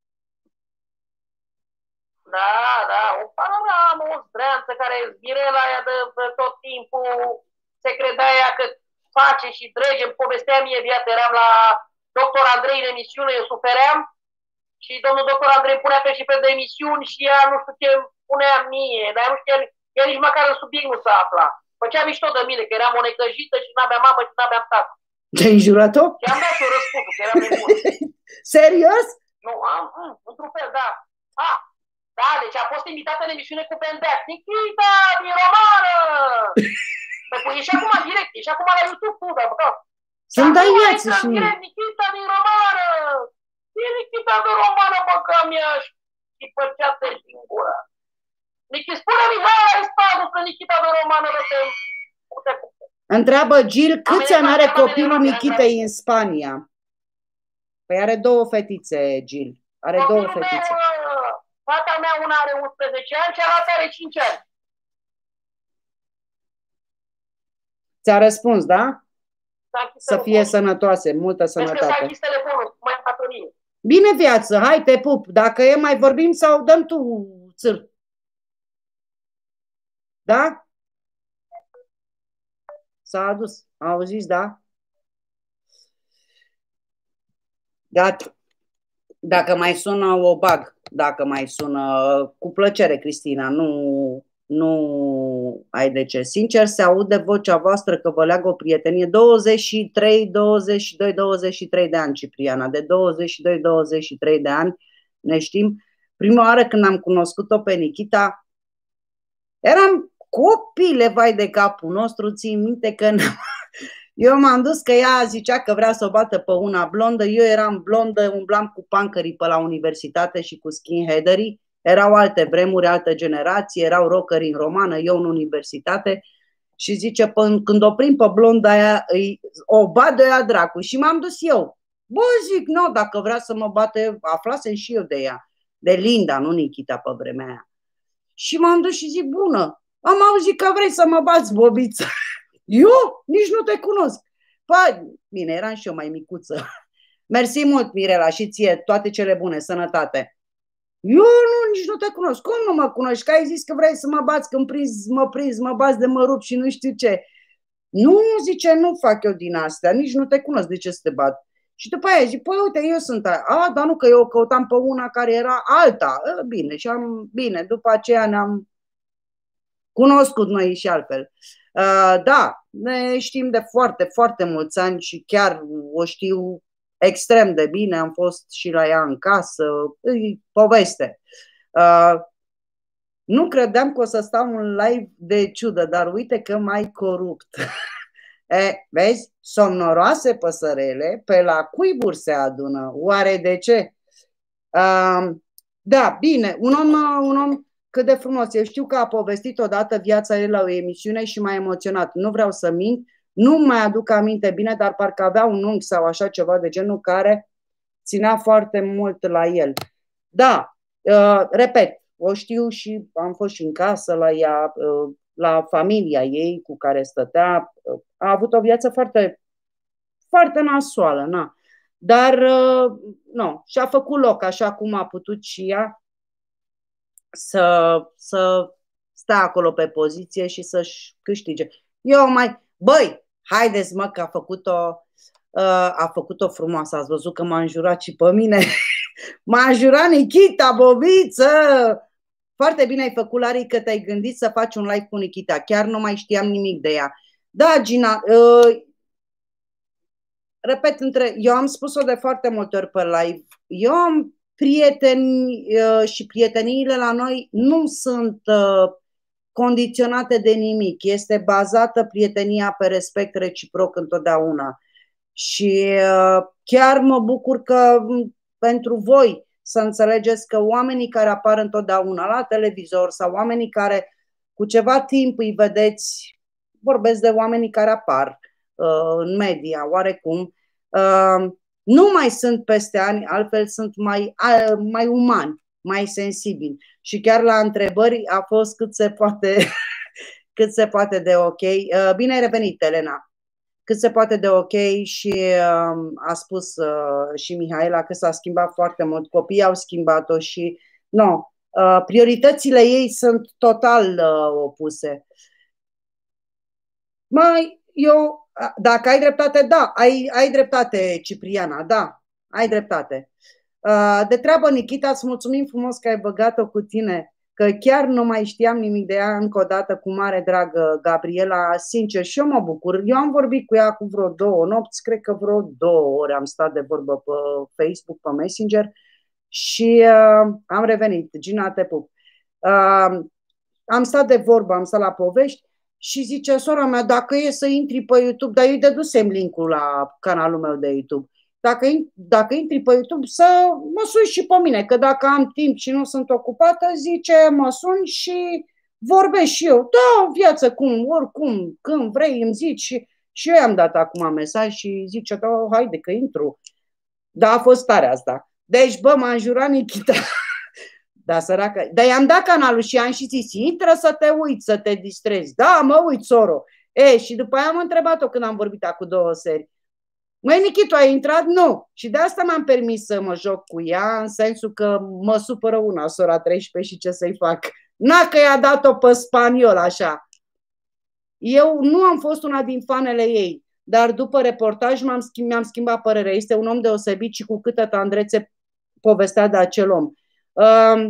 Da, da, o panoramă, o zdreanță care Mirela aia de, de tot timpul se credea ea că face și drege, îmi povestea mie viața, eram la doctor Andrei în emisiune, eu sufeream. Și domnul doctor Andrei punea pe și pe de emisiuni și ea nu știu ce punea mie, dar nu știu, ea nici măcar în subiect nu s-a aflat. Făcea mișto de mine, că eram o necăjită și n-aveam mamă și n-aveam tată. Te-ai înjurat-o? Și am dat și eu răspunsul, că eram nebun. Serios? Nu, am, mm, într-un fel, da. A, da, deci a fost invitată în emisiune cu Bendeac. Nikita, din romană! Păi e și acum direct, e și acum la YouTube, tu, da, bă. Să-mi dai viață și mie. Nikita din Romană! E Nikita din Romană, bă, că mi-a și păceată din gură. Nichi, spune-mi, Mihai, Spadu, că Nikita din Romană vă te pute. Întreabă Gil, câți ani are copilul Nikitei în Spania? Păi are două fetițe, Gil. Are două fetițe. Fata mea una are unsprezece ani, cealaltă are cinci ani. Ți-a răspuns, da? Să fie sănătoase, multă sănătate. Bine, viață, hai, te pup. Dacă e, mai vorbim sau dăm tu țâr. Da? S-a adus. Auziți, da? Gata. Dacă mai sună, o bag. Dacă mai sună, cu plăcere, Cristina. Nu, nu ai de ce. Sincer, se aude vocea voastră că vă leagă o prietenie. douăzeci și trei, douăzeci și doi, douăzeci și trei de ani, Cipriana. De douăzeci și doi, douăzeci și trei de ani ne știm. Prima oară când am cunoscut-o pe Nikita, eram copile, vai de capul nostru. Ții minte că eu m-am dus că ea zicea că vrea să o bată pe una blondă. Eu eram blondă, umblam cu pancării pe la universitate și cu skinheaderii. Erau alte vremuri, altă generație, erau rockeri în Romană, eu în universitate. Și zice, când o prind pe blonda aia, o bat de ea dracu. Și m-am dus eu. Bă, zic, nu, dacă vrea să mă bată, aflasem și eu de ea. De Linda, nu Nikita pe vremea aia. Și m-am dus și zic, bună, am auzit că vrei să mă bați, bobiță. Eu? Nici nu te cunosc. Păi, bine, eram și eu mai micuță. Mersi mult, Mirela, și ție toate cele bune, sănătate. Eu nu, nici nu te cunosc. Cum nu mă cunoști? Că ai zis că vrei să mă bați, când prinzi, mă prinzi, mă bați de mă rup și nu știu ce. Nu, zice, nu fac eu din astea, nici nu te cunosc, de ce să te bat? Și după aia zic, păi uite, eu sunt aia. A, dar nu, că eu căutam pe una care era alta. A, bine, și am, bine, după aceea ne-am cunoscut noi și altfel. Uh, da, ne știm de foarte, foarte mulți ani și chiar o știu extrem de bine. Am fost și la ea în casă, îi poveste. Uh, nu credeam că o să stau în live de ciudă, dar uite că mai corupt. E, vezi, somnoroase păsărele pe la cuiburi se adună. Oare de ce? Uh, da, bine, un om, un om cât de frumos. Eu știu că a povestit odată viața ei la o emisiune și m-a emoționat. Nu vreau să mint, nu mai aduc aminte bine, dar parcă avea un unchi sau așa ceva de genul care ținea foarte mult la el. Da, uh, repet, o știu și am fost și în casă la ea, uh, la familia ei cu care stătea. Uh, a avut o viață foarte, foarte nasoală, na. Dar, uh, nu, și-a făcut loc așa cum a putut și ea să, să stea acolo pe poziție și să-și câștige. Eu mai, băi, haideți mă că a făcut-o uh, a făcut-o frumoasă, ați văzut că m-a înjurat și pe mine. M-a înjurat Nikita, bobiță! Foarte bine ai făcut, Lari, că te-ai gândit să faci un live cu Nikita. Chiar nu mai știam nimic de ea. Da, Gina, uh, repet, între, eu am spus-o de foarte multe ori pe live. Eu am prieteni uh, și prieteniile la noi nu sunt uh, condiționate de nimic. Este bazată prietenia pe respect reciproc întotdeauna. Și uh, chiar mă bucur că pentru voi să înțelegeți că oamenii care apar întotdeauna la televizor sau oamenii care cu ceva timp îi vedeți, vorbesc de oamenii care apar uh, în media, oarecum, uh, nu mai sunt peste ani, altfel sunt mai, mai umani, mai sensibili. Și chiar la întrebări a fost cât se poate, cât se poate de ok. Bine ai revenit, Elena. Cât se poate de ok și a spus și Mihaela că s-a schimbat foarte mult. Copiii au schimbat-o și no, prioritățile ei sunt total opuse. Mai, eu Dacă ai dreptate, da, ai, ai dreptate, Cipriana, da, ai dreptate. De treabă, Nikita, îți mulțumim frumos că ai băgat-o cu tine, că chiar nu mai știam nimic de ea. Încă o dată, cu mare drag, Gabriela, sincer, și eu mă bucur. Eu am vorbit cu ea cu vreo două nopți, cred că vreo două ori am stat de vorbă pe Facebook, pe Messenger și uh, am revenit. Gina, te pup. Uh, am stat de vorbă, am stat la povești. Și zice sora mea, dacă e să intri pe YouTube, dar eu îi dădusem link-ul la canalul meu de YouTube, dacă, dacă intri pe YouTube să mă suni și pe mine, că dacă am timp și nu sunt ocupată, zice, mă suni și vorbesc și eu. Da, viață, cum, oricum, când vrei, îmi zici. Și, și eu i-am dat acum mesaj și zice, da, haide că intru. Da, a fost tare asta. Deci, bă, m-a înjurat Nikita. Da, săracă. Dar i-am dat canalul și am și zis, intră să te uiți, să te distrezi. Da, mă uit, soro. E, și după aia am întrebat-o când am vorbit cu două seri. Măi, Nichitu, ai intrat? Nu. Și de asta m-am permis să mă joc cu ea, în sensul că mă supără una, sora treisprezece, și ce să-i fac. Na, că i-a dat-o pe spaniol, așa. Eu nu am fost una din fanele ei, dar după reportaj mi-am schimbat, schimbat părerea. Este un om deosebit și cu câtă tandrețe povestea de acel om. Uh,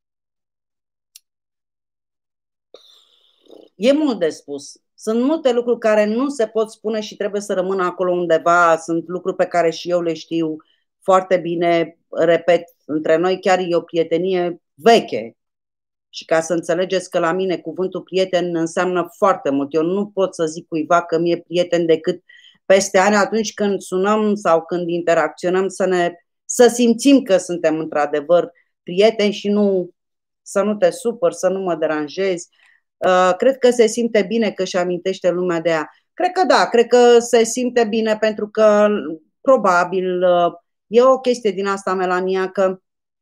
e mult de spus. Sunt multe lucruri care nu se pot spune și trebuie să rămână acolo undeva. Sunt lucruri pe care și eu le știu foarte bine. Repet, între noi chiar e o prietenie veche. Și ca să înțelegeți că la mine cuvântul prieten înseamnă foarte mult. Eu nu pot să zic cuiva că mi-e prieten decât peste ani, atunci când sunăm sau când interacționăm, să, ne, să simțim că suntem într-adevăr prieteni și nu să nu te supăr, să nu mă deranjezi. Uh, cred că se simte bine că își amintește lumea de ea. Cred că da, cred că se simte bine pentru că probabil uh, e o chestie din asta, Melania, că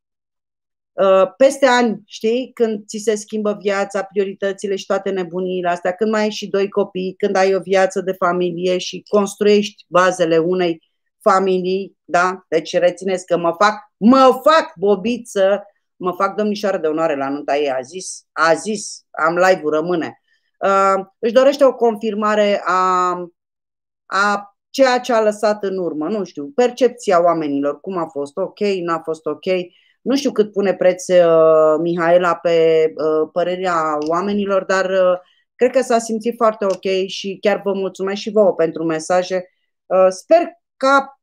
uh, peste ani, știi, când ți se schimbă viața, prioritățile și toate nebuniile astea, când mai ai și doi copii, când ai o viață de familie și construiești bazele unei familii, da? Deci rețineți că mă fac, mă fac bobiță, mă fac domnișoară de onoare la nunta ei, a zis, a zis, am live-ul, rămâne. Uh, își dorește o confirmare a, a ceea ce a lăsat în urmă, nu știu, percepția oamenilor, cum a fost ok, n-a fost ok, nu știu cât pune preț uh, Mihaela pe uh, părerea oamenilor, dar uh, cred că s-a simțit foarte ok și chiar vă mulțumesc și vouă pentru mesaje. Uh, sper ca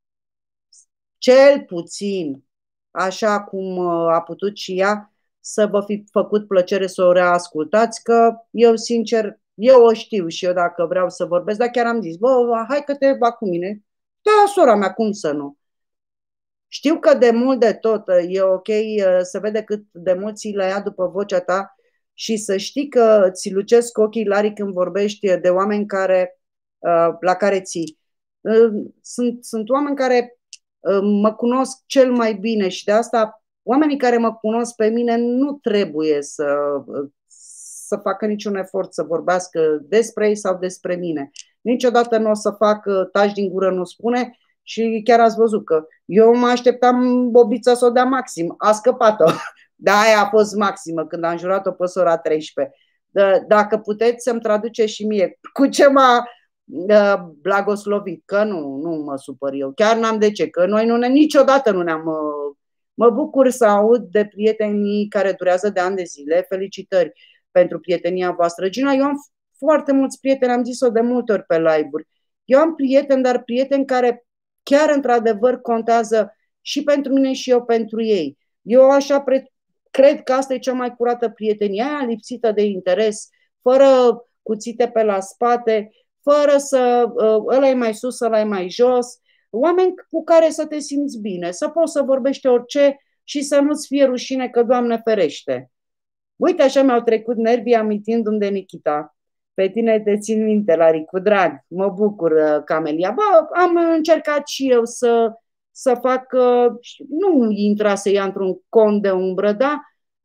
cel puțin, așa cum a putut și ea, să vă fi făcut plăcere să o reascultați, că eu, sincer, eu o știu și eu dacă vreau să vorbesc, dar chiar am zis, bă, hai că te bag cu mine. Da, sora mea, cum să nu? Știu că de mult de tot e ok să vede cât de mult ți le ia după vocea ta și să știi că ți lucesc ochii lari când vorbești de oameni care, la care ții. Sunt, sunt oameni care mă cunosc cel mai bine și de asta oamenii care mă cunosc pe mine nu trebuie să, să facă niciun efort să vorbească despre ei sau despre mine. Niciodată nu o să fac taci din gură, nu spune, și chiar ați văzut că eu mă așteptam bobița să o dea maxim. A scăpat-o. Da, aia a fost maximă când am jurat-o pe sora treisprezece. Dacă puteți să-mi traduceți și mie cu ce m-a blagoslovit, că nu, nu mă supăr eu. Chiar n-am de ce, că noi nu ne, niciodată nu ne-am... Mă bucur să aud de prietenii care durează de ani de zile. Felicitări pentru prietenia voastră. Gina, eu am foarte mulți prieteni, am zis-o de multe ori pe live-uri. Eu am prieteni, dar prieteni care chiar într-adevăr contează și pentru mine și eu pentru ei. Eu așa cred că asta e cea mai curată prietenie, aia lipsită de interes, fără cuțite pe la spate, fără să ăla e mai sus, ăla e mai jos, oameni cu care să te simți bine, să poți să vorbești orice și să nu-ți fie rușine că, Doamne ferește. Uite, așa mi-au trecut nervii amintindu-mi de Nikita. Pe tine te țin minte, Lari, cu drag. Mă bucur, Camelia. Bă, am încercat și eu să, să fac, nu intra să ia într-un cont de umbră, da?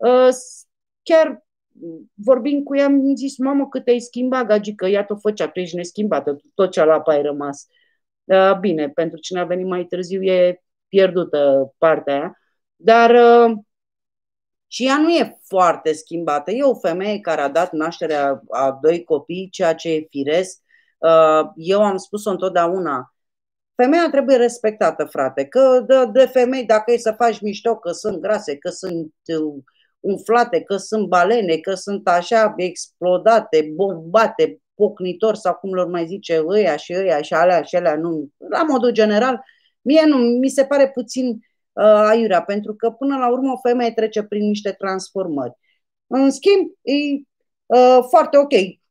Chiar vorbind cu ea, am zis, mamă, cât te-ai schimbat, gagică, iată, făcea, tu ești neschimbată, tot cealaltă ai rămas. Bine, pentru cine a venit mai târziu e pierdută partea aia, dar și ea nu e foarte schimbată. E o femeie care a dat nașterea a doi copii, ceea ce e firesc. Eu am spus-o întotdeauna, femeia trebuie respectată, frate, că de, de femei, dacă e să faci mișto că sunt grase, că sunt umflate, că sunt balene, că sunt așa explodate, bombate, pocnitori sau cum lor mai zice ăia și ăia și alea și alea, nu. La modul general, mie nu, mi se pare puțin uh, aiurea, pentru că până la urmă o femeie trece prin niște transformări. În schimb, e uh, foarte ok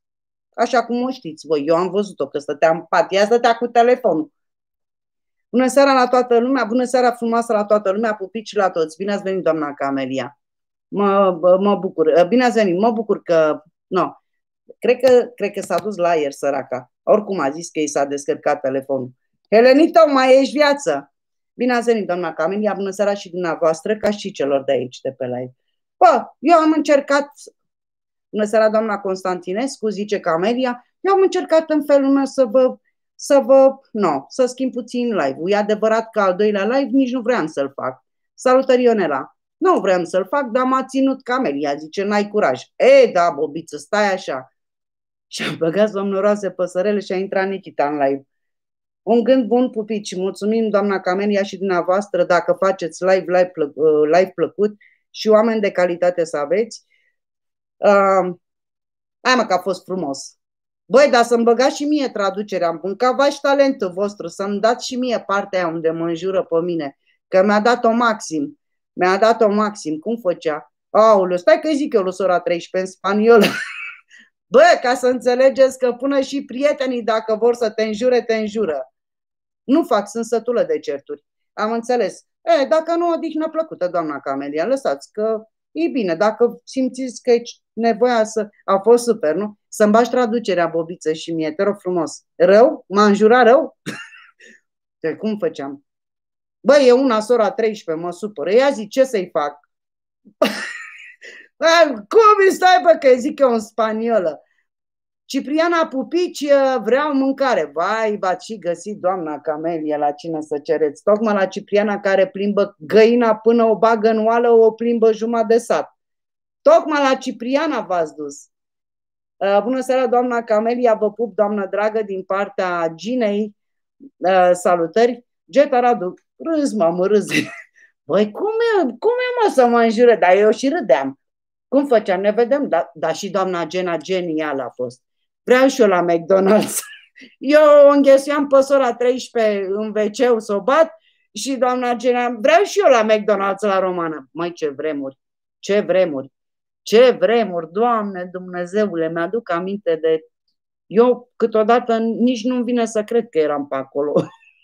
așa cum o știți voi. Eu am văzut-o că stătea în pat. Ea stătea cu telefonul. Bună seara la toată lumea, bună seara frumoasă la toată lumea, pupici la toți. Bine ați venit, doamna Camelia. Mă, mă bucur. Bine ați venit. Mă bucur că... No. Cred că, cred că s-a dus la aer, săraca. Oricum a zis că i s-a descărcat telefonul. Helenito, mai ești viață? Bine ați venit, doamna Camelia. Bună seara și dumneavoastră, ca și celor de aici, de pe live. Bă, eu am încercat... Bună seara, doamna Constantinescu, zice Camelia. Eu am încercat în felul meu să vă... Să vă... No, să schimb puțin live-ul. E adevărat că al doilea live nici nu vreau să-l fac. Salutări, Ionela. Nu vreau să-l fac, dar m-a ținut Camelia. Zice, n-ai curaj. E, da, bobiță, stai așa. Și a băgat somnoroase păsărele și a intrat Nikita în live. Un gând bun, pupici. Mulțumim, doamna Camelia, și dumneavoastră, dacă faceți live, live, plă, live plăcut și oameni de calitate să aveți. Uh, hai mă că a fost frumos. Băi, dar să-mi băgați și mie traducerea. Am mâncat și talentul vostru, să-mi dați și mie partea aia unde mă înjură pe mine. Că mi-a dat-o maxim. Mi-a dat-o maxim. Cum făcea? Aoleu, stai că zic eu lui sora treisprezece în spaniolă. Bă, ca să înțelegeți că până și prietenii, dacă vor să te înjure, te înjură. Nu fac, sunt sătulă de certuri. Am înțeles. E, dacă nu, odihnă plăcută, doamna Camelia, lăsați că e bine. Dacă simțiți că e nevoia să... A fost super, nu? Să-mi bași traducerea, bobiță, și mie, te rog frumos. Rău? M-a înjurat rău? De cum făceam? Bă, e una sora treisprezece, mă supără. Ea zic, ce să-i fac? Cum îi stai, bă, că zic eu în spaniolă? Cipriana Pupici, vreau mâncare. Vai, v-ați și găsit, doamna Camelia, la cine să cereți. Tocmai la Cipriana care plimbă găina până o bagă în oală, o plimbă jumătate de sat. Tocmai la Cipriana v-ați dus. Bună seara, doamna Camelia, vă pup, doamnă dragă, din partea Ginei. Salutări. Geta Radu, râs, mă, mă râs. Băi, cum e, cum e, mă, să mă înjure? Dar eu și râdeam. Cum făceam? Ne vedem? Dar da, și doamna Gena genial a fost. Vreau și eu la McDonald's. Eu înghesuiam pe sora treisprezece în ve ce să o bat și doamna Gena, vreau și eu la McDonald's la Romană. Măi, ce vremuri, ce vremuri, ce vremuri, Doamne Dumnezeule, mi-aduc aminte de... Eu câteodată nici nu-mi vine să cred că eram pe acolo.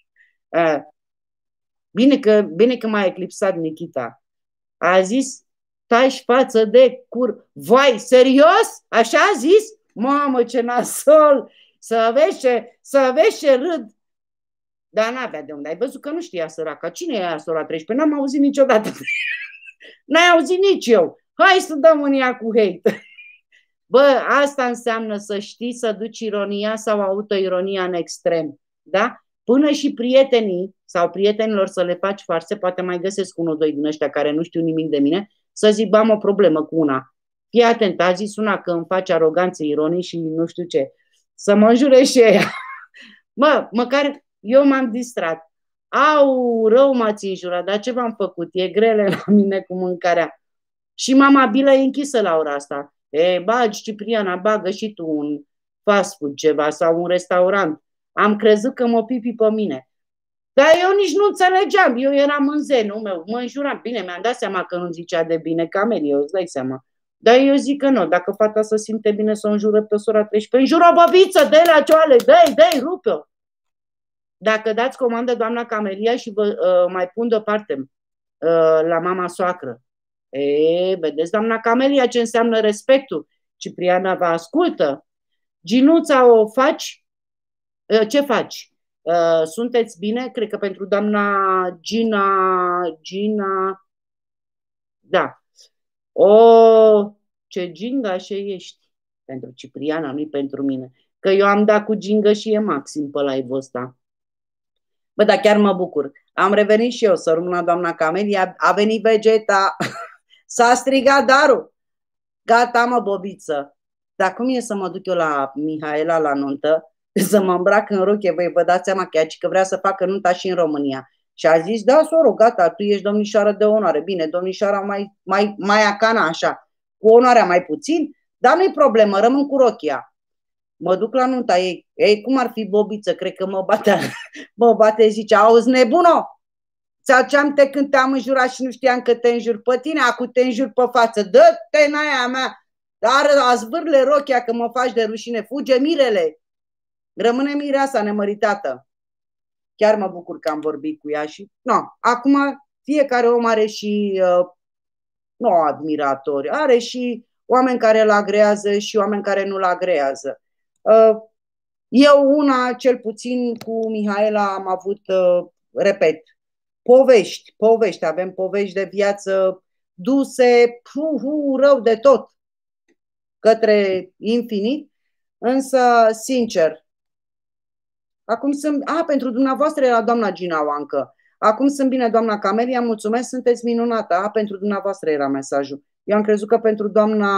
Bine că, bine că m-a eclipsat Nikita. A zis, taci față de cur... Vai, serios? Așa a zis? Mamă, ce nasol! Să vezi ce, să vezi ce râd. Dar n-avea de unde. Ai văzut că nu știa săraca. Cine e aia sora treisprezece? N-am auzit niciodată. N-ai auzit nici eu. Hai să dăm în ea cu hate. Bă, asta înseamnă să știi să duci ironia sau autoironia în extrem. Da? Până și prietenii sau prietenilor să le faci farse, poate mai găsesc unul, doi din ăștia care nu știu nimic de mine, să zic, bă, am o problemă cu una. Fii atent, a zis una că îmi face aroganță, ironii și nu știu ce. Să mă înjure și ea. Mă, măcar eu m-am distrat. Au, rău m-ați înjurat, dar ce v-am făcut? E grele la mine cu mâncarea. Și mama Bilă e închisă la ora asta. E, bagi, Cipriana, bagă și tu un fast food ceva sau un restaurant. Am crezut că mă pipi pe mine. Dar eu nici nu înțelegeam. Eu eram în zenul meu. Mă înjuram. Bine, mi-am dat seama că nu zicea de bine Camelia, îți dai seama. Dar eu zic că nu. Dacă fata să simte bine să o înjură pe sora treisprezece, înjură o băbiță, dă-i la cioale, dă-i, dă-i, rupe-o. Dacă dați comandă, doamna Camelia, și vă uh, mai pun deoparte uh, la mama soacră. E, vedeți, doamna Camelia, ce înseamnă respectul. Cipriana vă ascultă. Ginuța, o faci? Ce faci? Sunteți bine? Cred că pentru doamna Gina, Gina, da. O, ce ginga și ești. Pentru Cipriana, nu-i pentru mine. Că eu am dat cu gingă și e maxim pe live-ul ăsta. Bă, dar chiar mă bucur. Am revenit și eu, să rămână doamna Camelia. A venit Vegeta. S-a strigat darul. Gata, mă, bobiță. Dar cum e să mă duc eu la Mihaela la nuntă, să mă îmbrac în rochie, voi vă dați seama că, că vrea să facă nunta și în România. Și a zis, da, soro, gata, tu ești domnișoară de onoare. Bine, domnișoara mai, mai, mai acana așa, cu onoarea mai puțin, dar nu-i problemă, rămân cu rochia. Mă duc la nunta ei. Ei, cum ar fi, bobiță? Cred că mă bate, mă bate, zice, auzi, nebuno? Ți-am te când te-am înjurat și nu știam că te înjur pe tine, acum te înjur pe față. Dă-te în aia mea. Dar a zvârle rochia că mă faci de rușine. Fuge, mirele. Rămâne mireasa nemăritată. Chiar mă bucur că am vorbit cu ea și... No, acum fiecare om are și... Uh, nu admiratori, are și oameni care îl agrează și oameni care nu îl agrează. Uh, eu una, cel puțin cu Mihaela, am avut, uh, repet, povești, povești, avem povești de viață duse, puh, rău de tot, către infinit, însă, sincer, acum sunt, a, pentru dumneavoastră era doamna Gina Oancă, acum sunt bine, doamna Camelia, mulțumesc, sunteți minunată, a, pentru dumneavoastră era mesajul. Eu am crezut că pentru doamna...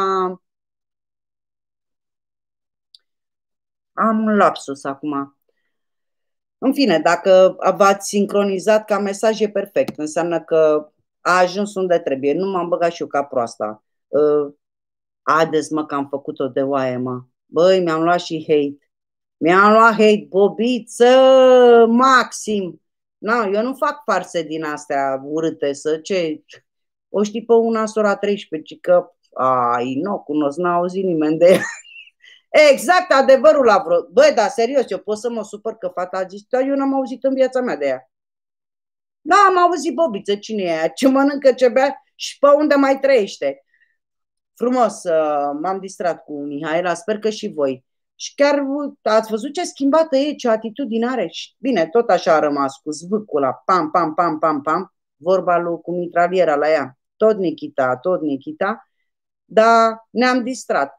Am un lapsus acum. În fine, dacă v-ați sincronizat ca mesaj, e perfect. Înseamnă că a ajuns unde trebuie. Nu m-am băgat și eu ca proasta. Uh, Ades, mă, că am făcut-o de oaie, mă. Băi, mi-am luat și hate. Mi-am luat hate, bobiță, maxim. Na, eu nu fac farse din astea urâte, să ce... O știi pe una, sora treisprezece, că... Ai, nu o cunosc, n-a auzit nimeni de ea. Exact, adevărul la vreo... Băi, dar serios, eu pot să mă supăr că fata a zis, eu n-am auzit în viața mea de ea. Da, am auzit, bobiță, cine e aia? Ce mănâncă, ce bea și pe unde mai trăiește. Frumos, m-am distrat cu Mihaela, sper că și voi. Și chiar ați văzut ce schimbată e, ce atitudine are. Și bine, tot așa a rămas cu zvâcul ăla, pam, pam, pam, pam, pam, vorba lui cu mitraliera la ea. Tot Nikita, tot Nikita, dar ne-am distrat.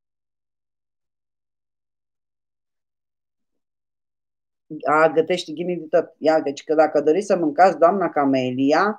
A, gătești ghinii de tot. Ia, deci că dacă doriți să mâncați doamna Camelia,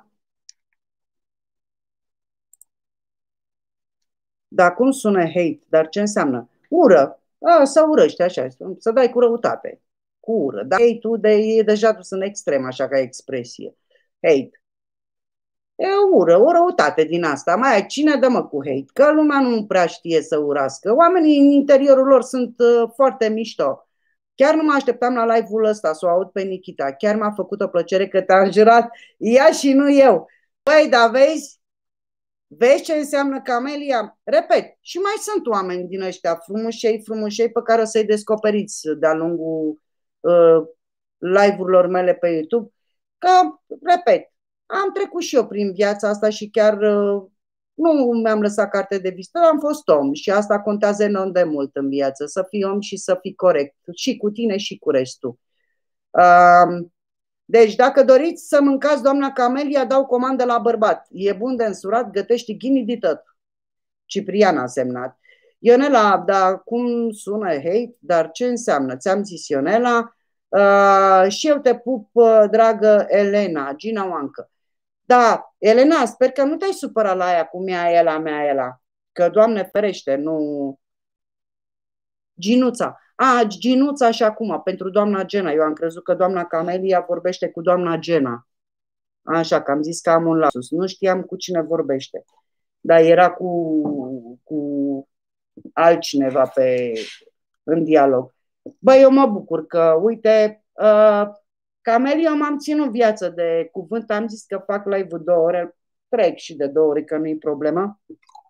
dar cum sună hate? Dar ce înseamnă? Ură. A, să urăști, așa, să dai cu răutate. Cu ură. Dar hate-ul de, e deja dus în extrem, așa ca expresie. Hate. E ură, o răutate din asta. Mai cine dă mă cu hate? Că lumea nu prea știe să urască. Oamenii în interiorul lor sunt uh, foarte mișto. Chiar nu mă așteptam la live-ul ăsta să o aud pe Nikita. Chiar mi-a făcut o plăcere că te-am jurat ea și nu eu. Păi, dar vezi? Vezi ce înseamnă Camelia? Repet, și mai sunt oameni din ăștia frumușei, frumușei pe care o să-i descoperiți de-a lungul uh, live-urilor mele pe YouTube. Că, repet, am trecut și eu prin viața asta și chiar uh, nu mi-am lăsat carte de vizită, am fost om și asta contează enorm de mult în viață, să fii om și să fii corect, și cu tine și cu restul. Uh, deci, dacă doriți să mâncați doamna Camelia, dau comandă la bărbat. E bun de însurat, gătești ghinii de tot. Ciprian a semnat. Ionela, dar cum sună hate? Dar ce înseamnă? Ți-am zis, Ionela. Uh, și eu te pup, dragă Elena, Gina Oancă. Da, Elena, sper că nu te-ai supărat la aia cu mea, ela, mea, ela. Că, Doamne ferește, nu... Ginuța. A, Ginuța și acum, pentru doamna Gena. Eu am crezut că doamna Camelia vorbește cu doamna Gena. Așa, că am zis că am un lapsus. Nu știam cu cine vorbește. Dar era cu, cu altcineva pe, în dialog. Băi, eu mă bucur că, uite, uh, Camelia m-am ținut viață de cuvânt. Am zis că fac live-ul două ore. Trec și de două ore, că nu-i problemă.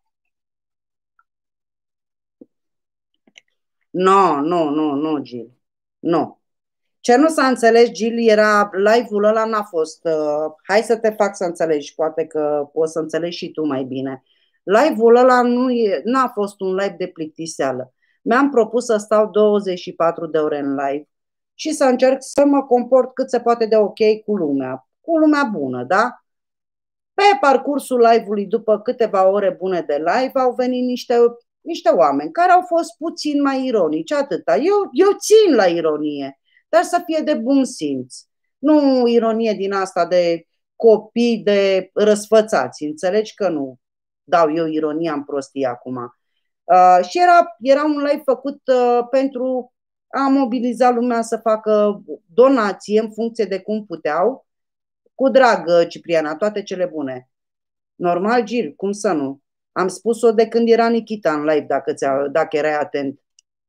Nu, nu, nu, nu, Gil. Nu. Ce nu s-a înțeles, Gil, era live-ul ăla n-a fost. Uh, hai să te fac să înțelegi, poate că o să înțelegi și tu mai bine. Live-ul ăla nu e, n-a fost un live de plictiseală. Mi-am propus să stau douăzeci și patru de ore în live și să încerc să mă comport cât se poate de ok cu lumea. Cu lumea bună, da? Pe parcursul live-ului, după câteva ore bune de live, au venit niște... niște oameni care au fost puțin mai ironici, atâta. Eu, eu țin la ironie, dar să fie de bun simț. Nu ironie din asta de copii de răsfățați. Înțelegi că nu dau eu ironia în prostie acum. Uh, și era, era un live făcut uh, pentru a mobiliza lumea să facă donație în funcție de cum puteau. Cu drag, Cipriana, toate cele bune. Normal, Gil, cum să nu? Am spus-o de când era Nikita în live, dacă, dacă erai atent.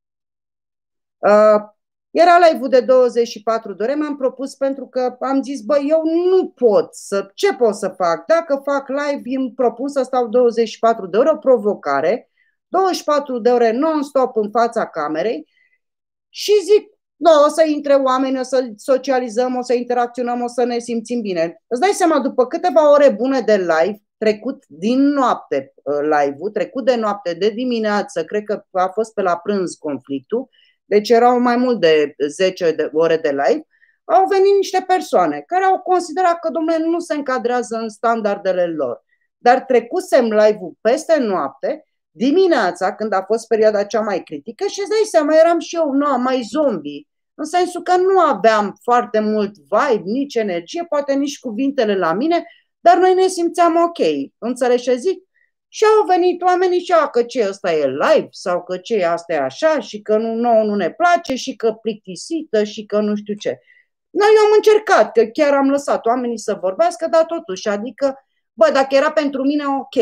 Uh, era live-ul de douăzeci și patru de ore, m-am propus pentru că am zis, bă, eu nu pot să... Ce pot să fac? Dacă fac live, îmi propun să stau douăzeci și patru de ore, o provocare, douăzeci și patru de ore non-stop în fața camerei și zic, no, o să intre oameni, o să socializăm, o să interacționăm, o să ne simțim bine. Îți dai seama, după câteva ore bune de live, trecut din noapte live-ul, trecut de noapte, de dimineață, cred că a fost pe la prânz conflictul, deci erau mai mult de zece de ore de live, au venit niște persoane care au considerat că, domnule, nu se încadrează în standardele lor. Dar trecusem live-ul peste noapte, dimineața, când a fost perioada cea mai critică, și îți dai seama, eram și eu no, mai zombie, în sensul că nu aveam foarte mult vibe, nici energie, poate nici cuvintele la mine, dar noi ne simțeam ok. Înțelegi ce zic? Și au venit oamenii și au că ce ăsta e live sau că ce asta e așa și că nu, nouă nu ne place și că plictisită și că nu știu ce. Noi eu am încercat, că chiar am lăsat oamenii să vorbească, dar totuși, adică, bă, dacă era pentru mine, ok.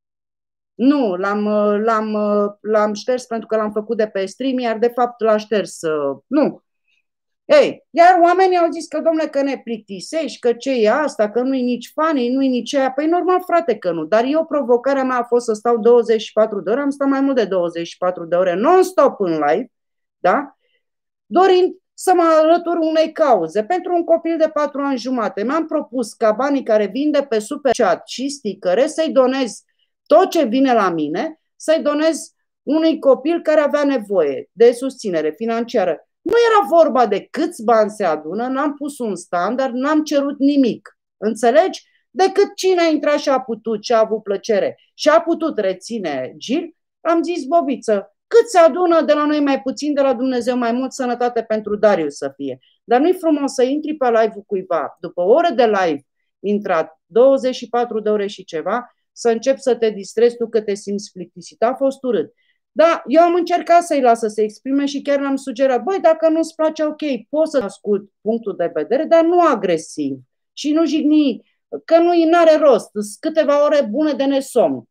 Nu, l-am, l-am, l-am șters pentru că l-am făcut de pe stream, iar de fapt l-a șters. Nu. Ei, iar oamenii au zis că, domnule, că ne plictisești, că ce e asta, că nu-i nici funny, nu-i nici aia. Păi normal, frate, că nu. Dar eu, provocarea mea a fost să stau douăzeci și patru de ore, am stat mai mult de douăzeci și patru de ore non-stop în live, da? Dorind să mă alătur unei cauze. Pentru un copil de patru ani jumate mi-am propus ca banii care vin de pe Super Chat și stickere să-i donez tot ce vine la mine, să-i donez unui copil care avea nevoie de susținere financiară. Nu era vorba de câți bani se adună, n-am pus un standard, n-am cerut nimic. Înțelegi? Decât cine a intrat și a putut, și a avut plăcere și a putut reține Gil, am zis, Bobiță, cât se adună de la noi mai puțin, de la Dumnezeu mai mult, sănătate pentru Darius să fie. Dar nu-i frumos să intri pe live-ul cuiva, după o oră de live, intrat douăzeci și patru de ore și ceva, să începi să te distrezi tu că te simți plictisit. A fost urât. Da, eu am încercat să-i las să se exprime și chiar le-am sugerat, băi, dacă nu-ți place, ok, poți să ascult punctul de vedere, dar nu agresiv și nu jigni, că nu-i n-are rost, sunt câteva ore bune de nesomn.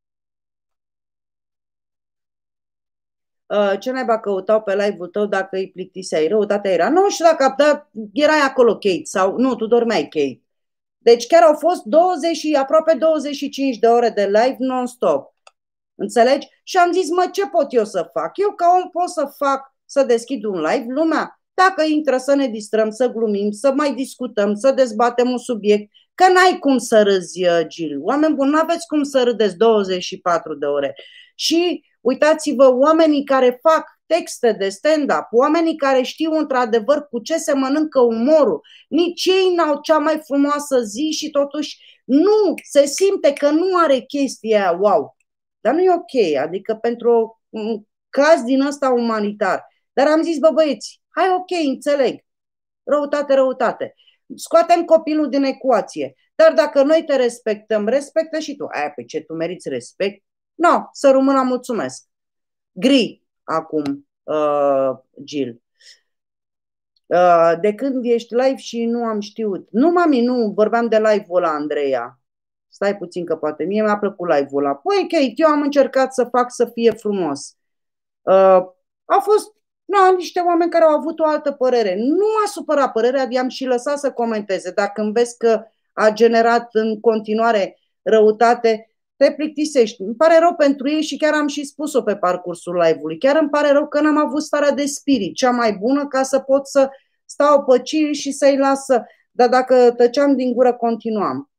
Ce naiba căutau pe live-ul tău dacă îi plictiseai? Răutatea era. Nu știu dacă da, erai acolo, Kate, sau nu, tu dormeai, Kate. Deci chiar au fost douăzeci, aproape douăzeci și cinci de ore de live non-stop. Înțelegi? Și am zis, mă, ce pot eu să fac? Eu ca om pot să fac, să deschid un live, lumea, dacă intră să ne distrăm, să glumim, să mai discutăm, să dezbatem un subiect, că n-ai cum să râzi, Gil. Oameni buni, n-aveți cum să râdeți douăzeci și patru de ore. Și uitați-vă, oamenii care fac texte de stand-up, oamenii care știu într-adevăr cu ce se mănâncă umorul, nici ei n-au cea mai frumoasă zi și totuși nu, se simte că nu are chestia aia, wow. Dar nu e ok, adică pentru un caz din ăsta umanitar. Dar am zis, bă băieți, hai ok, înțeleg, răutate, răutate. Scoatem copilul din ecuație. Dar dacă noi te respectăm, respectă și tu. Aia, pe ce, tu meriți respect? Nu, no, să rămână, mulțumesc. Gri, acum, uh, Gil. Uh, de când ești live și nu am știut. Nu, mami, nu, vorbeam de live-ul ăla, Andreea. Stai puțin că poate mie mi-a plăcut live-ul ăla. Păi, Kate, eu am încercat să fac să fie frumos. Uh, a fost no, niște oameni care au avut o altă părere. Nu a supărat părerea, i-am și lăsat să comenteze. Dacă îmi vezi că a generat în continuare răutate, te plictisești. Îmi pare rău pentru ei și chiar am și spus-o pe parcursul live-ului. Chiar îmi pare rău că n-am avut starea de spirit cea mai bună ca să pot să stau pe cil și să-i lasă. Dar dacă tăceam din gură, continuam.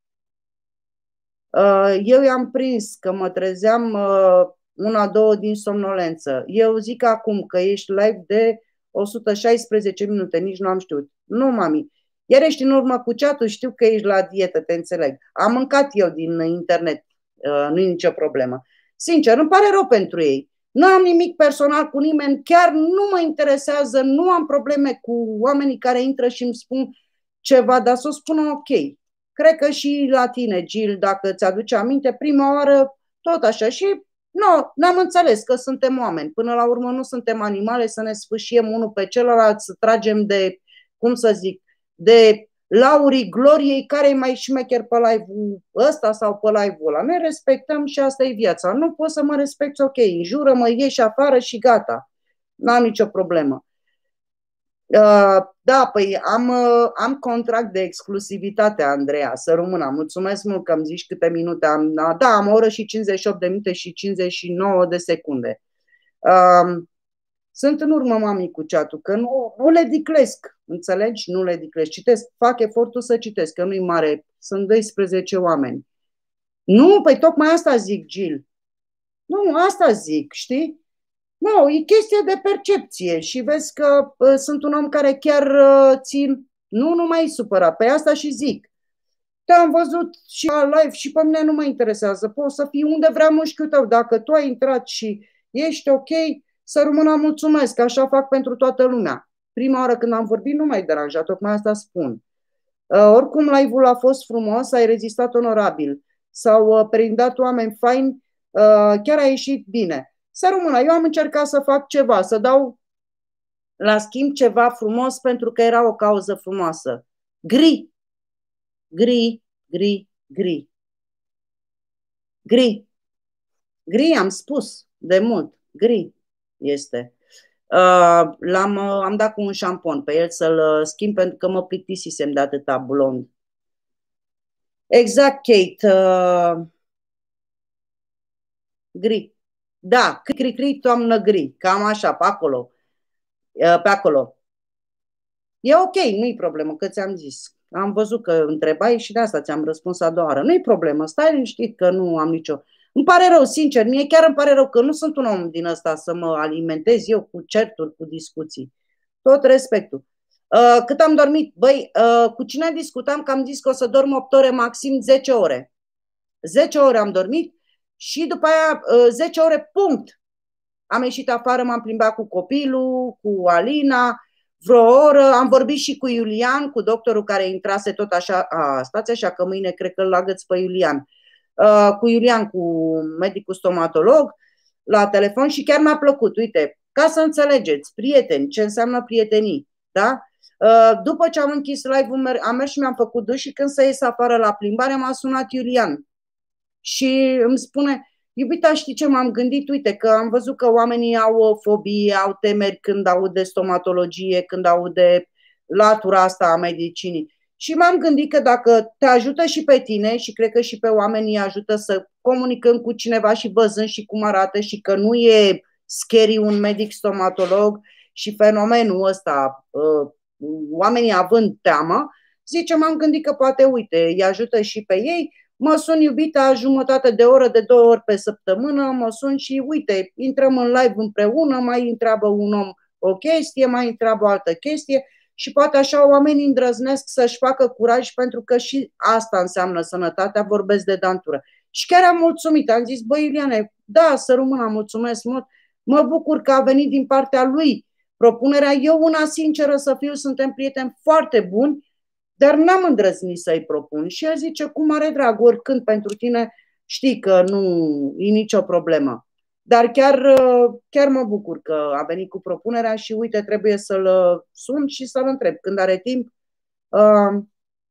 Eu i-am prins că mă trezeam una, două din somnolență. Eu zic acum că ești live de o sută șaisprezece minute, nici nu am știut. Nu, mami. Iar ești în urmă cu chat-ul, știu că ești la dietă, te înțeleg. Am mâncat eu din internet, nu e nicio problemă. Sincer, îmi pare rău pentru ei. Nu am nimic personal cu nimeni, chiar nu mă interesează, nu am probleme cu oamenii care intră și îmi spun ceva, dar să o spună ok. Cred că și la tine, Gil, dacă ți-aduce aminte, prima oară tot așa și nu, n-am înțeles că suntem oameni. Până la urmă nu suntem animale să ne sfâșiem unul pe celălalt, să tragem de, cum să zic, de laurii gloriei care e mai șmecher pe live-ul ăsta sau pe live-ul ăla. Ne respectăm și asta e viața. Nu poți să mă respecti, ok, înjură-mă, ieși afară și gata. N-am nicio problemă. Uh, da, păi am, uh, am contract de exclusivitate, Andreea, să rămână. Mulțumesc mult că îmi zici câte minute am. Da, am o oră și cincizeci și opt de minute și cincizeci și nouă de secunde. Uh, sunt în urmă, mami, cu chat-ul, că nu, nu le diclesc, înțelegi? Nu le diclesc. Citesc, fac efortul să citesc, că nu-i mare. Sunt doisprezece oameni. Nu, păi tocmai asta zic, Gil. Nu, asta zic, știi? Nu, e chestie de percepție și vezi că uh, sunt un om care chiar uh, țin, nu, nu mai supăra, pe asta și zic. Te-am văzut și la live și pe mine nu mă interesează, poți să fii unde vrea mușchiul tău, dacă tu ai intrat și ești ok, să rămână mulțumesc, așa fac pentru toată lumea. Prima oară când am vorbit nu m-ai deranjat, tocmai asta spun. Uh, oricum live-ul a fost frumos, ai rezistat onorabil, s-au uh, prindat oameni faini, uh, chiar a ieșit bine. Să rămână, eu am încercat să fac ceva, să dau la schimb ceva frumos pentru că era o cauză frumoasă. Gri, gri, gri, gri. Gri. Gri am spus de mult. Gri este. Uh, l-am, uh, am dat cu un șampon pe el să-l schimb pentru că mă plictisisem de atâta blond. Exact, Kate. Uh, gri. Da, cri-cri, toamnă gri. Cam așa, pe acolo. Uh, pe acolo. E ok, nu-i problemă, că ți-am zis. Am văzut că întrebai și de asta ți-am răspuns a doua oară. Nu-i problemă, stai liniștit că nu am nicio... Îmi pare rău, sincer, mie chiar îmi pare rău că nu sunt un om din ăsta să mă alimentez eu cu certuri, cu discuții. Tot respectul. Uh, cât am dormit? Băi, uh, cu cine discutam că am zis că o să dorm opt ore, maxim zece ore. zece ore am dormit și după aia uh, zece ore, punct. Am ieșit afară, m-am plimbat cu copilul, cu Alina, vreo oră, am vorbit și cu Iulian, cu doctorul care intrase tot așa, a, stați așa că mâine cred că îl agăț pe Iulian, uh, cu Iulian, cu medicul stomatolog, la telefon și chiar mi-a plăcut, uite, ca să înțelegeți, prieteni, ce înseamnă prietenii, da? Uh, după ce am închis live-ul, am mers și mi-am făcut duș și când să ies afară la plimbare m-a sunat Iulian și îmi spune... Iubita, știi ce m-am gândit? Uite că am văzut că oamenii au fobii, au temeri când aud de stomatologie, când aud de latura asta a medicinii. Și m-am gândit că dacă te ajută și pe tine și cred că și pe oamenii ajută să comunicăm cu cineva și văzând și cum arată și că nu e scary un medic stomatolog și fenomenul ăsta, oamenii având teamă, zice, m-am gândit că poate, uite, îi ajută și pe ei. Mă sun, iubita, jumătate de oră, de două ori pe săptămână, mă sun și uite, intrăm în live împreună, mai întreabă un om o chestie, mai întreabă o altă chestie și poate așa oamenii îndrăznesc să-și facă curaj pentru că și asta înseamnă sănătatea, vorbesc de dantură. Și chiar am mulțumit, am zis, băi, Iuliane, da, să rămână, mulțumesc mult, mă bucur că a venit din partea lui propunerea, eu una sinceră să fiu, suntem prieteni foarte buni, dar n-am îndrăznit să-i propun. Și el zice, cu mare drag, oricând pentru tine, știi că nu e nicio problemă. Dar chiar, chiar mă bucur că a venit cu propunerea și uite, trebuie să-l sun și să-l întreb. Când are timp, uh,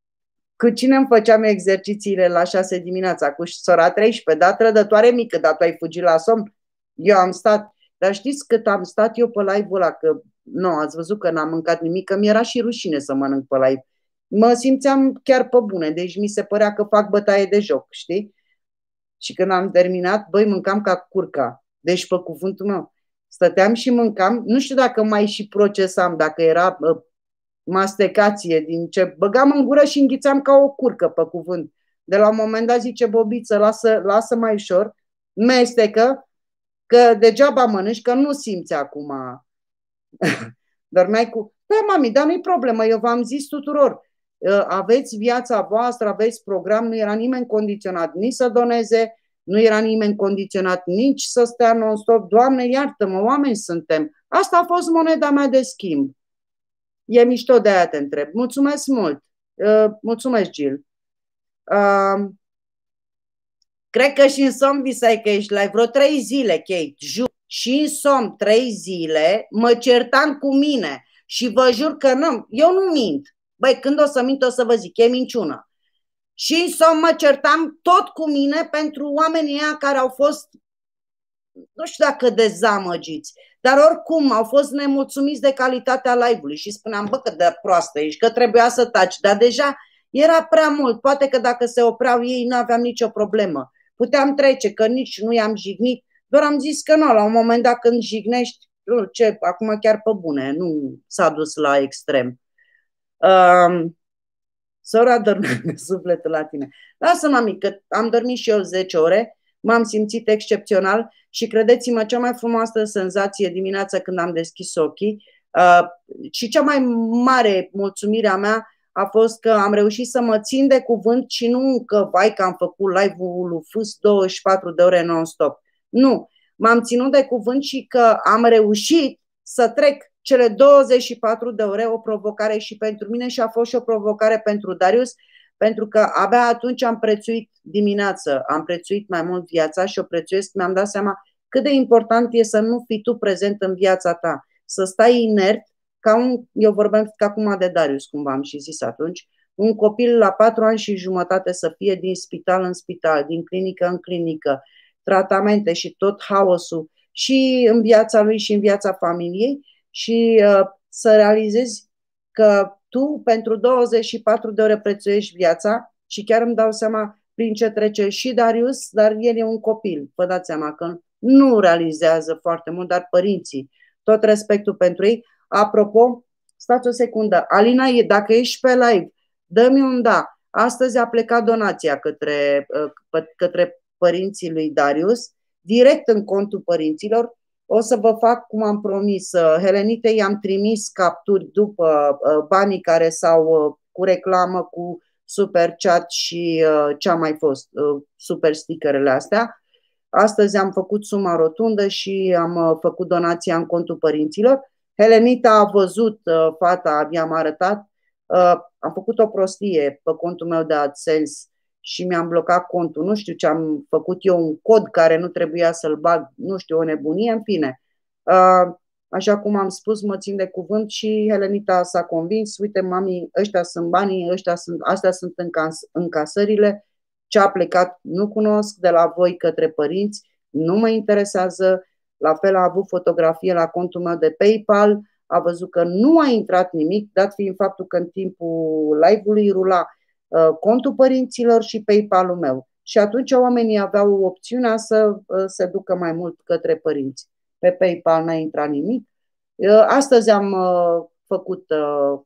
cu cine îmi făceam exercițiile la șase dimineața? Cu sora treisprezece, da, trădătoare mică, dar tu ai fugit la somn? Eu am stat. Dar știți cât am stat eu pe live-ul ăla? Că nu, ați văzut că n-am mâncat nimic, că mi-era și rușine să mănânc pe live. Mă simțeam chiar pe bune, deci mi se părea că fac bătaie de joc, știi? Și când am terminat, băi, mâncam ca curca, deci pe cuvântul meu. Stăteam și mâncam, nu știu dacă mai și procesam, dacă era uh, mastecație din ce, băgam în gură și înghițeam ca o curcă pe cuvânt. De la un moment dat zice, Bobiță, lasă, lasă mai ușor, mestecă, că degeaba mănânci, că nu simți acum. Dormeai cu... Da, mami, dar nu-i problemă, eu v-am zis tuturor, aveți viața voastră, aveți program, nu era nimeni condiționat nici să doneze, nu era nimeni condiționat nici să stea non-stop. Doamne, iartă-mă, oameni suntem. Asta a fost moneda mea de schimb. E mișto, de aia te întreb. Mulțumesc mult. Mulțumesc, Gil. Cred că și în somn visai că ești la vreo trei zile, Kate, jur. Și în somn trei zile mă certam cu mine și vă jur că nu, eu nu mint. Băi, când o să mint, o să vă zic, e minciună. Și în somn mă certam tot cu mine pentru oamenii ăia care au fost nu știu dacă dezamăgiți, dar oricum au fost nemulțumiți de calitatea live-ului și spuneam, bă, că de proastă ești, că trebuia să taci, dar deja era prea mult. Poate că dacă se opreau ei, nu aveam nicio problemă. Puteam trece, că nici nu i-am jignit, doar am zis că nu, la un moment dat când jignești, nu, ce, acum chiar pe bune, nu s-a dus la extrem. Um, Sora dormea sufletul la tine. Lasă, mami, că am dormit și eu zece ore, m-am simțit excepțional și credeți-mă, cea mai frumoasă senzație dimineața când am deschis ochii uh, și cea mai mare mulțumire a mea a fost că am reușit să mă țin de cuvânt și nu că, vai, că am făcut live-ul lui Fâs douăzeci și patru de ore non-stop. Nu, m-am ținut de cuvânt și că am reușit să trec cele douăzeci și patru de ore, o provocare și pentru mine și a fost și o provocare pentru Darius, pentru că abia atunci am prețuit dimineață, am prețuit mai mult viața și o prețuiesc, mi-am dat seama cât de important e să nu fii tu prezent în viața ta, să stai inert, ca un, eu vorbeam acum de Darius, cum v-am și zis atunci, un copil la patru ani și jumătate să fie din spital în spital, din clinică în clinică, tratamente și tot haosul și în viața lui și în viața familiei și uh, să realizezi că tu pentru douăzeci și patru de ore prețuiești viața și chiar îmi dau seama prin ce trece și Darius, dar el e un copil. Vă dați seama că nu realizează foarte mult, dar părinții, tot respectul pentru ei. Apropo, stați o secundă, Alina, dacă ești pe live, dă-mi un da. Astăzi a plecat donația către, către părinții lui Darius, direct în contul părinților. O să vă fac cum am promis. Helenitei i-am trimis capturi după banii care s-au cu reclamă, cu super chat și ce a mai fost, super stickerele astea. Astăzi am făcut suma rotundă și am făcut donația în contul părinților. Helenita a văzut fata, i-am arătat. Am făcut o prostie pe contul meu de AdSense și mi-am blocat contul. Nu știu ce am făcut eu, un cod care nu trebuia să-l bag, nu știu, o nebunie, în fine. Așa cum am spus, mă țin de cuvânt și Helenita s-a convins. Uite, mami, ăștia sunt banii, ăștia sunt, astea sunt încas încasările. Ce a plecat nu cunosc, de la voi către părinți, nu mă interesează. La fel a avut fotografie la contul meu de PayPal, a văzut că nu a intrat nimic, dat fiind faptul că în timpul live-ului rula uh, contul părinților și PayPal-ul meu. Și atunci oamenii aveau opțiunea să uh, se ducă mai mult către părinți. Pe PayPal n-a intrat nimic. Uh, astăzi am uh, făcut, uh,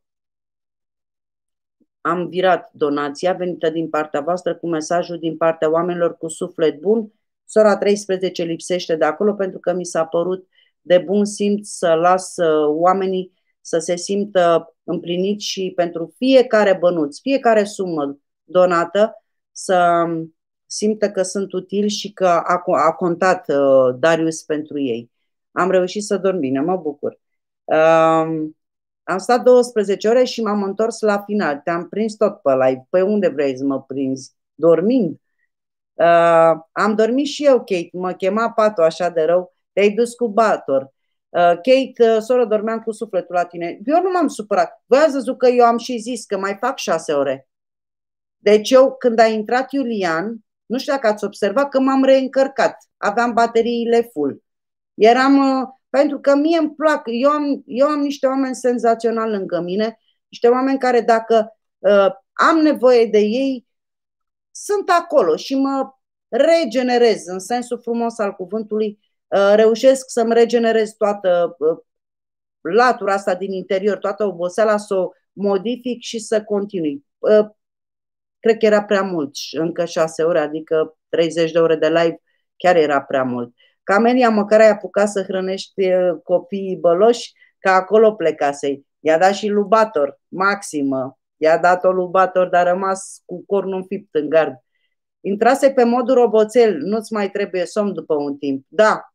am virat donația venită din partea voastră cu mesajul din partea oamenilor cu suflet bun. Sora treisprezece lipsește de acolo pentru că mi s-a părut de bun simț să las oamenii să se simtă împliniți și pentru fiecare bănuț, fiecare sumă donată să simtă că sunt utili și că a, a contat uh, Darius pentru ei. Am reușit să dorm bine, mă bucur. Uh, am stat douăsprezece ore și m-am întors la final. Te-am prins tot pe live. Pe unde vrei să mă prinzi? Dormind? Uh, am dormit și eu, Kate. Mă chema patul așa de rău. Te-ai dus cu bator. Uh, Kate, uh, soră, dormeam cu sufletul la tine. Eu nu m-am supărat. Voi ați văzut că eu am și zis că mai fac șase ore. Deci eu, când a intrat Iulian, nu știu dacă ați observat că m-am reîncărcat. Aveam bateriile full. Eram, uh, pentru că mie îmi plac. Eu am, eu am niște oameni senzaționali lângă mine. Niște oameni care dacă uh, am nevoie de ei, sunt acolo și mă regenerez în sensul frumos al cuvântului. Reușesc să-mi regenerez toată latura asta din interior, toată oboseala, să o modific și să continui. Cred că era prea mult, încă șase ore, adică treizeci de ore de live, chiar era prea mult. Camelia măcar ai apucat să hrănești copiii băloși, că acolo plecasei. I-a dat și lui Bator, maximă. I-a dat-o lui Bator, dar a rămas cu cornul înfipt în gard. Intrase pe modul roboțel, nu-ți mai trebuie somn după un timp. Da.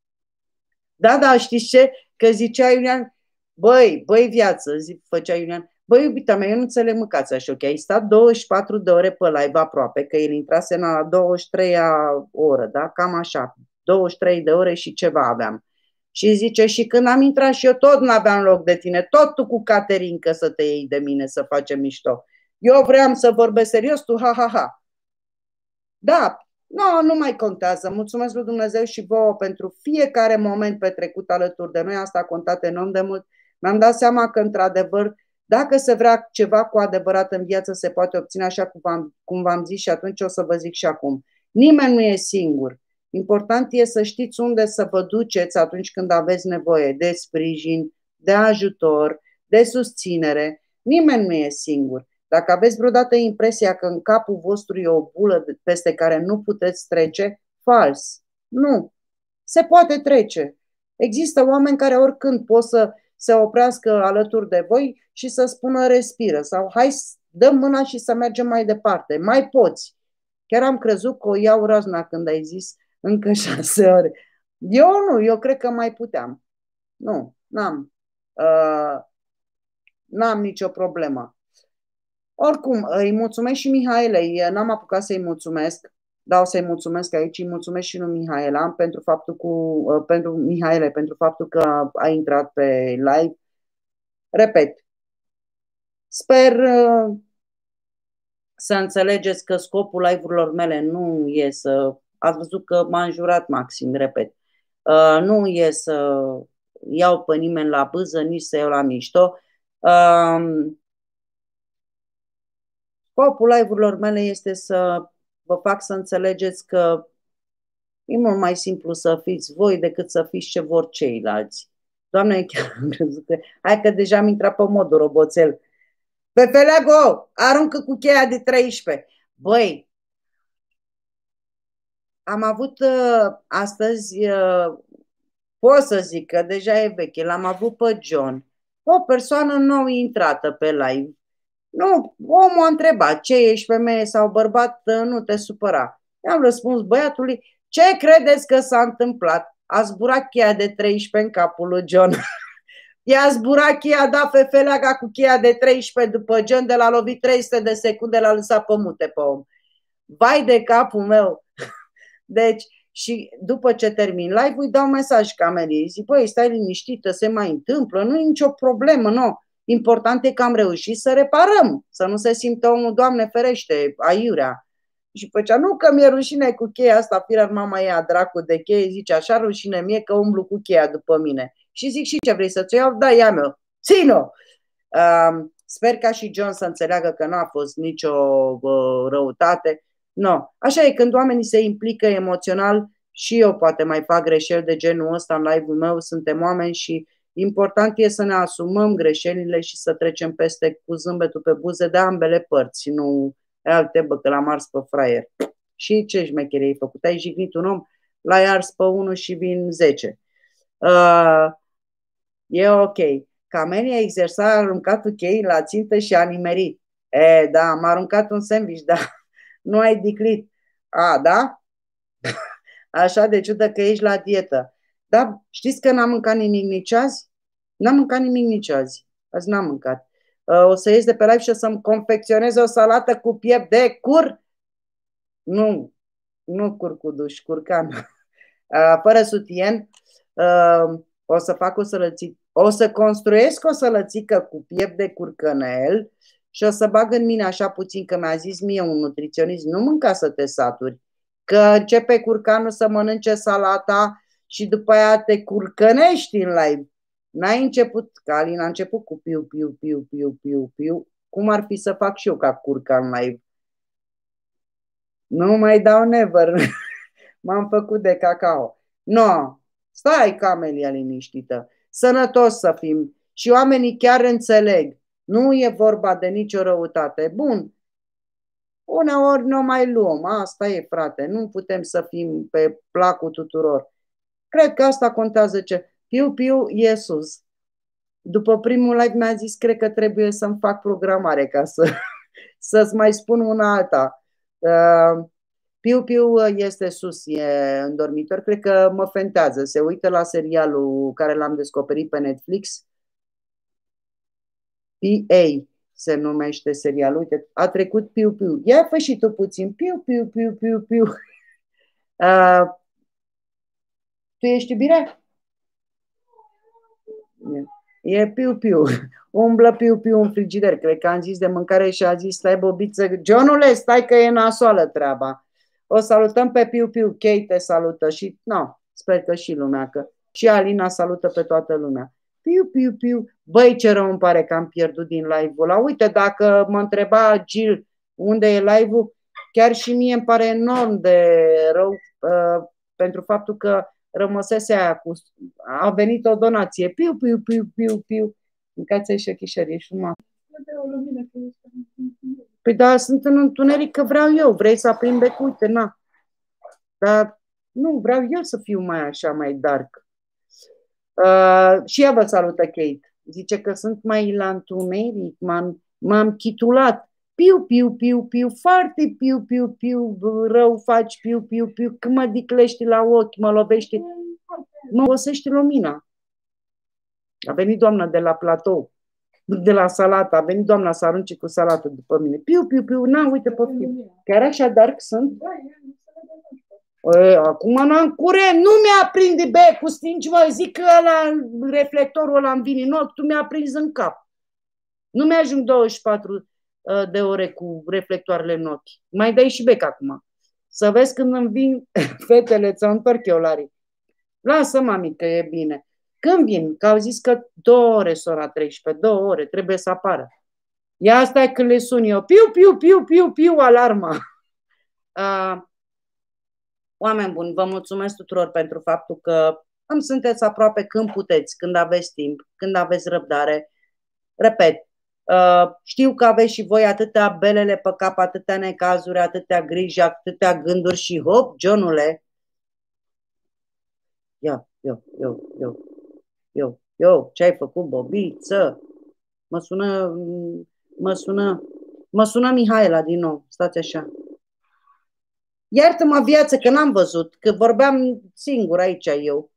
Da, da, știți ce? Că zicea Iulian, băi, băi viață, zi, făcea Iulian, băi iubita mea, eu nu înțeleg măcați așa, ok? Ai stat douăzeci și patru de ore pe live aproape, că el intrase în a douăzeci și treia oră, da? Cam așa, douăzeci și trei de ore și ceva aveam. Și zice, și când am intrat și eu tot n-aveam loc de tine, tot tu cu Caterinca să te iei de mine, să facem mișto. Eu vreau să vorbesc serios, tu ha, ha, ha. Da, Nu, nu mai contează. Mulțumesc lui Dumnezeu și vouă pentru fiecare moment petrecut alături de noi. Asta a contat enorm de mult. Mi-am dat seama că, într-adevăr, dacă se vrea ceva cu adevărat în viață, se poate obține așa cum v-am, cum v-am zis și atunci o să vă zic și acum. Nimeni nu e singur. Important e să știți unde să vă duceți atunci când aveți nevoie de sprijin, de ajutor, de susținere. Nimeni nu e singur. Dacă aveți vreodată impresia că în capul vostru e o bulă peste care nu puteți trece, fals. Nu. Se poate trece. Există oameni care oricând pot să se oprească alături de voi și să spună respiră sau hai, dăm mâna și să mergem mai departe. Mai poți. Chiar am crezut că o iau razna când ai zis încă șase ore. Eu nu, eu cred că mai puteam. Nu, n-am. Uh, n-am nicio problemă. Oricum, îi mulțumesc și Mihaelei. N-am apucat să-i mulțumesc, dar o să-i mulțumesc aici. Îi mulțumesc și lui Mihaela pentru faptul, cu, pentru Mihaele, pentru faptul că a intrat pe live. Repet, sper uh, să înțelegeți că scopul live-urilor mele nu e să... Ați văzut că m-a înjurat Maxim, repet. Uh, nu e să iau pe nimeni la bâză, nici să iau la mișto. Uh, Scopul live-urilor mele este să vă fac să înțelegeți că e mult mai simplu să fiți voi decât să fiți ce vor ceilalți. Doamne, chiar am crezut că... Hai că deja am intrat pe modul roboțel. Pe Feleago, aruncă cu cheia de treisprezece. Băi, am avut uh, astăzi, uh, pot să zic că deja e veche, l-am avut pe John, o persoană nou intrată pe live. Nu, omul a întrebat, ce ești, femeie sau bărbat, nu te supăra. I-am răspuns băiatului, ce credeți că s-a întâmplat? A zburat cheia de treisprezece în capul lui John. I-a zburat cheia, da fefeleaga cu cheia de treisprezece după John, de l-a lovit trei sute de secunde, l-a lăsat pe mute pe om. Vai de capul meu! Deci, și după ce termin live, îi dau mesaj camerei, zic, băi, stai liniștită, se mai întâmplă, nu e nicio problemă, nu. Important e că am reușit să reparăm, să nu se simtă omul, Doamne ferește, aiurea. Și făcea, nu că mi-e rușine cu cheia asta, firar mama ea dracu de cheie, zice, așa rușine mie că umblu cu cheia după mine. Și zic, și ce vrei să-ți iau? Da, ia meu, țin-o! Uh, sper ca și John să înțeleagă că n-a fost nicio uh, răutate. No. Așa e, când oamenii se implică emoțional, și eu poate mai fac greșeli de genul ăsta în live-ul meu, suntem oameni și important e să ne asumăm greșelile și să trecem peste cu zâmbetul pe buze de ambele părți, nu alte bă, că l-am ars pe fraier. Și ce șmecherie ai făcut? Ai jignit un om, l-ai ars pe unul și vin zece. Uh, e ok. Camelia a exersat, a aruncat chei la țintă și a nimerit. E, da, m-a aruncat un sandwich, da. Nu ai diclit. A, da? Așa de ciudă că ești la dietă. Da, știți că n-am mâncat nimic nici azi? N-am mâncat nimic nici azi. Azi n-am mâncat. O să ies de pe live și o să-mi confecționez o salată cu piept de cur. Nu, nu cur cu duș, curcan. Fără sutien. O să fac o sălățică. O să construiesc o sălățică cu piept de curcănel și o să bag în mine așa puțin, că mi-a zis mie un nutriționist, nu mânca să te saturi, că începe curcanul să mănânce salata și după aia te curcănești în live. N-ai început, că Alin a început cu piu, piu, piu, piu, piu, piu. Cum ar fi să fac și eu ca curcan live? Nu mai dau never. M-am făcut de cacao. No, stai, Camelia, liniștită. Sănătos să fim. Și oamenii chiar înțeleg. Nu e vorba de nicio răutate. Bun. Uneori nu mai luăm. Asta e, frate. Nu putem să fim pe placul tuturor. Cred că asta contează ce... Piu, piu, e sus. După primul live mi-a zis, cred că trebuie să-mi fac programare ca să, să-ți mai spun una alta. Uh, Piu, piu este sus, e în dormitor. Cred că mă fentează. Se uită la serialul care l-am descoperit pe Netflix. P A se numește serialul. Uite, a trecut piu, piu. Ia fă și tu puțin. Piu, piu, piu, piu, piu. Uh, tu ești iubire? E piu, piu. Umblă piu, piu în frigider. Cred că am zis de mâncare și a zis, stai bobiță. Johnule, stai că e nasoală treaba. O salutăm pe Piu Piu, Kate te salută și, no, sper că și lumea, că și Alina salută pe toată lumea. Piu, piu, piu. Băi, ce rău îmi pare că am pierdut din live-ul ăla. Uite, dacă mă întreba Gil unde e live-ul, chiar și mie îmi pare enorm de rău uh, pentru faptul că rămăsese aia cu... A venit o donație. Piu, piu, piu, piu, piu. Mâncați și chișări, ești frumos. Păi da, sunt în întuneric că vreau eu. Vrei să aprind becul? Uite, na. Dar nu, vreau eu să fiu mai așa, mai dark. Uh, și ea vă salută, Kate. Zice că sunt mai la întuneric, m-am chitulat. Piu, piu, piu, piu, foarte piu, piu, piu, rău faci, piu, piu, piu, când mă diclești la ochi, mă lovești, mă obosește lumina. A venit doamna de la platou, de la salată, a venit doamna să arunce cu salată după mine. Piu, piu, piu, na, uite, poftim. Chiar așa dark sunt? E, acum n-am curent, nu mi-a prins de becul, stingi, mă, zic că ăla, reflectorul ăla îmi vine în ochi, tu mi-a prins în cap. Nu mi-ajung douăzeci și patru de ore cu reflectoarele în ochi. Mai dai și bec acum. Să vezi când îmi vin fetele, ți-o întorc eu, Lari. Lasă, mami, că e bine. Când vin? Că au zis că două ore sunt ora treisprezece, două ore, trebuie să apară. Ia stai când le sun eu. Piu, piu, piu, piu, piu, alarma. Uh, Oameni buni, vă mulțumesc tuturor pentru faptul că îmi sunteți aproape când puteți, când aveți timp, când aveți răbdare. Repet, uh, știu că aveți și voi atâtea belele pe cap, atâtea necazuri, atâtea griji, atâtea gânduri și hop, Johnule. Ia, eu, eu, eu, eu, eu, ce ai făcut, bobiță? Mă sună, mă sună, mă sună Mihaela din nou, stați așa. Iartă-mă, viață, că n-am văzut, că vorbeam singur aici eu.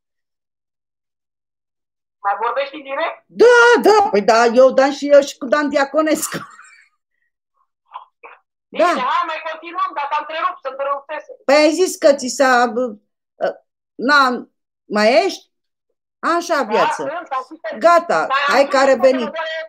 Mai vorbești în direct? Da, da, păi da, eu, Dan și eu și cu Dan Diaconescu. Bine, da. Hai, mai continuăm, dacă am întrerupt, să întreruptese. Păi ai zis că ți s-a... Na, mai ești? Așa, viață. Da, sunt, gata, da, hai că a revenit.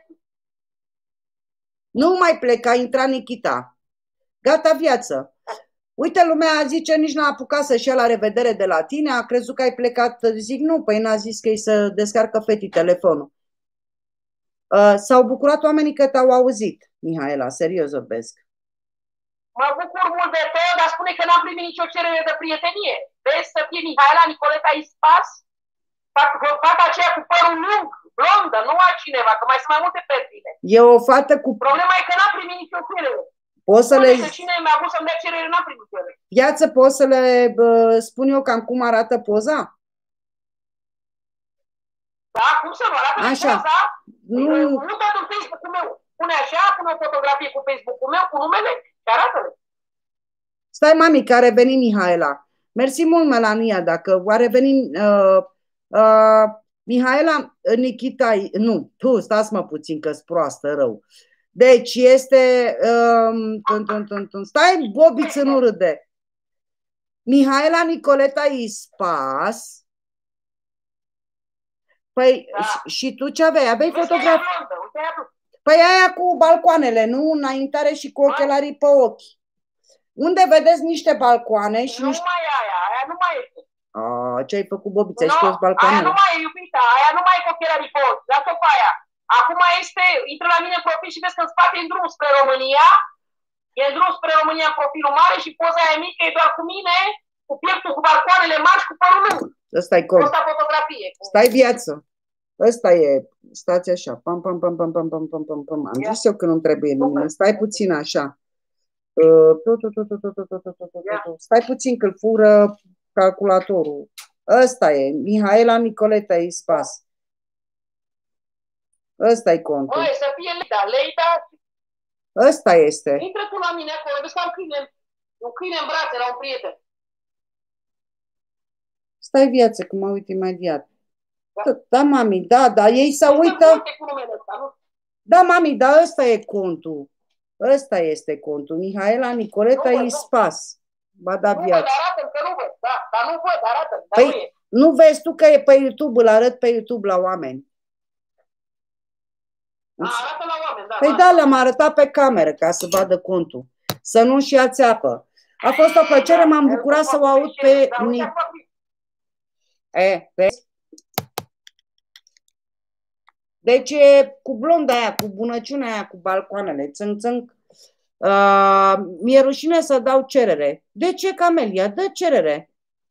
Nu mai pleca, a intrat Nikita. Gata, viață. Uite, lumea zice, nici n-a apucat să-și ia la revedere de la tine, a crezut că ai plecat, zic nu, păi n-a zis că îi să descarcă fetii telefonul. Uh, S-au bucurat oamenii că te-au auzit, Mihaela, serios vorbesc. Mă bucur mult de tot, dar spune că n-am primit nicio cerere de prietenie. Vezi să fie Mihaela Nicoleta Ispas, fata aceea cu părul lung, blondă, nu altcineva, că mai sunt mai multe fetele. E o fată cu... Problema e că n-am primit nicio cerere. Poți să le... Cine mi-a vrut să-mi dea cerere, n-am primit cerere. Viață, poți să le bă, spun eu cam cum arată poza? Da, cum să nu arată așa. Poza? Nu... Nu pentru Facebook-ul meu. Pune așa, pune o fotografie cu Facebook-ul meu, cu numele și arată-le. Stai, mami, că a revenit Mihaela. Mersi mult, Melania, dacă a revenit... Uh, uh, Mihaela, Nikita, nu, tu, stați-mă puțin că-s proastă, rău. Deci este, um, tun, tun, tun, tun. Stai, bobiță, nu râde. Mihaela Nicoleta Ispas. Păi, da. Și tu ce aveai? Aveai fotografie? Păi aia cu balcoanele, nu? Înaintare și cu ochelarii pe ochi. Unde vedeți niște balcoane și nu niște... mai aia, aia nu mai este. A, ce ai făcut, bobiță? No, și balcoanele? Aia nu mai e, iubita, aia nu mai e cu ochelarii pe ochi. Lasă-o pe aia. Acum este, intră la mine în profil și vezi că în spate e în drum spre România, e în drum spre România în profilul mare și poza aia mică e doar cu mine, cu pieptul, cu balcoanele mari și cu părul lung. Ăsta e cont. Ăsta fotografie. Stai, viață. Ăsta e, stați așa, pam, pam, pam, pam, pam, pam, pam, pam, pam. Am zis eu că nu trebuie nimeni. Stai puțin așa. Stai puțin că-l fură calculatorul. Ăsta e, Mihaela Nicoleta Ispas. Ăsta-i contul. Băi, să fie Leida, Leida. Ăsta este. Intră tu la mine acolo, vezi că am câine, un câine în brațe la un prieten. Stai, viață, că mă uit imediat. Da, da mami, da, da, ei se uită. Ăsta, da, mami, da, ăsta e contul. Ăsta este contul. Mihaela Nicoleta nu Ispas. Ba da, viață. Nu văd, arată-mi că nu văd, da, dar nu văd, arată-mi, dar păi, nu e. Nu vezi tu că e pe YouTube, îl arăt pe YouTube la oameni. A, arată la oameni, da. Păi da, le-am arătat pe cameră ca să vadă contul. Să nu-și ia țeapă. A fost o plăcere, m-am bucurat să o aud pe... E, vezi? Deci e cu blonda aia, cu bunăciunea aia, cu balcoanele, țânc, țânc. Uh, mi-e rușine să dau cerere. De ce, Camelia? Dă cerere.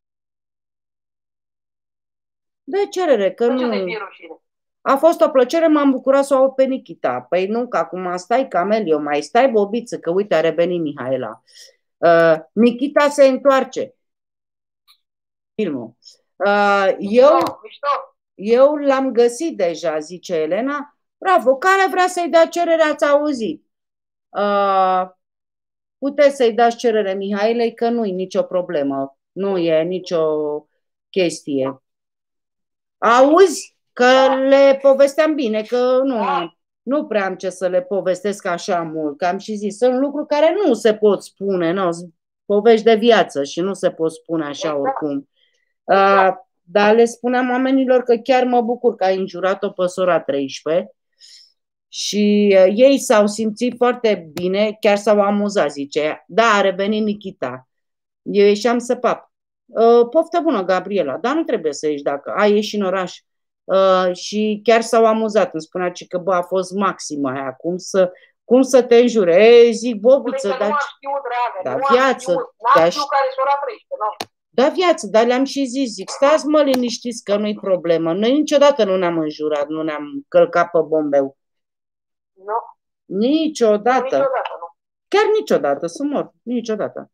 Dă cerere, că De ce nu... de rușine? A fost o plăcere, m-am bucurat să o aud pe Nikita. Păi nu, că acum stai, Camelia, mai stai, bobiță, că uite, a revenit Mihaela. Uh, Nikita se întoarce. Filmul. Uh, eu... Mișto, mișto. Eu l-am găsit deja, zice Elena. Bravo, care vrea să-i dea cerere, ați auzit. Uh, puteți să-i dați cerere Mihailei, că nu e nicio problemă. Nu e nicio chestie. Auzi? Că le povesteam bine, că nu, nu prea am ce să le povestesc așa mult. Că am și zis, sunt lucruri care nu se pot spune, nu, povești de viață și nu se pot spune așa oricum. Uh, Dar le spuneam oamenilor că chiar mă bucur că ai înjurat-o pe sora treisprezece și uh, ei s-au simțit foarte bine, chiar s-au amuzat, zice. Da, a revenit Nikita. Eu ieșeam să pap. Uh, poftă bună, Gabriela, dar nu trebuie să ieși dacă ai ieși în oraș. Uh, și chiar s-au amuzat. Îmi spunea că bă, a fost maximă aia, cum să, cum să te înjure. E, zic, bobiță, dar... Nu am știut, dragă, da, nu viață, am știut. N-am da, știut care e sora treisprezece, nu. Da, viață, dar le-am și zis, zic, stați mă liniștiți că nu-i problemă. Noi niciodată nu ne-am înjurat, nu ne-am călcat pe bombeu. Nu. Niciodată. Niciodată, nu. Chiar niciodată, să mor, niciodată.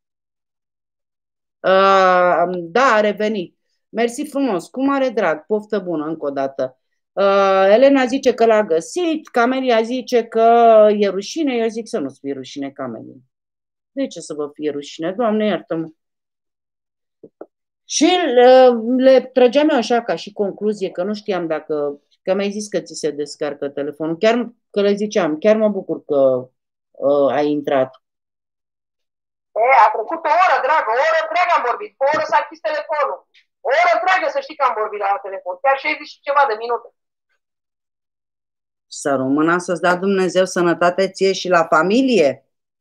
Uh, da, a revenit. Mersi frumos, cu mare drag, poftă bună încă o dată. Uh, Elena zice că l-a găsit, Camelia zice că e rușine, eu zic să nu-ți fie rușine, Camelia. De ce să vă fie rușine? Doamne, iartă-mă. Și le, le trăgeam eu așa ca și concluzie, că nu știam dacă, că mi-ai zis că ți se descarcă telefonul, chiar că le ziceam, chiar mă bucur că uh, ai intrat. E, a trecut o oră, dragă, o oră întreagă am vorbit, o oră s-a închis telefonul, o oră întreagă să știi că am vorbit la telefon, chiar șaizeci și ceva de minute. Să rămână să-ți dea Dumnezeu sănătate ție și la familie.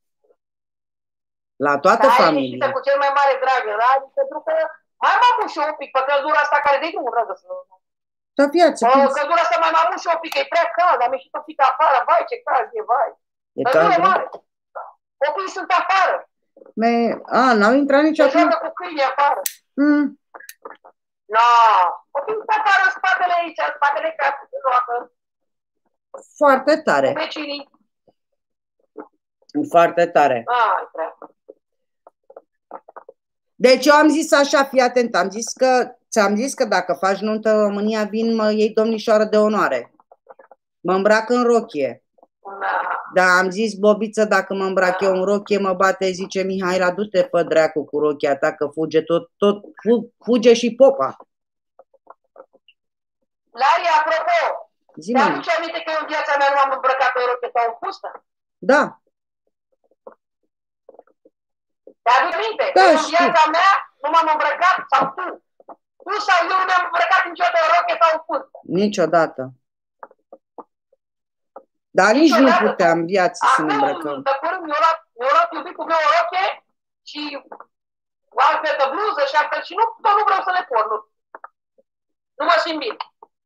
La toată da, familia. Da, cu cel mai mare drag, da? Pentru că mai m-am mușit un pic pe căldura asta care de drumul, dragă. Da, viață. Pe căldura asta mai m-am mușit un pic, e prea cald, am ieșit un pic afară, vai ce cald e, vai. E cald, mare. Copiii sunt afară. Me... A, n-au intrat niciodată. Se joacă cu câini afară. Mm. No, copiii sunt afară în spatele aici, în spatele casei, se joacă. Foarte tare. Cu vecinii. Foarte tare. Ai, prea. Deci eu am zis așa, fii atent, am zis că, ți-am zis că dacă faci nuntă în România, vin, mă iei domnișoară de onoare. Mă îmbrac în rochie. Da. Da, am zis, bobiță, dacă mă îmbrac eu în rochie, mă bate, zice Mihaela, du-te pe dracu cu rochia ta, că fuge tot, tot, fuge și popa. Lari, apropo, te-aduce aminte că eu în viața mea nu am îmbrăcat în rochie sau în fustă? Da. Te-aduci aminte? Da, în viața mea nu m-am îmbrăcat, sau tu? Tu sau eu nu ne-am îmbrăcat niciodată în rochie sau în fustă? Niciodată. Dar nici nu puteam viață să ne îmbrăcăm. De curând mi-a luat, mi-a luat iubitul meu o rochie și o altfel de bluză și altfel și nu, tot nu vreau să le port, nu. Nu mă simt bine.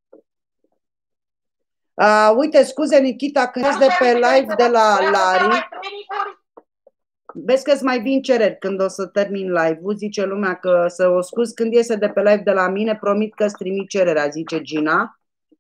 Uh, uite, scuze, Nikita, când ești de pe live de la Lari, vezi că îți mai vin cereri când o să termin live-ul, zice lumea că să o scuz când iese de pe live de la mine, promit că îți trimit cererea, zice Gina.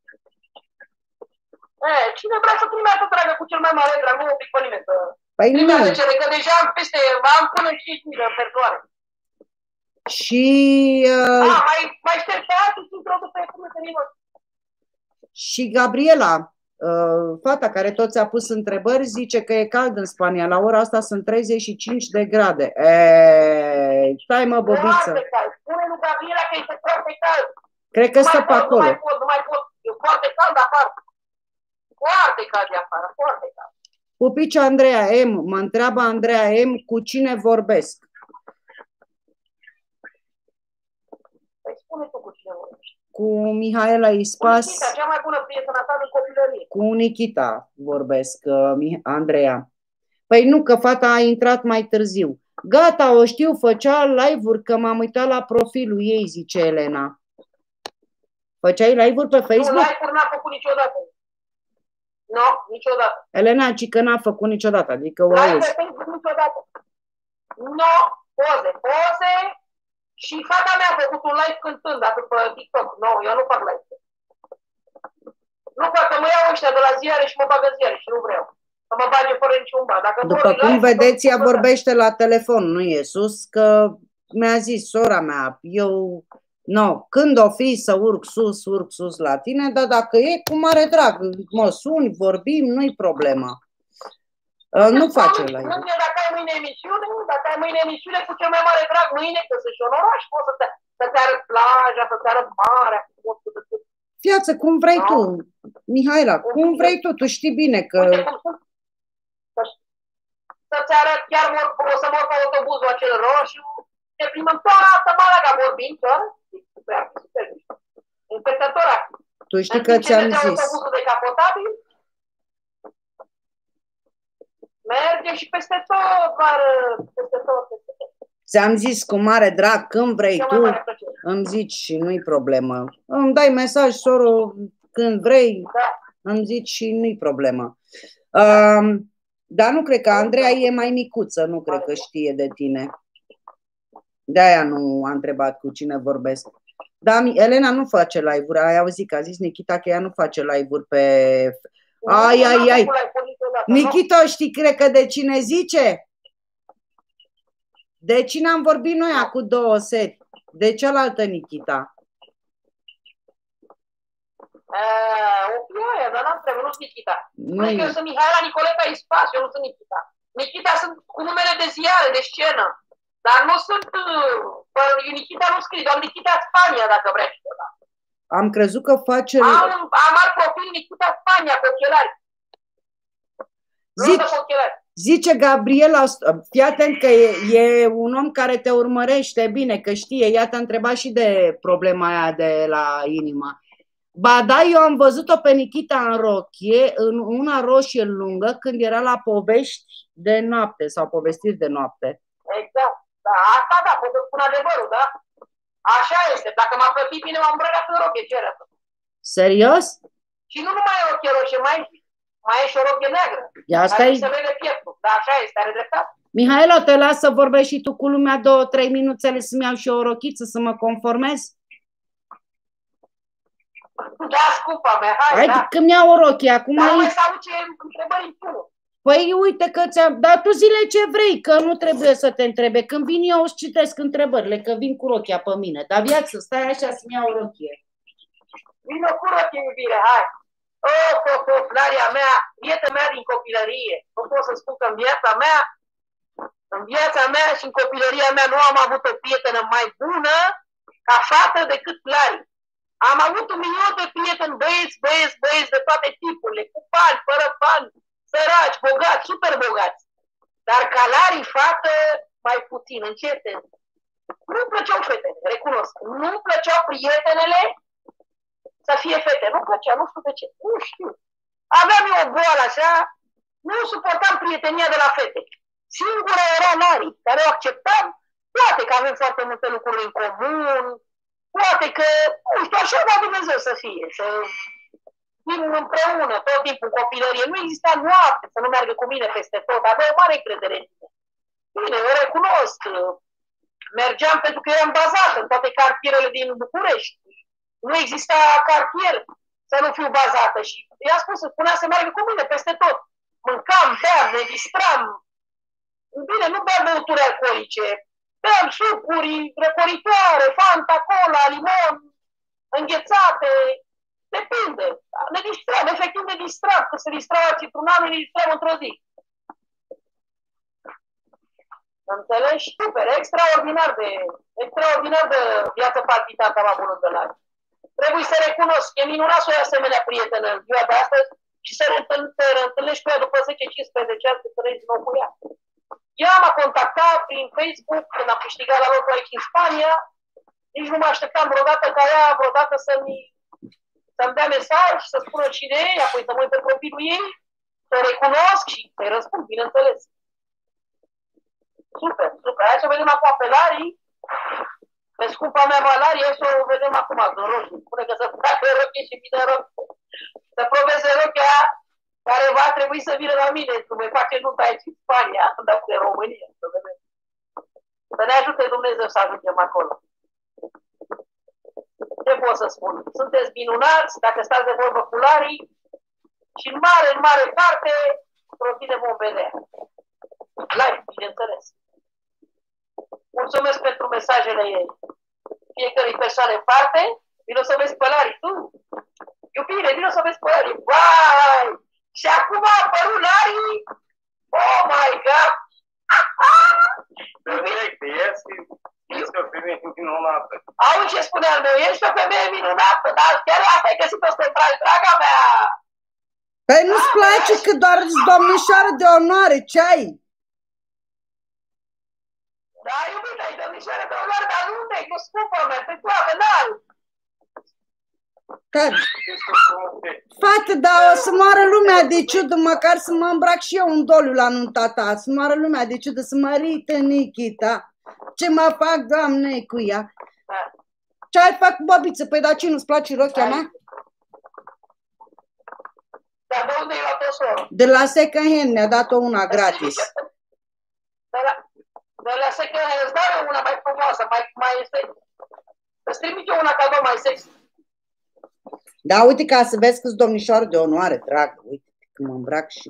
E, cine vrea să primească, dragă, cu cel mai mare drag, nu o pic pe nimeni să... Păi nu. Cere, că deja am peste, am până cinci mii de persoane. Și... Uh... A, mai, mai șterg pe alții și introduc pe cum să nimă. Și Gabriela, uh, fata care tot ți-a pus întrebări, zice că e cald în Spania. La ora asta sunt treizeci și cinci de grade. Eee, stai mă, bobiță. Foarte cald. Spune lui Gabriela că este foarte cald. Cred că stă pe acolo. Nu mai pot, nu mai pot. E foarte cald afară. Foarte cald de afară, foarte cald. Pupici Andreea M. Mă întreabă Andreea M. cu cine vorbesc. Păi spune tu cu cine vorbești. Cu Mihaela Ispas. Cu Nikita, cea mai bună prietenă ta din copilărie. Cu Nikita vorbesc, uh, Andreea. Păi nu, că fata a intrat mai târziu. Gata, o știu, făcea live-uri, că m-am uitat la profilul ei, zice Elena. Făceai live-uri pe Facebook? Nu, live-uri n-a făcut niciodată. Nu, no, niciodată. Elena, ci că n-a făcut niciodată, adică o live auzi. pe Facebook niciodată. Nu, no, poze, poze și fata mea a făcut un live cântând, atât pe TikTok. Nu, no, eu nu fac live. Nu fac, că mă iau ăștia de la ziare și mă bagă ziare și nu vreau. Să mă bage fără niciun ban. Dacă După cum live, vedeți, ea vorbește la telefon, nu e sus, că mi-a zis sora mea, eu, no, când o fi să urc sus, urc sus la tine, dar dacă e, cu mare drag, mă suni, vorbim, nu-i problema. Uh, nu face live. Dacă ai mâine emisiune, dacă ai mâine emisiune, cu cel mai mare drag mâine, că sunt în oraș, poți să te, să te arăt plaja, să te arăt marea, Viață, cum vrei no. tu, Mihaela, cum vrei tu, tu știi bine că... Să-ți arăt, chiar mor, o să mor pe autobuzul acel roșu, te plimbăm toată Malaga vorbind, super, super, înspectătora. Tu știi că ți-am zis. Autobuzul decapotabil, mergem și peste tot, doar peste tot, peste tot. Ți-am zis cu mare drag, când vrei tu, îmi zici și nu-i problemă. Îmi dai mesaj, soro, când vrei, da. Îmi zici și nu-i problemă. Uh, dar nu cred că Andreea e mai micuță, nu cred că știe de tine. De-aia nu a întrebat cu cine vorbesc. Dar Elena nu face live-uri, ai auzit că a zis Nikita că ea nu face live-uri pe... Ai, ai, ai. Nikita, știi, cred că de cine zice? De cine am vorbit noi acum două seri? De cealaltă Nikita. O ploaie, dar n-am trebuie, nu sunt Nikita. Nu. Eu sunt Mihaela Nicoleta Ispas, eu nu sunt Nikita. Nikita sunt cu numele de ziare, de scenă. Dar nu sunt... Nikita nu scrie, doar Nikita Spania, dacă vrei ceva. Am crezut că face... Am, am alt profil Nikita Spania, cu ochelari. Zici... Zice Gabriela, fii atent că e, e un om care te urmărește bine, că știe, ea te-a întrebat și de problema aia de la inima. Ba da, eu am văzut-o pe Nikita în rochie, în una roșie lungă, când era la povești de noapte sau povestiri de noapte. Exact, da, asta da, pot să spun adevărul, da? Așa este, dacă m-a plătit bine, m-am îmbrăcat în rochie, ce era? Serios? Și nu numai e rochie roșie, mai Mai e și o rochie neagră. Asta e... se vede pieptul. Da, așa este, are dreptate. Mihaela, te las să vorbești și tu cu lumea două, trei minuțele să-mi iau și o rochiță să mă conformez? Da, scumpa mea, hai, hai da. Că mi-au o rochie acum. Dar mai să ce întrebări îmi pun. Păi uite că ți-am... Dar tu zile ce vrei, că nu trebuie să te întrebe. Când vin eu îți citesc întrebările, că vin cu rochia pe mine. Dar viață, stai așa să-mi iau o rochie. Vino cu rochie, iubire, hai. Oh, oh, oh, Naria mea, viața mea din copilărie. Nu pot să spun că în viața mea, în viața mea și în copilăria mea nu am avut o prietenă mai bună ca fată decât Lari. Am avut un milion de prieteni, băieți, băieți, băieți de toate tipurile, cu bani, fără bani, săraci, bogați, super bogați. Dar ca Lari, fată, mai puțin. În ce sens? Nu-mi plăceau fetele, recunosc. Nu-mi plăceau prietenele să fie fete. Nu plăcea, nu știu de ce. Nu știu. Aveam eu o boală așa, nu suportam prietenia de la fete. Singura era Lari, care o acceptam, poate că avem foarte multe lucruri în comun, poate că, nu știu, așa va Dumnezeu să fie, să fim împreună tot timpul în copilărie. Nu exista noapte să nu meargă cu mine peste tot, avea o mare încredere în mine. Bine, o recunosc. Mergeam pentru că eram bazată în toate cartierele din București. Nu exista cartier să nu fiu bazată și i-a spus, spunea să meargă cu mine peste tot. Mâncam, beam, ne distram. Bine, nu beam băuturi alcoolice. Beam sucuri, răcoritoare, Fanta, Cola, limon, înghețate. Depinde. Ne distram, efectiv ne distram. Că se distrau citrumanul, ne distram într-o zi. Înțelegi? Super, extraordinar de, extraordinar de viață palpitantă am avut de la. Trebuie să recunosc, e minunat să o ai asemenea prietenă în ziua de astăzi și să te întâlnești cu ea după zece cincisprezece ani să trăiești din nou cu ea. Ea m-a contactat prin Facebook când am câștigat la lotul aici în Spania. Nici nu mă așteptam vreodată ca ea vreodată să-mi să-mi dea mesaj, să spună cine e, apoi să mă uit pe profilul ei, să recunosc și să-i răspund, bineînțeles. Super, super. Hai să vedem acum pe Lari. Pe scumpa mea Valarie, hai să o vedem acum, în roșu. Spune că să facă rochie și bine rochie. Să probeze rochia care va trebui să vină la mine. Să mai face nunta aici în Spania, dar în România. Să vedem. Să ne ajute Dumnezeu să ajungem acolo. Ce pot să spun? Sunteți minunați, dacă stați de vorbă cu Lari și în mare, în mare parte, într-o bine vom vedea. Live, bineînțeles. Mulțumesc pentru mesajele fiecărei persoane în parte. Vino să vezi pe Lari, tu. Iubire, vino să vezi pe Lari. Vai! Și acum a apărut Lari. Oh my God! Perfect, ești, ești o femeie minunată. Auzi ce spune al meu, ești o femeie minunată, dar chiar asta ai găsit-o central, draga mea! Păi nu-ți place că doar domnișoară de onoare, ce ai? Da, iubita, ai domnișoară de onoare, dar unde e? Nu scumpă mea, pe toată, n-ai! Fată, dar o să moară lumea de ciudă, măcar să mă îmbrac și eu un doliu la nunta ta, să moară lumea de ciudă, să mărită Nikita. Ce mă fac, Doamne, cu ea? Ce ai fac, bobiță? Păi, dar ce, nu-ți place rochia mea? Dar de unde ai luat-o, soră? De la second hand mi-a dat-o una gratis. De la, de la second hand îți dau eu una mai frumoasă, mai, mai sexy. Îți trimit eu una cadou mai sexy. Da, uite, ca să vezi că-s domnișoară de onoare, dragă, uite, că mă îmbrac și...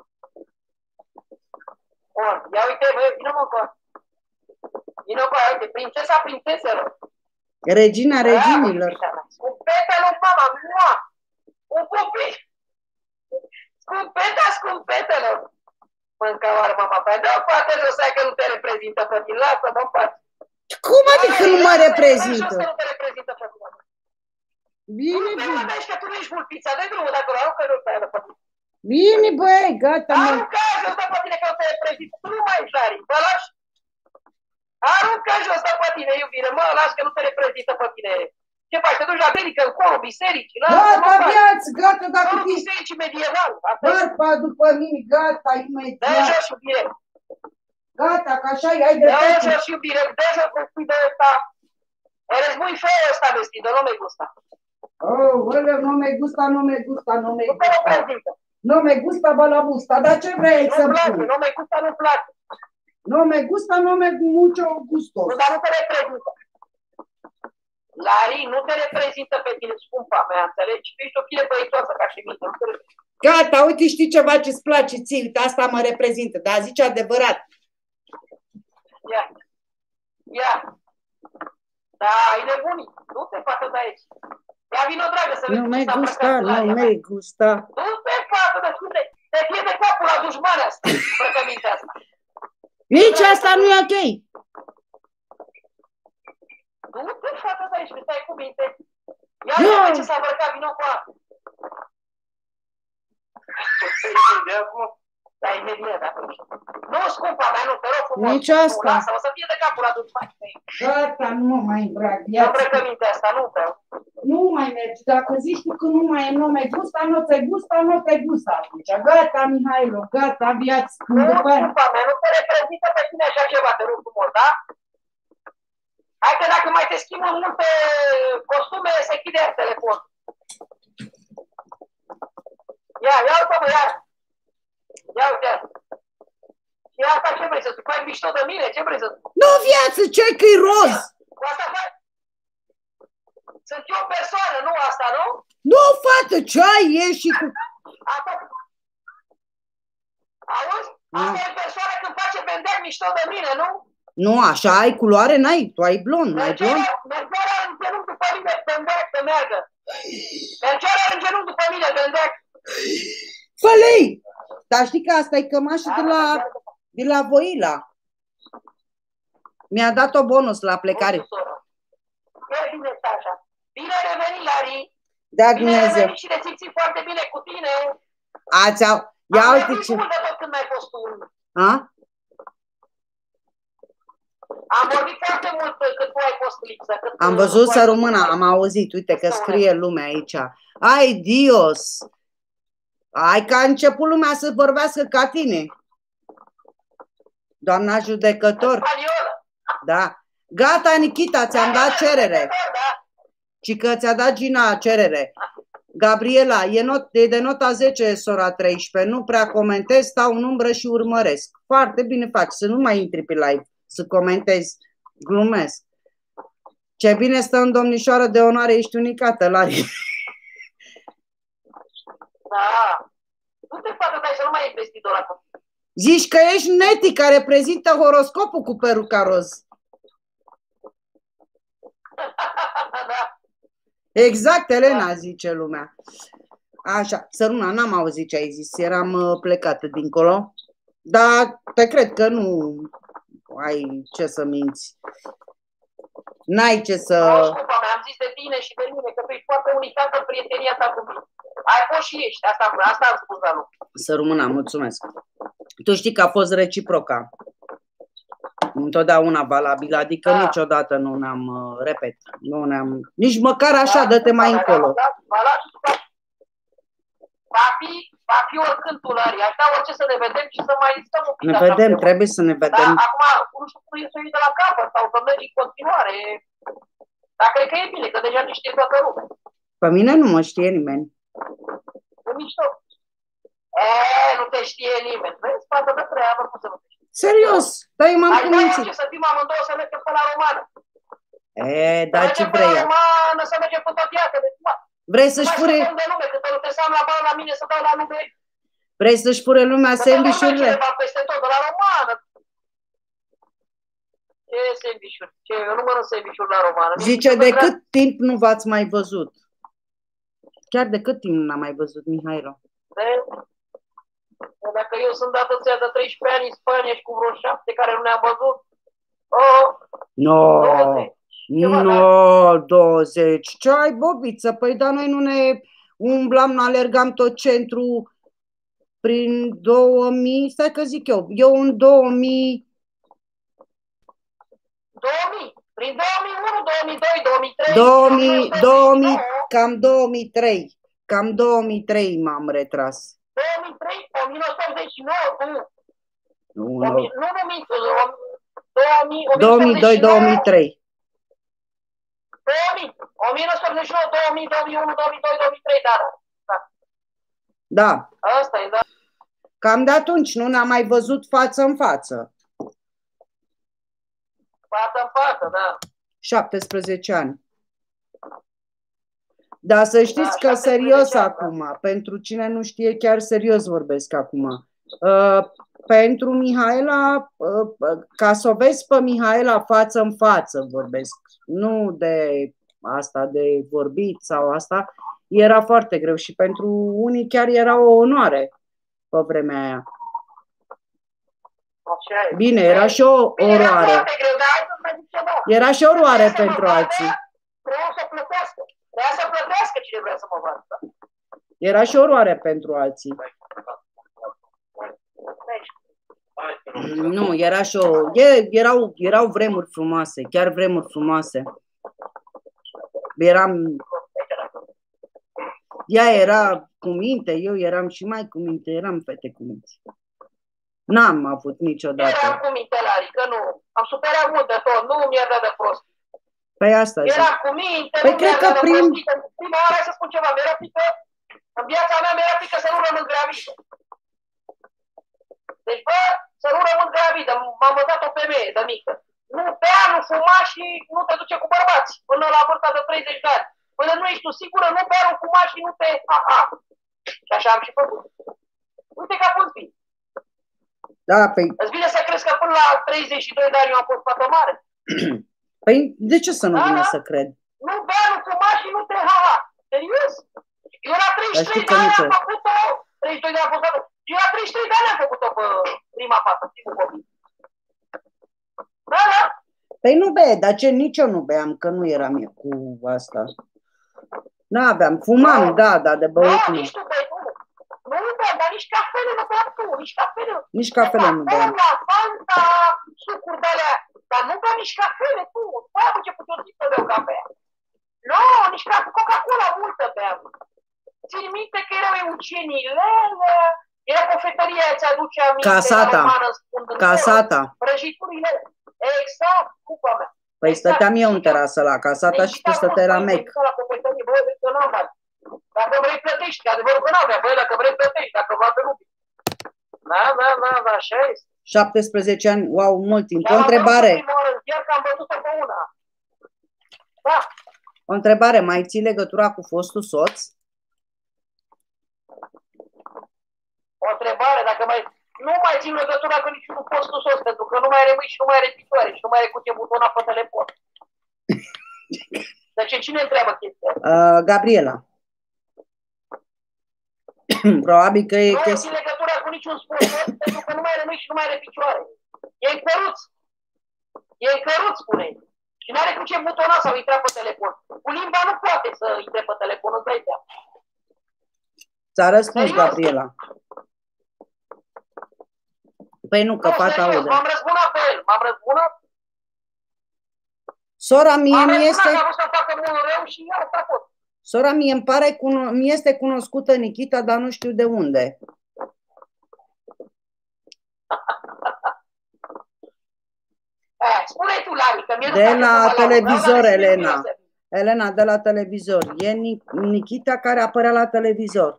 Bun, ia uite, băi, vină-mă cu vină cu uite, prințesa prințeselor. Regina reginilor. Scumpetelor, mama, mua! Un pupic! Scumpeta, scumpetelor! Mânca oară, mama, pe de-o parte jos, ai că nu te reprezintă pe tine, lasă-mă în pace. Cum adică nu mă reprezintă? Nu te reprezintă pe tine. Bine, bine. bine. Nu că tu nu ești vulpița, dă-i drumul de acolo, aruncă jos pe aia de pe tine. Bine, băi, gata, mă. Aruncă jos de pe tine că nu te reprezintă, tu nu mai ești Lari, mă lași? Aruncă jos de pe tine, iubire, mă lași că nu te reprezintă pe tine. Ce faci, te duci la biserică, în corul bisericii? Gata, viață, gata, dacă corul fi... bisericii medieval. Bărpa după mine, gata, imediat. Dă-i jos, iubire. Gata, că așa ai de Dă-i jos, iubire, dă-i jos vestidul ăsta. Eres muy feo esta vestido, no me gusta. Oh, ăleu, no me gusta, no me gusta, no me Nu te gusta. reprezintă. No me gusta, balabusta, dar ce vrei să-mi Nu-mi place, pun? nu me gusta, nu-mi place. No me gusta, no me mucho gusto. Nu, dar nu te reprezintă. Lari, nu te reprezintă pe tine, scumpa mea, înțelegi? Tu ești o fire băitoasă ca și mine, nu te reprezintă. Gata, uite, știi ceva ce-ți place ție, uite, asta mă reprezintă, dar zice adevărat. Ia, ia. Da, e nebunit. Nu te fată de aici. Ia vină, dragă, să vezi Nu cum me s-a gusta, îmbrăcat no Laria, me gusta. Nu te fată de spune, te fie de capul la dușmane asta, îmbrăcămintea asta. Nici asta nu e ok. Nu te fată de aici, stai cu minte. Ia Nu. uite ce s-a îmbrăcat, vină cu ăla. De acum? Da, imediat, da. Nu, scumpa mea, nu, te rog frumos. Nici asta. Nu, lasă, o să fie de capul la dușmane. Gata, nu mă mai îmbrac, Ia viață. îmbrăcămintea asta, nu vreau. Nu mai mergi, dacă zici tu că nu mai e, nu me gusta, nu te gusta, nu te gusta atunci. Gata, Mihailo, gata, viață. Nu, scumpa mea, nu te reprezintă pe tine așa ceva, te rog frumos, da? Hai că dacă mai te schimbă multe costume, se închide iar telefon. Ia, ia uite mă, ia. Ia uite. Și asta ce vrei să spui? Faci mișto de mine? Ce vrei să spui? Nu, viață, ce că e roz? Cu asta faci? Sunt eu o persoană, nu asta, nu? Nu, fată, ce ai, ieși și cu... Asta... Auzi? Asta e persoana când face bendeac mișto de mine, nu? Nu, așa ai culoare, n-ai, tu ai blond, ai blond. Mergerea în genunchi după mine, bendeac, să meargă. Mergerea în genunchi după mine, bendeac. Fă-lei! Dar știi că asta e cămașă de la, de la Voila. Mi-a dat-o bonus la plecare. E bine, Sasha. Bine ai revenit, Lari. Da, Bine ai Dumnezeu. revenit și ne simțim foarte bine cu tine. Ați au... Ia Am uite vorbit ce... mult de tot când n-ai fost tu. A? Am vorbit foarte mult când tu ai fost lipsă. Am văzut să română, am auzit, uite că scrie lumea aici. Ai, Dios! Ai că a început lumea să vorbească ca tine. Doamna judecător. Da. Gata, Nikita, ți-am dat cerere. Și că ți-a dat Gina cerere. Gabriela, e, not, e de nota zece, sora treisprezece. Nu prea comentez, stau în umbră și urmăresc. Foarte bine faci, să nu mai intri pe live, să comentezi. Glumesc. Ce bine stă în domnișoară de onoare, ești unicată, Lari. Da. Nu te facă, dai să nu mai ești vestidor acum. Zici că ești Neti, care reprezintă horoscopul cu peruca roz. Da. Exact, Elena, zice lumea. Așa, Săruna, n-am auzit ce ai zis, eram uh, plecată dincolo. Dar te cred că nu ai ce să minți. N-ai ce să... Nu, scupa mea, am zis de tine și de mine, că tu ești foarte unicată în prietenia ta cu mine. Ai fost și ești, asta, asta am spus la lucru. Săruna, mulțumesc. Tu știi că a fost reciproca. Întotdeauna valabil, adică da. Niciodată nu ne-am, repet, nu ne-am, nici măcar așa, da, dă-te mai încolo. Va fi, va fi oricând tu, Lari, aș da orice să ne vedem și să mai stăm un pic. Ne vedem, așa, trebuie să ne vedem. Da, acum, nu știu cum e să uite la capăt sau să mergi în continuare. Dar cred că e bine, că deja ne știe toată lumea. Pe mine nu mă știe nimeni. E mișto. Eee, nu te știe nimeni. Vezi, fată de treabă, cum să nu te știe. Serios, dar eu m-am convințit. Hai, să fim amândouă să mergem până la romană. Eee, dar ce vrei? Să mergem până la romană, să mergem pe toate iată, de cumva. Vrei să-și fure... Mai să de lume, când te seamă la bani la mine, să dau la lume. Vrei să-și fure lumea sandwich-urile? Să dau peste tot, de la romană. Ce sandwich-uri? Ce? Eu nu mănânc sandwich-uri la romană. Zice, de cât timp nu v-ați mai văzut? Chiar de cât timp n-am mai văzut, Mihailo? De... Dacă eu sunt dată ția de treisprezece ani în Spania și cu vreo șapte care nu ne-am văzut, oh, no, no, douăzeci. Ce ai, bobiță? Păi, dar noi nu ne umblam, nu alergam tot centru prin două mii, stai că zic eu, eu în două mii... două mii, prin două mii unu, două mii doi, două mii trei... două mii, două mii, cam două mii trei, cam două mii trei m-am retras. două mii trei, o mie nouă sute optzeci și nouă, tu? Nu, nu, nu, nu, două mii doi, două mii trei. două mii, o mie nouă sute optzeci și nouă, două mii, două mii unu, două mii doi, două mii trei, da. Da. Asta e, da. Cam de atunci nu ne-am mai văzut față în față. Față în față, da. șaptesprezece ani. Dar să știți da, că serios ani, acum, da. Pentru cine nu știe, chiar serios vorbesc acum. Uh, pentru Mihaela, uh, ca să o vezi pe Mihaela față în față vorbesc, nu de asta de vorbit sau asta, era foarte greu și pentru unii chiar era o onoare pe vremea aia. Bine, era și o oroare. Era și o oroare pentru alții. Vreau să plătească. Vreau să plătească cine vrea să mă vadă. Era și o oroare pentru alții. Nu, era și o... Erau, erau vremuri frumoase, chiar vremuri frumoase. Eram... Ea era cu minte, eu eram și mai cu minte, eram fete cu minte. N-am avut niciodată. Eram cu minte, Lari, că nu. Am superat mult de tot, nu mi-a dat de prost. Păi asta zic. Era cu minte, păi nu cred mi-a că dat de prin... prost. Prima oară, hai să spun ceva, mi-era frică, în viața mea mi-era frică să nu rămân gravidă. Deci, bă, să nu rămân gravidă, m-am văzat o femeie de mică. Nu bea, nu fuma și nu te duce cu bărbați până la vârsta de treizeci de ani. Până nu ești tu sigură, nu bea, nu fuma și nu te... Aha. Și așa am și făcut. Uite că a fost bine. Da, păi... Îți vine să crezi că până la treizeci și doi de ani eu am fost fată mare? Păi de ce să nu da, vine da? să cred? Nu bea, nu fuma și nu te ha-ha. Serios? Eu la treizeci și trei de ani am făcut-o, treizeci și doi de ani am fost fată. Eu la treizeci și trei de ani am făcut-o pe prima fată, primul copil. Da, da? Păi nu bea, dar ce, nici eu nu beam, că nu eram eu cu asta. N-aveam, fumam, da, da, de băut nu. Nici tu bei, nu. Nu beam, dar nici cafele nu beam tu, nici cafele. Nici cafele nu beam. Cola, Fanta, sucuri de-alea, dar nu beam nici cafele tu. Băi, am început eu zic să beau cafea. Nu, nici Coca-Cola multă beam. Țin minte că erau eugenilele, E o cofetărie, ți-aduce aminte. Casata. Romană, Casata. Prăjiturile. Exact, cupa mea. Păi exact. stăteam eu în terasă la Casata și tu stăteai la Mec. La cofetărie, bă, că n-am bani. Dacă vrei plătești, că adevărul că n-avea, băi, dacă vrei plătești, dacă vreau pe lupi. Da, da, da, da, așa este. șaptesprezece ani, wow, mult timp. O întrebare. Chiar că am văzut-o pe una. Da. O întrebare, mai ții legătura cu fostul soț? O întrebare, dacă mai... Nu mai țin legătura cu niciunul fostul soț, pentru că nu mai are mâini și nu mai are picioare și nu mai are cu ce butona pe telefon. Deci cine întreabă chestia? Uh, Gabriela. Probabil că e nu chestia... Nu țin legătura cu niciun sponsor, pentru că nu mai are mâini și nu mai are picioare. E în căruț. E în căruț, spune. Și nu are cu ce butona sau intra pe telefon. Cu limba nu poate să intre pe telefon, îți dai seama. Ți-a răspuns, Gabriela. Păi nu, că nu, fata aude. M-am răzbunat pe el, m-am răzbunat. Sora mie mi este... M-am răzbunat, că a vrut să facă mult rău și iar s-a fost. Sora mie îmi pare, mi este cunoscută Nikita, dar nu știu de unde. Spune tu, Lari, că mie nu de la televizor, la Elena. Elena, de la televizor. E Nikita care apărea la televizor.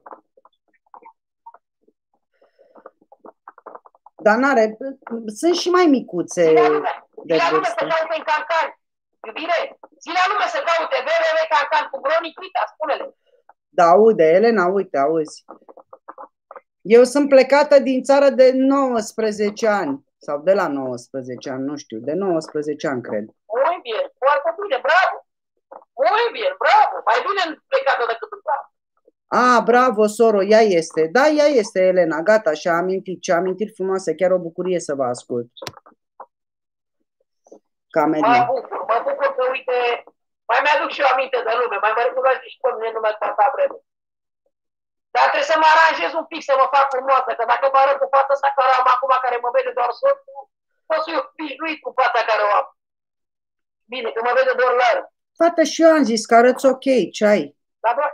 Dar n-are, sunt și mai micuțe de vârstă. Zile lume să caute în Cancan. Iubire, zile lume să caute w w w punct cancan cu Nikita, spune-le. Da, aude, Elena, uite, auzi. Eu sunt plecată din țară de nouăsprezece ani. Sau de la nouăsprezece ani, nu știu, de nouăsprezece ani, cred. Muy bine, foarte bine, bravo. Muy bine, bravo. Mai bine plecată decât în țară. A, bravo, soro, ea este. Da, ea este, Elena, gata, și-a amintit. Ce amintiri frumoase, chiar o bucurie să vă ascult. Camelia. Mă bucur, mă bucur că, uite, mai mi-aduc și eu aminte de lume, mai mă recunoaște și pe mine lumea asta vreme. Dar trebuie să mă aranjez un pic, să mă fac frumoasă, că dacă mă arăt cu fața asta care am acum, care mă vede doar soțul, pot să fiu obișnuit cu fața care o am. Bine, că mă vede doar larg. Fată, și eu am zis că arăți ok, ce ai? Da, bă?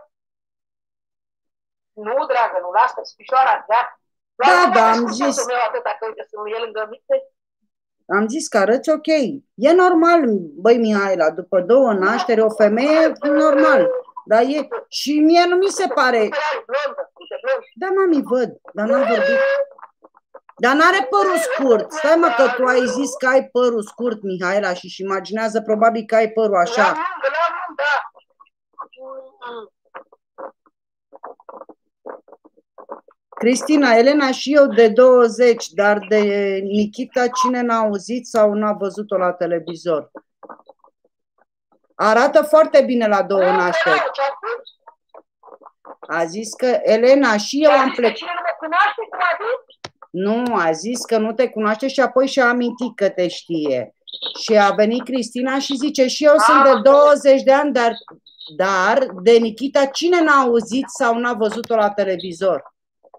Nu, dragă, nu, lasă, spișoara, da? Da, da, am zis. Meu atâta, că uite, sunt el lângă mine. Am zis că arăți ok. E normal, băi Mihaela, după două nașteri, o femeie, normal. Dar e, și mie nu mi se pare... Da, mami, văd, dar n-am vorbit. Dar n-are părul scurt. Stai mă că tu ai zis că ai părul scurt, Mihaela, și își imaginează probabil că ai părul așa. Cristina, Elena și eu de douăzeci, dar de Nikita cine n-a auzit sau n-a văzut-o la televizor? Arată foarte bine la două nașteri. A zis că Elena și eu am plecat. Nu, a zis că nu te cunoaște și apoi și-a amintit că te știe. Și a venit Cristina și zice, și eu sunt de douăzeci de ani, dar, dar de Nikita cine n-a auzit sau n-a văzut-o la televizor?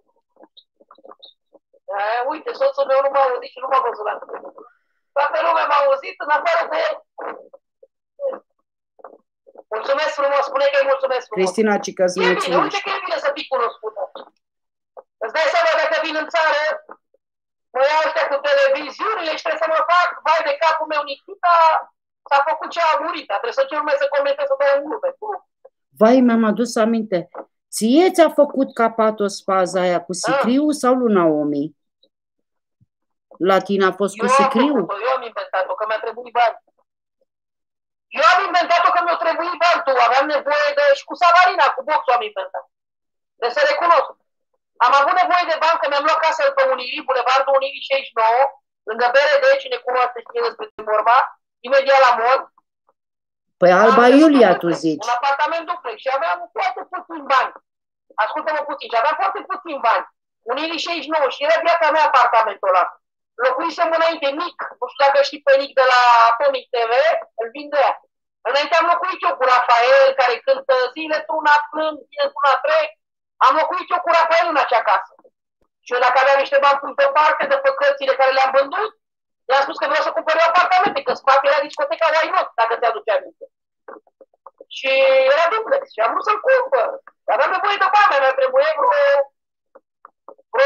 A, uite, soțul meu nu m-a auzit și nu m-a văzut la televizor. Toată lumea m-a auzit în afară de el. Mulțumesc frumos, spune că îi mulțumesc frumos. Cristina, ci că-ți mulțumesc. E bine, uite că e bine să fii cunoscută. Îți dai seama dacă vin în țară, mă iau ăștia cu televiziunile și trebuie să mă fac, vai de capul meu, Nikita, s-a făcut ce a murit, trebuie să cer lumea să comenteze, să dau un glume. Vai, mi-am adus aminte. Ție ți-a făcut capatos faza aia cu sicriu a. sau lui Naomi? La tine a fost eu cu sicriu? Am eu am inventat-o, că mi-a trebuit bani. Eu am inventat-o că mi-a trebuit bani, tu aveam nevoie de... Și cu Savarina, cu boxul am inventat. Deci să recunosc. Am avut nevoie de bani, că mi-am luat casă pe Unirii, Bulevardul Unirii șaizeci și nouă, lângă B R D, cine cunoaște știe despre ce vorba, imediat la mod. Păi Alba Iulia, tu zici. Un apartament duplex și aveam foarte puțin bani. Ascultă-mă puțin, și aveam foarte puțin bani. Unirii șaizeci și nouă și era viața mea apartamentul ăla. Locuisem înainte Nic, nu știu dacă știi pe Nic de la Atomic T V, îl vin de ea. Înainte am locuit eu cu Rafael, care cântă zile într-una plâng, zile într-una trec. Am locuit eu cu Rafael în acea casă. Și eu dacă aveam niște bani pui pe parte de pe cărțile care le-am vândut, i-am spus că vreau să cumpăr eu apartamente, că spate era discoteca Why Not, dacă ți-aduce aminte. Și era duplex și am vrut să-l cumpăr. Aveam nevoie de bani, mi-a trebuit vreo, vreo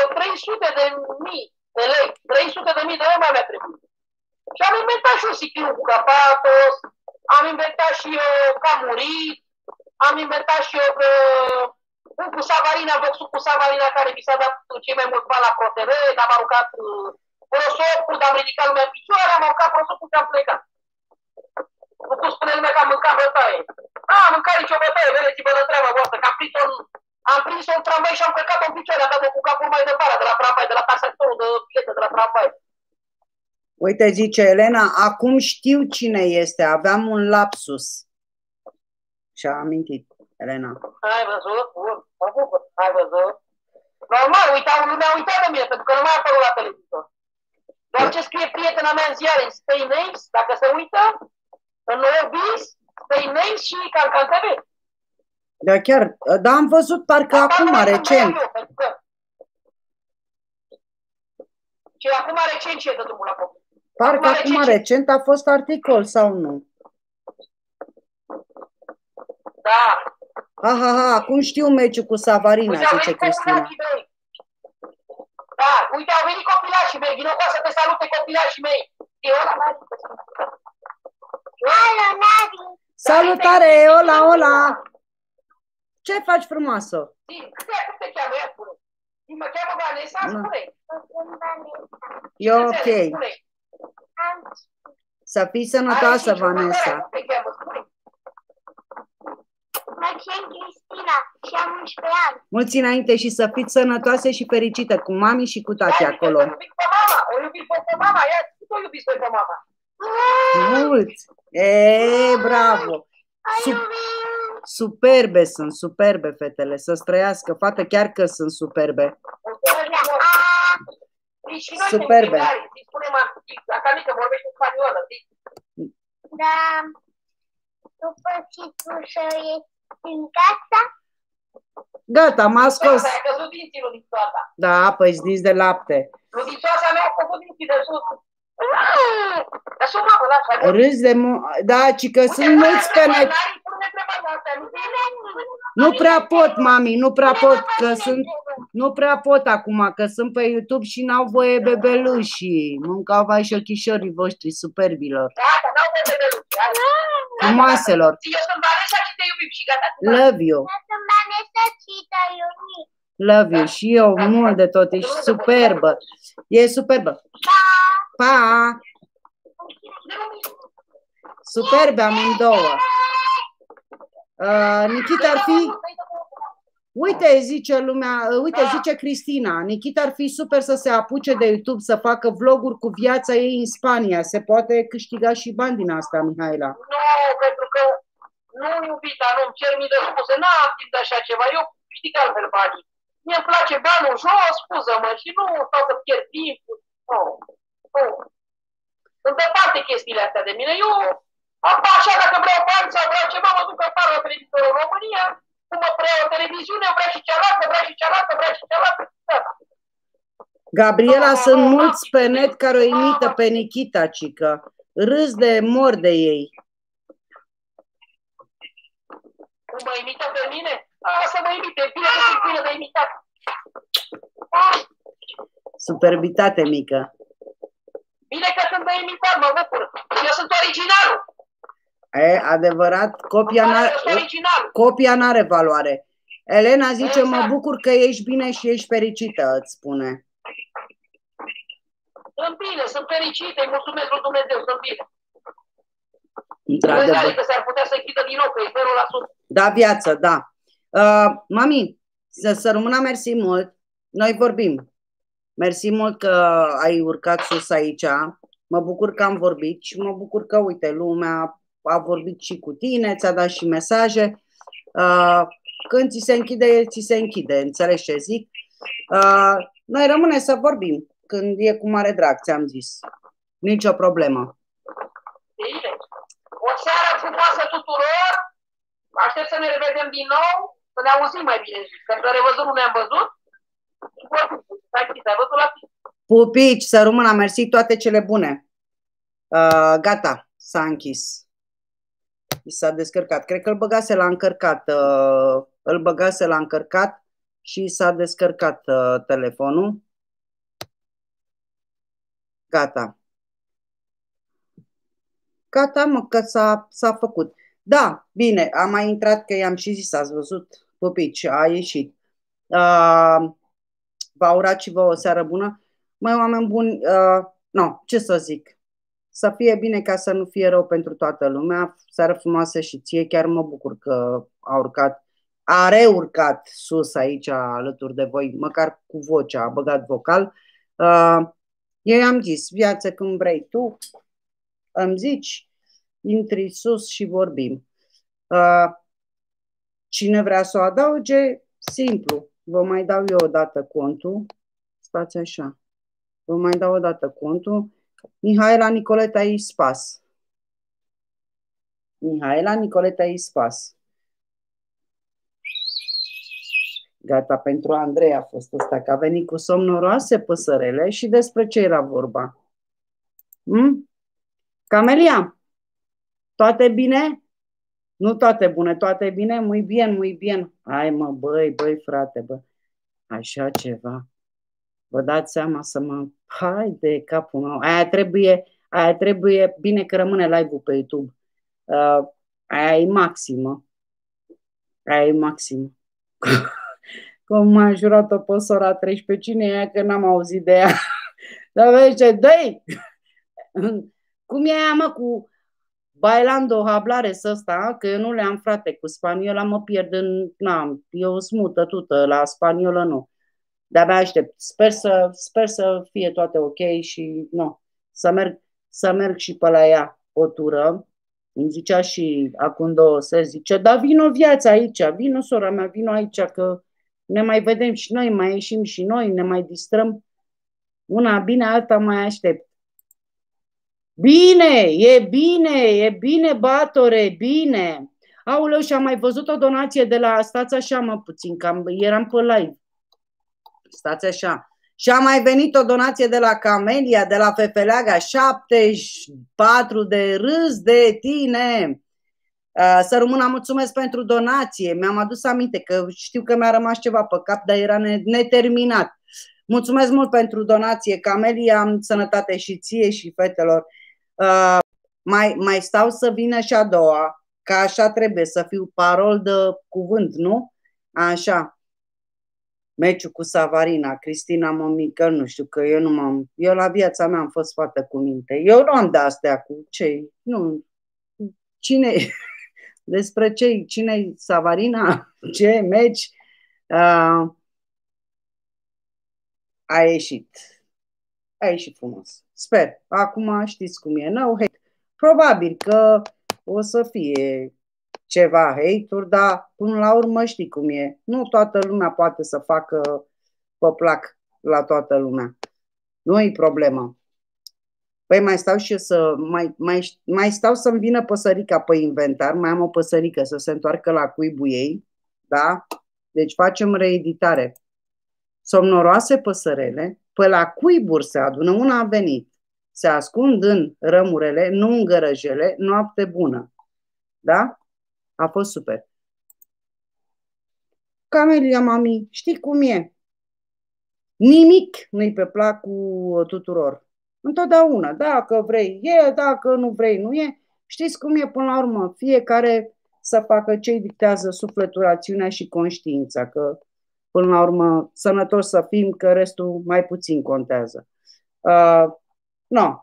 sute de mii de lei, trei sute de mii de lei mai mi-a trebuit. Și am inventat și eu sicliul cu Capatos, am inventat și eu că a murit, am inventat și eu că un cu Savarina, boxul cu Savarina, care mi s-a dat cei mai mulți bani la ProTV, am aruncat prosopul, am ridicat lumea în picioare, am aruncat prosopul și am plecat. Nu cum spune lumea că am mâncat bătaie. A, am mâncat nicio bătaie, vedeți-vă de treaba voastră, că am prins-o în, am prins-o în tramvai și am plecat-o în picioare, am dat-o cu capul mai departe, de la tramvai, de la taxatorul de bilete, de la tramvai. Uite, zice Elena, acum știu cine este, aveam un lapsus. Și-a amintit, Elena. Ai văzut? Bun, mă bucur, ai văzut? Normal, uitau, lumea a uitat de mine, pentru că nu mai a apărut la televizor. Doar ce scrie prietena mea în ziare, în Stay Names, dacă se uită, în nou bis, Stay Names și Cancan T V. Da, chiar, da, am văzut parcă Asta acum, recent. Eu, pentru că... Și acum recent ce e de drumul la copii? Parcă acum, acum recent a fost articol sau nu? Da. Ha, ha, ha, acum știu meciul cu Savarina, uite, zice Cristina. Da, uite, au venit copilașii mei, vino ca să te salute copilașii mei. Salutare, ola, ola! Ce faci frumoasă? Cum te cheamă? Ia spune. Mă cheamă Vanessa, spune. E ok. Să fii sănătoasă, Vanessa. Mă chem Cristina și am unsprezece ani. Mulți înainte și să fiți sănătoase și fericite cu mami și cu tati acolo. O iubit pe mama, o iubit pe mama, ia, tu o iubiți pe mama. Mulți! E, bravo! Sub, superbe sunt, superbe fetele, să străiască, fată, chiar că sunt superbe. Superbe. Dacă mică vorbește spaniolă, zici? Da. După ce tu să ieși din casa? Gata, m-a scos. Ai căzut dinții lui Dințoasa. Da, păi dinți de lapte. Lui Dințoasa mea a făcut dinții de sus. Dar și mamă, lasă. Râzi de... Da, ci că sunt mulți pe net. Nu prea pot, mami, nu prea pot, că sunt... Nu prea pot acum, că sunt pe YouTube și n-au voie bebelușii. Mâncau vai și ochișorii voștri superbilor. Gata, n-au voie bebelușii. Frumoaselor. Eu sunt Vanessa și te iubim și gata. Love you. Eu sunt Vanessa și te iubim. Love you. Și eu mult de tot. Ești superbă. E superbă. Pa! Superbe amândouă. Uh, Nikita ar fi... Uite, zice lumea, uite, zice Cristina, Nikita ar fi super să se apuce de YouTube, să facă vloguri cu viața ei în Spania. Se poate câștiga și bani din asta, Mihaela. Nu, pentru că nu, iubita, nu-mi cer mii de scuze, n-am timp de așa ceva, eu câștig altfel banii. Mie îmi place banul jos, scuză-mă, și nu stau să pierd timp. Nu, nu. Sunt departe chestiile astea de mine. Eu, apa așa, dacă vreau bani sau vreau ceva, mă duc afară la televizorul în România, cum mă prea o televiziune, vreau și cealaltă, vreau și cealaltă, vreau și cealaltă. Gabriela, no, sunt no, mulți no, pe net care o imită pe Nikita, cică. Râs de mor de ei. Cum mă imită pe mine? A, să mă imite, bine că sunt bine de imitat. Superbitate mică. Bine că sunt de imitat, mă bucur. Eu sunt originalul. E, adevărat, copia n-are, copia n-are valoare. Elena zice, exact. Mă bucur că ești bine și ești fericită, îți spune. Sunt bine, sunt fericită, îi mulțumesc lui Dumnezeu, sunt bine. Într-adevăr. Că s-ar putea să închidă din nou, că e zero la sută. Da, viață, da. Uh, mami, să, să rămână, mersi mult. Noi vorbim. Mersi mult că ai urcat sus aici. Mă bucur că am vorbit și mă bucur că, uite, lumea a vorbit și cu tine, ți-a dat și mesaje. Uh, când ți se închide, ți se închide, înțelegi ce zic? Uh, noi rămâne să vorbim când e cu mare drag, ți-am zis. Nici o problemă. Bine. O seară frumoasă tuturor. Aștept să ne revedem din nou, să ne auzim mai bine. Că de revăzut nu ne-am văzut. Ai văzut la tine. Pupici, să rămână, mersi, toate cele bune. Uh, gata, s-a închis. I s-a descărcat. Cred că îl băgase la încărcat. Uh, îl băgase la încărcat și s-a descărcat uh, telefonul. Gata. Gata, mă, că s-a făcut. Da, bine, am mai intrat, că i-am și zis, ați văzut, pupici, a ieșit. Uh, v-a urat și vă o seară bună. Măi, oameni buni, uh, no, ce să zic, să fie bine ca să nu fie rău pentru toată lumea. Seară frumoasă și ție, chiar mă bucur că a urcat, a reurcat sus aici alături de voi, măcar cu vocea, a băgat vocal. Uh, eu i-am zis, viață când vrei tu, îmi zici, intri sus și vorbim. Uh, cine vrea să o adauge, simplu, vă mai dau eu o dată contul, stați așa, vă mai dau o dată contul, Mihaela Nicoleta Ispas. Mihaela Nicoleta Ispas. Gata, pentru Andrei a fost ăsta, că a venit cu somn noroase păsărele și despre ce era vorba. Hmm? Camelia, toate bine? Nu toate bune, toate bine? Muy bien, muy bien. Hai mă, băi, băi, frate, bă. Așa ceva. Vă dați seama să mă... Hai de capul meu. Aia trebuie, aia trebuie, bine că rămâne live-ul pe YouTube. Uh, aia e maximă. Aia e maximă. Cum m-a jurat-o pe sora treisprezece, cine e aia, că n-am auzit de ea. Dar vezi, dă-i! Cum e aia, mă, cu bailando hablare să ăsta, că eu nu le-am, frate, cu spaniola mă pierd în... Na, eu smută tută, la spaniolă nu. De-abia aștept. Sper să, sper să fie toate ok și nu. Să merg, să merg și pe la ea o tură. Îmi zicea și acum două se zice, dar vino viața aici, vino sora mea, vino aici, că ne mai vedem și noi, mai ieșim și noi, ne mai distrăm. Una bine, alta mai aștept. Bine, e bine, e bine, Batore, bine. Aoleu, și am mai văzut o donație de la, stați așa mă puțin, că eram pe live. Stați așa. Și a mai venit o donație de la Camelia, de la Fefeleaga, șaptezeci și patru de râs de tine. Să rămână, mulțumesc pentru donație. Mi-am adus aminte că știu că mi-a rămas ceva pe cap, dar era neterminat. Mulțumesc mult pentru donație, Camelia, sănătate și ție și fetelor. Uh, mai, mai stau să vină și a doua, că așa trebuie să fiu parol de cuvânt, nu? Așa. Meciul cu Savarina, Cristina Mămică, nu știu, că eu nu m-am... Eu la viața mea am fost foarte cu minte. Eu nu am de astea cu cei... Nu. Cine... Despre ce? Cine-i Savarina? Ce meci? Uh, a ieșit. A ieșit frumos. Sper. Acum știți cum e. No hate. Probabil că o să fie ceva hate-uri, dar până la urmă știi cum e. Nu toată lumea poate să facă pe plac la toată lumea. Nu e problemă. Păi mai stau și eu să mai, mai, mai stau să-mi vină păsărica pe inventar. Mai am o păsărică să se întoarcă la cuibul ei. Da? Deci facem reeditare. Somnoroase păsărele, pe la cuiburi se adună, una a venit, se ascund în rămurele, nu în gărăjele, noapte bună. Da? A fost super. Camelia, mami, știi cum e? Nimic nu-i pe placul tuturor. Întotdeauna, dacă vrei e, dacă nu vrei nu e. Știți cum e până la urmă? Fiecare să facă ce-i dictează sufletul, rațiunea și conștiința, că până la urmă, sănătoși să fim, că restul mai puțin contează. Uh, no.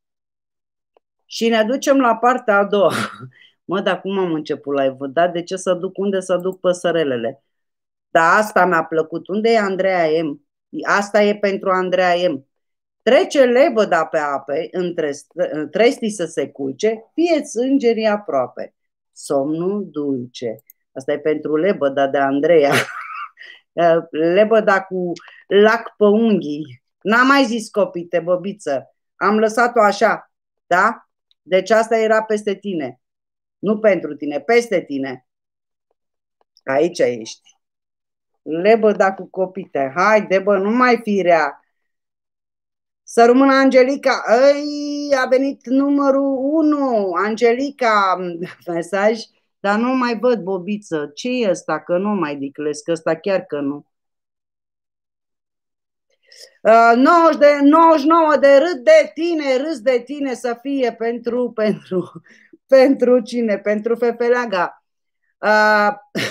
Și ne ducem la partea a doua. Mă, dar cum am început live-ul? Da? De ce să duc? Unde să duc păsărelele? Da, asta mi-a plăcut. Unde e Andreea M? Asta e pentru Andreea M. Trece lebăda pe ape, între trestii să se culce, fie-ți îngerii aproape. Somnul dulce. Asta e pentru lebăda de Andreea. Lebăda cu lac pe unghii. N-am mai zis copite, băbiță. Am lăsat-o așa, da? Deci asta era peste tine. Nu pentru tine, peste tine. Aici ești. Lebăda cu copite. Haide, bă, nu mai fi rea. Să rămână Angelica. Ei, a venit numărul unu. Angelica, mesaj. Dar nu mai văd, bobiță. Ce e ăsta? Că nu mai diclesc. Ăsta chiar că nu. Uh, nouăzeci de, nouăzeci și nouă de râd de tine, râs de tine să fie pentru, pentru, pentru cine? Pentru Fefeleaga. Uh,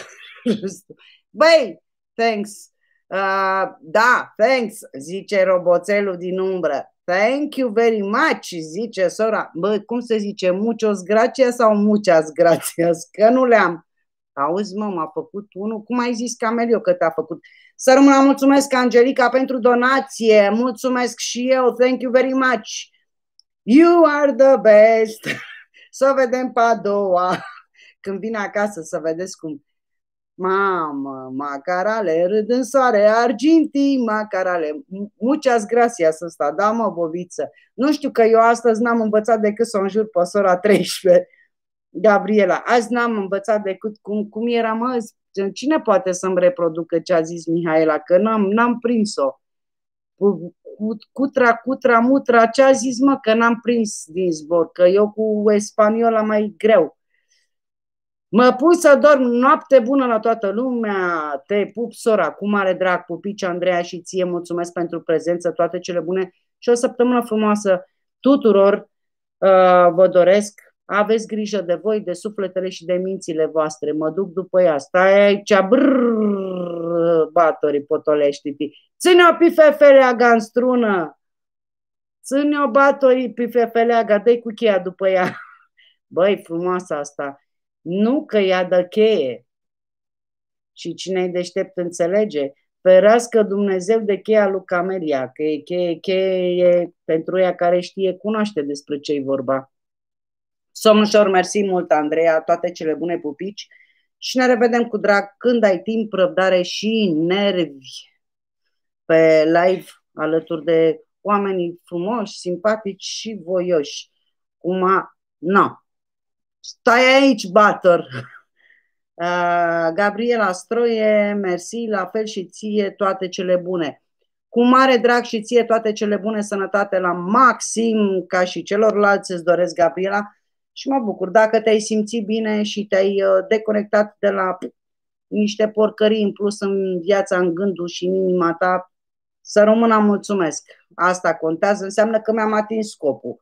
băi, thanks. Uh, da, thanks, zice roboțelul din umbră. Thank you very much, zice sora. Bă, cum se zice? Muchos gracias sau muchas gracias? Că nu le-am. Auzi, mă, m-a făcut unul. Cum ai zis, Camelio, că te-a făcut? Să rămână, mulțumesc, Angelica, pentru donație. Mulțumesc și eu. Thank you very much. You are the best. Să vedem pe a doua. Când vine acasă să vedeți cum. Mamă, macarale, râd în soare, argintii, macarale. Muchas gracias ăsta, da, mă, bobiță. Nu știu că eu astăzi n-am învățat decât să o înjur pe sora treisprezece, Gabriela. Azi n-am învățat decât cum, cum era, mă, cine poate să-mi reproducă ce a zis Mihaela, că n-am, n-am prins-o. Cutra, cutra, mutra, ce a zis, mă, că n-am prins din zbor, că eu cu espaniola mai greu. Mă pui să dorm, noapte bună la toată lumea, te pup, sora, cu mare drag, pupici, Andreea, și ție mulțumesc pentru prezență, toate cele bune și o săptămână frumoasă tuturor. Uh, vă doresc, aveți grijă de voi, de sufletele și de mințile voastre, mă duc după ea, stai aici, brrrr, batorii potolești, ține-o pe Fefeleaga în strună, ține-o batorii pe Fefeleaga, dă-i cu cheia după ea. Băi, frumoasă asta. Nu că ea dă cheie și cine-i deștept înțelege. Ferească Dumnezeu de cheia lui Camelia, că e cheie, cheie pentru ea care știe, cunoaște despre ce-i vorba. Somnușor, mersi mult, Andreea, toate cele bune, pupici, și ne revedem cu drag când ai timp, răbdare și nervi pe live alături de oamenii frumoși, simpatici și voioși. Cum a... No. Stai aici, bator. Uh, Gabriela Stroie, mersi, la fel și ție, toate cele bune. Cu mare drag și ție toate cele bune, sănătate la maxim, ca și celorlalți îți doresc, Gabriela, și mă bucur dacă te-ai simțit bine și te-ai deconectat de la niște porcării în plus în viața, în gândul și în inima ta. Să rămână, mulțumesc. Asta contează, înseamnă că mi-am atins scopul.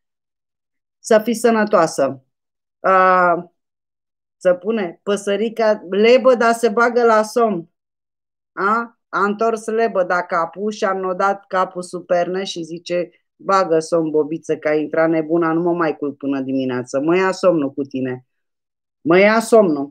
Să fii sănătoasă. Uh, să pune păsărica lebă, dar se bagă la somn. A? A întors lebă, da, capul și a nodat capul sub pernă și zice, bagă somn, bobiță, că a intrat nebuna, nu mă mai culp până dimineață. Mă ia somnul cu tine. Mă ia somnul.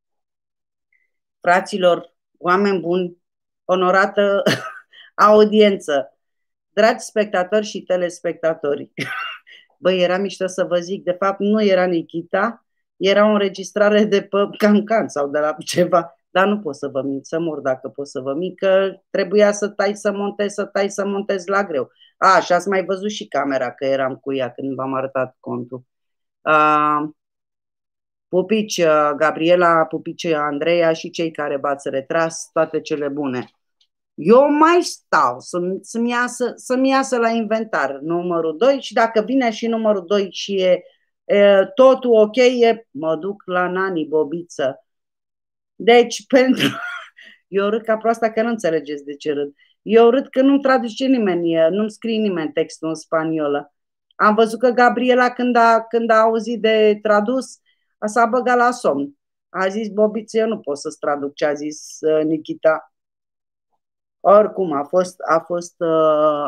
Fraților, oameni buni, onorată audiență, dragi spectatori și telespectatori. Băi, era mișto să vă zic, de fapt nu era Nikita, era o înregistrare de pe Cancan sau de la ceva, dar nu pot să vă mint, să mor dacă pot să vă mint, că trebuia să tai să montez, să tai să montez la greu. A, și ați mai văzut și camera, că eram cu ea când v-am arătat contul. A, pupici, Gabriela, pupici, Andreea și cei care v-ați retras, toate cele bune. Eu mai stau să-mi, să-mi, iasă, să-mi iasă la inventar numărul doi și dacă vine și numărul doi și e, e totul ok, e, mă duc la nani, bobiță. Deci, pentru... Eu râd ca proasta că nu înțelegeți de ce râd. Eu râd că nu-mi traduce nimeni, nu-mi scrie nimeni textul în spaniolă. Am văzut că Gabriela, când a, când a auzit de tradus, s-a băgat la somn. A zis, bobiță, eu nu pot să-ți traduc ce a zis uh, Nikita. Oricum, a fost, a fost uh,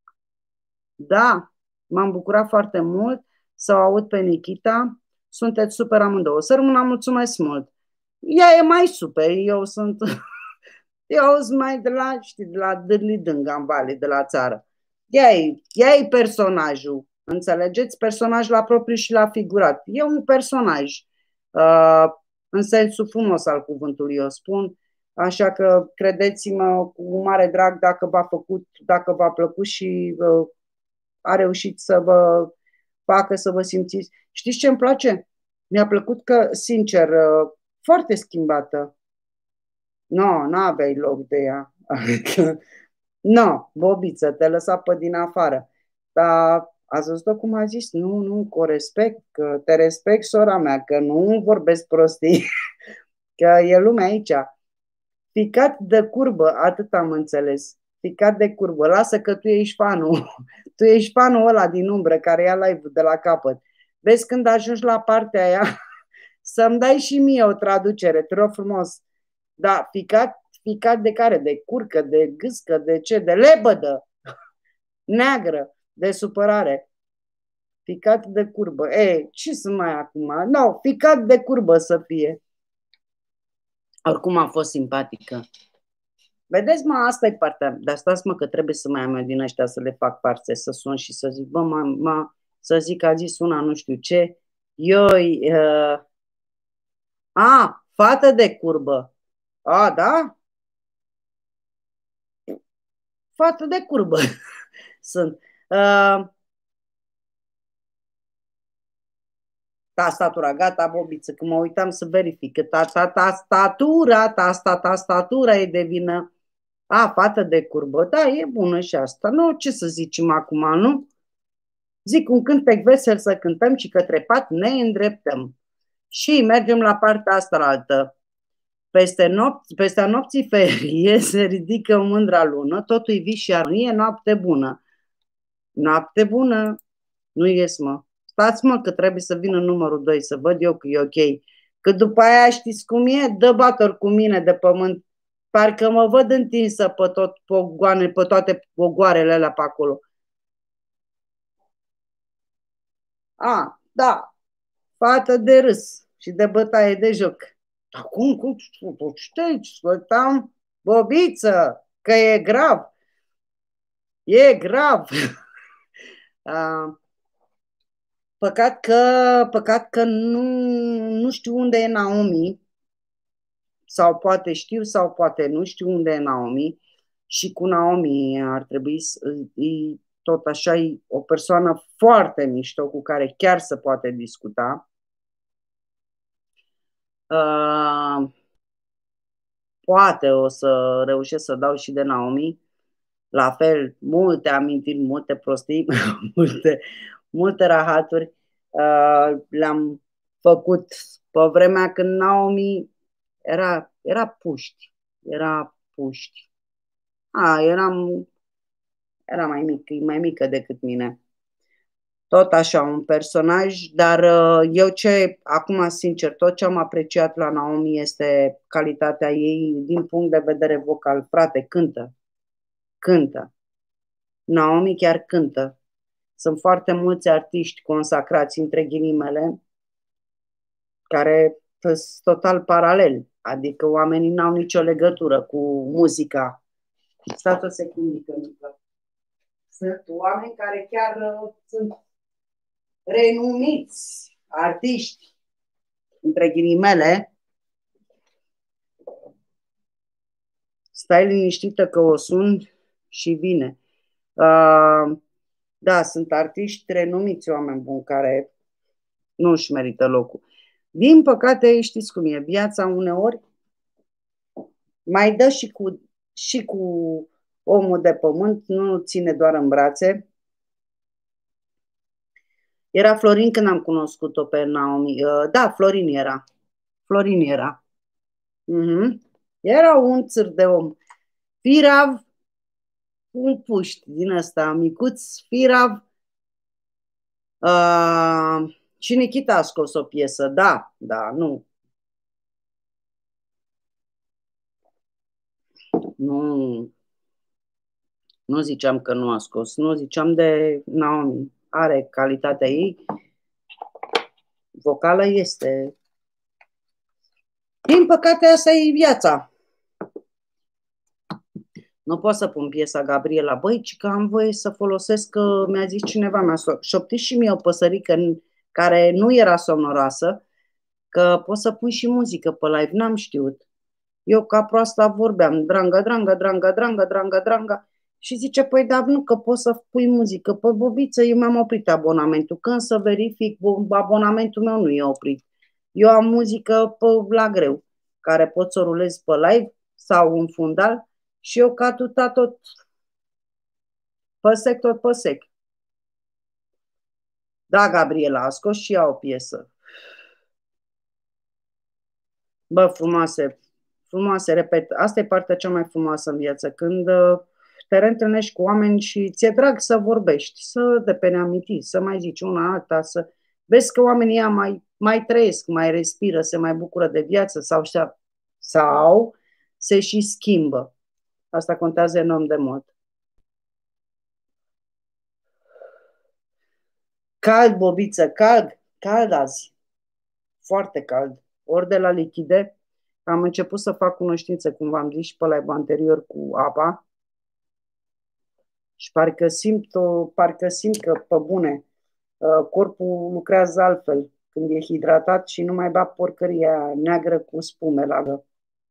da, m-am bucurat foarte mult să o aud pe Nikita. Sunteți super amândouă. Să rămână, mulțumesc mult. Ea e mai super, eu sunt, eu sunt mai de la, știi, de la Dârli-Dânga în Vale, de la țară. Ea e, ea e personajul, înțelegeți? Personaj la propriu și la figurat. E un personaj, uh, în sensul frumos al cuvântului, eu spun. Așa că credeți-mă cu mare drag dacă v-a făcut, dacă v-a plăcut și uh, a reușit să vă facă să vă simțiți. Știți ce îmi place? Mi-a plăcut că, sincer, uh, foarte schimbată. Nu, no, n-aveai loc de ea. Nu, no, bobiță, te lăsa pe din afară. Dar ați văzut cum a zis? Nu, nu, că o respect, că te respect, sora mea, că nu vorbesc prostii, că e lumea aici. Picat de curbă, atât am înțeles. Ficat de curbă. Lasă că tu ești fanul. Tu ești fanul ăla din umbră care ia live de la capăt. Vezi când ajungi la partea aia să-mi dai și mie o traducere, te rog frumos. Da, ficat, ficat de care? De curcă, de gâscă, de ce? De lebădă. Neagră, de supărare. Ficat de curbă. Ei, ce sunt mai acum? Nu, ficat de curbă să fie. Oricum a fost simpatică. Vedeți, mă, asta e partea. Dar stați, mă, că trebuie să mai am eu din ăștia să le fac parte, să sun și să zic, bă, mă, mă să zic că a zis una nu știu ce. Eu, uh, a, fată de curbă. A, da? Fată de curbă sunt. Uh, tastatura, gata, bobiță, că mă uitam să verific. Că tastatura, tastatura e de vină. A, fată de curbă, da, e bună și asta. Nu, ce să zicem acum, nu? Zic un cântec vesel să cântăm și către pat ne îndreptăm. Și mergem la partea asta la altă. Peste, nopți, peste nopții ferie se ridică o mândra lună, totul-i vis și armonie, noapte bună. Noapte bună, nu ies, mă. Stați, mă, că trebuie să vină numărul doi, să văd eu că e ok. Că după aia știți cum e? Dă bator cu mine de pământ. Parcă mă văd întinsă pe, tot, pogoane, pe toate pogoarele alea pe acolo. A, da, fată de râs și de bătaie de joc. Acum, cum știi, stăteam, bobiță, că e grav. E grav. A, păcat că, păcat că nu, nu știu unde e Naomi. Sau poate știu, sau poate nu știu unde e Naomi. Și cu Naomi ar trebui să... E, tot așa, e o persoană foarte mișto cu care chiar se poate discuta. Uh, poate o să reușesc să dau și de Naomi. La fel, multe amintiri, multe prostii, multe, multe rahaturi uh, le-am făcut pe vremea când Naomi era, era puști. Era puști. A, eram, era mai mică, mai mică decât mine. Tot așa, un personaj, dar eu ce, acum sincer, tot ce am apreciat la Naomi este calitatea ei din punct de vedere vocal. Frate, cântă, cântă. Naomi chiar cântă. Sunt foarte mulți artiști consacrați, între ghilimele, care sunt total paraleli, adică oamenii n-au nicio legătură cu muzica. Stați o secundică, mică. Sunt oameni care chiar uh, sunt renumiți artiști, între ghilimele. Stai liniștită că o sun și vine. Uh, da, sunt artiști renumiți, oameni buni, care nu își merită locul. Din păcate, știți cum e, viața uneori mai dă și cu, și cu omul de pământ, nu ține doar în brațe. Era Florin când am cunoscut-o pe Naomi. Da, Florin era. Florin era. Uh-huh. Era un țâr de om. Firav, un puști din ăsta, micuț, firav. Uh, și Nikita a scos o piesă. Da, da, nu. Nu. Nu ziceam că nu a scos. Nu ziceam de Naomi. Are calitatea ei. Vocală este. Din păcate, asta e viața. Nu pot să pun piesa Gabriela, băi, ci că am voie să folosesc, că mi-a zis cineva, mi-a șoptit și mie o păsărică care nu era somnoroasă, că pot să pun și muzică pe live, n-am știut. Eu ca proasta vorbeam, dranga, dranga, dranga, dranga, dranga, dranga, și zice, păi, dar nu, că poți să pui muzică. Păi, bobiță, eu mi-am oprit abonamentul. Când să verific, abonamentul meu nu e oprit. Eu am muzică pe, la greu, care pot să o rulez pe live sau un fundal și eu ca tuta tot păsec, tot păsec. Da, Gabriela, a scos și ea o piesă. Bă, frumoase, frumoase, repet, asta e partea cea mai frumoasă în viață, când te reîntâlnești cu oameni și ți-e drag să vorbești, să te pe neaminti, să mai zici una alta, să vezi că oamenii ăia mai, mai trăiesc, mai respiră, se mai bucură de viață sau, sau se și schimbă. Asta contează enorm de mult. Cald, bobiță, cald, cald azi. Foarte cald. Ori de la lichide, am început să fac cunoștință, cum v-am zis și pe live anterior, cu apa. Și parcă simt, o, parcă simt că, pe bune, corpul lucrează altfel când e hidratat și nu mai bag porcăria neagră cu spume la gă.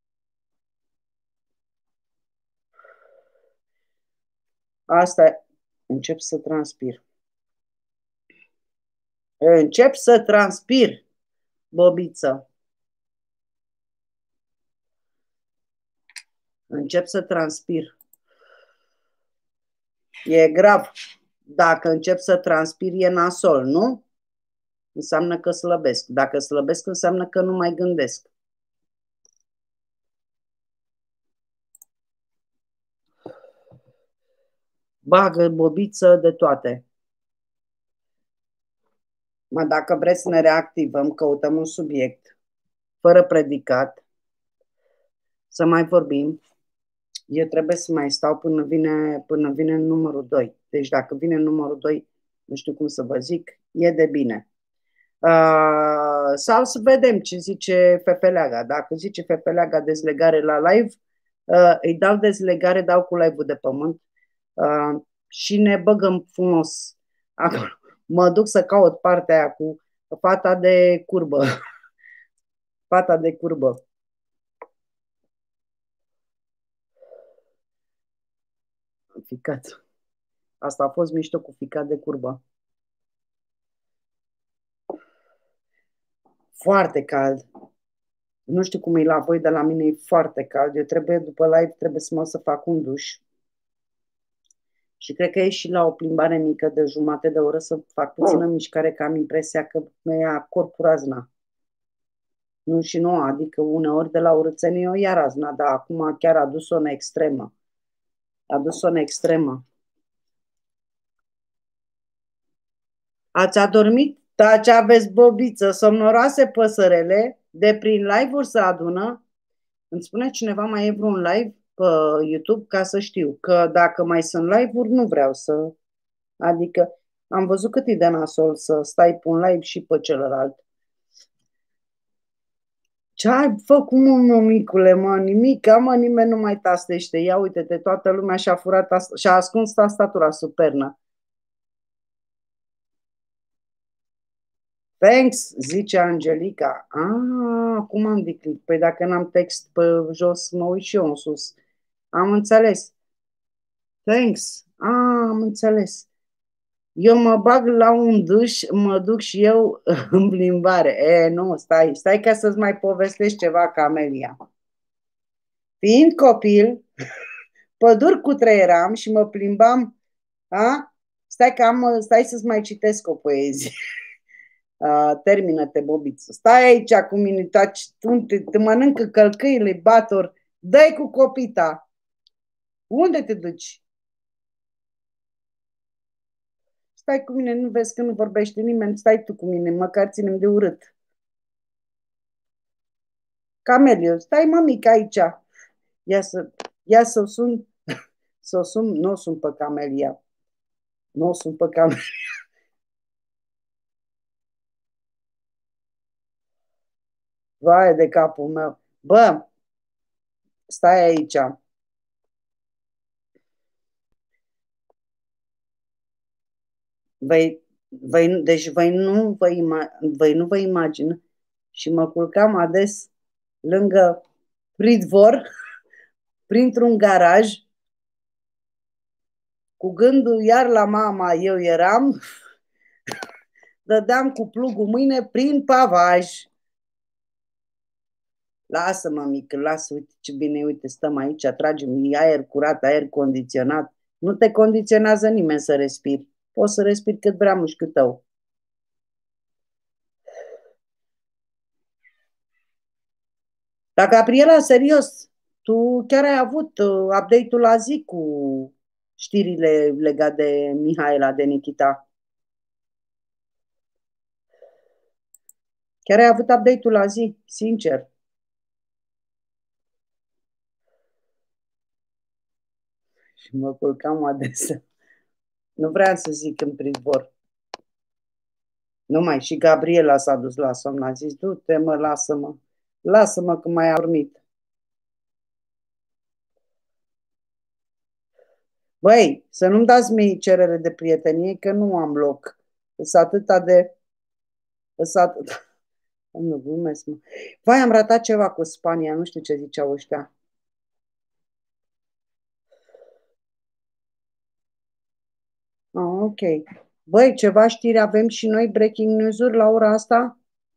Asta, încep să transpir. Încep să transpir, bobiță. Încep să transpir. E grav. Dacă încep să transpir, e nasol, nu? Înseamnă că slăbesc. Dacă slăbesc, înseamnă că nu mai gândesc. Bagă, bobiță, de toate. Mă, dacă vreți să ne reactivăm, căutăm un subiect, fără predicat, să mai vorbim. Eu trebuie să mai stau până vine, până vine numărul doi. Deci dacă vine numărul doi, nu știu cum să vă zic, e de bine. Uh, sau să vedem ce zice Fefeleaga. Dacă zice Fefeleaga dezlegare la live, uh, îi dau dezlegare, dau cu live-ul de pământ uh, și ne băgăm frumos acolo. Mă duc să caut partea aia cu fata de curbă. Fata de curbă. Ficat. Asta a fost mișto cu ficat de curbă. Foarte cald. Nu știu cum e la voi, dar la mine e foarte cald. Eu trebuie, după live, trebuie să mă să fac un duș. Și cred că e și la o plimbare mică de jumătate de oră să fac puțină mișcare, că am impresia că mi ia corpul razna. Nu și nu, adică uneori de la urâțenie o ia razna, dar acum chiar a dus-o în extremă. A dus-o în extremă. Ați adormit? Taci, aveți, bobiță, somnoroase păsărele, de prin live-uri se adună. Îmi spune cineva, mai e vreun live pe YouTube, ca să știu că dacă mai sunt live-uri, nu vreau să... Adică am văzut cât e de nasol să stai pe un live și pe celălalt. Ce ai făcut, mă, mămicule, mă? Nimic, mă, nimeni nu mai tastește. Ia uite-te, toată lumea și-a furat, și-a ascuns tastatura sub pernă. Thanks, zice Angelica. Ah, cum am declit? Păi dacă n-am text pe jos, mă uit și eu în sus. Am înțeles. Thanks. Ah, am înțeles. Eu mă bag la un duș, mă duc și eu în plimbare. E, nu, stai, stai ca să-ți mai povestești ceva, Camelia. Fiind copil, păduri cu treieram și mă plimbam. A? Stai, că am, stai să-ți mai citesc o poezie. Uh, termină-te, bobiță. Stai aici cu mine, taci, te, te mănâncă călcâile, bator, dă-i cu copita. Unde te duci? Stai cu mine, nu vezi că nu vorbește nimeni, stai tu cu mine, măcar ținem de urât. Camelio, stai, mămică, aici. Ia să, ia să o sun, să o sun, nu o sun pe Camelia. Nu o sun pe Camelia. Vai de capul meu. Bă, stai aici. Voi, voi, deci voi nu vă, ima, voi nu vă imagină. Și mă culcam ades lângă pridvor, printr-un garaj, cu gândul iar la mama eu eram, dădeam cu plugul mâine prin pavaj. Lasă-mă, mică, lasă, uite ce bine, uite, stăm aici, tragem aer curat, aer condiționat. Nu te condiționează nimeni să respiri. Poți să respiri cât vrea mușchiul tău. Dar, Gabriela, serios, tu chiar ai avut update-ul la zi cu știrile legate de Mihaela, de Nikita. Chiar ai avut update-ul la zi, sincer. Și mă culcam adesea. Nu vreau să zic în prizbor. Numai și Gabriela s-a dus la somn. A zis, du-te mă, lasă-mă. Lasă-mă că mai a dormit. Băi, să nu-mi dați mie cerere de prietenie, că nu am loc. Îs atâta de... Îs atâta... Nu glumesc, mă. Vai, am ratat ceva cu Spania, nu știu ce ziceau ăștia. Ah, ok. Băi, ceva știri avem și noi, breaking news-uri la ora asta?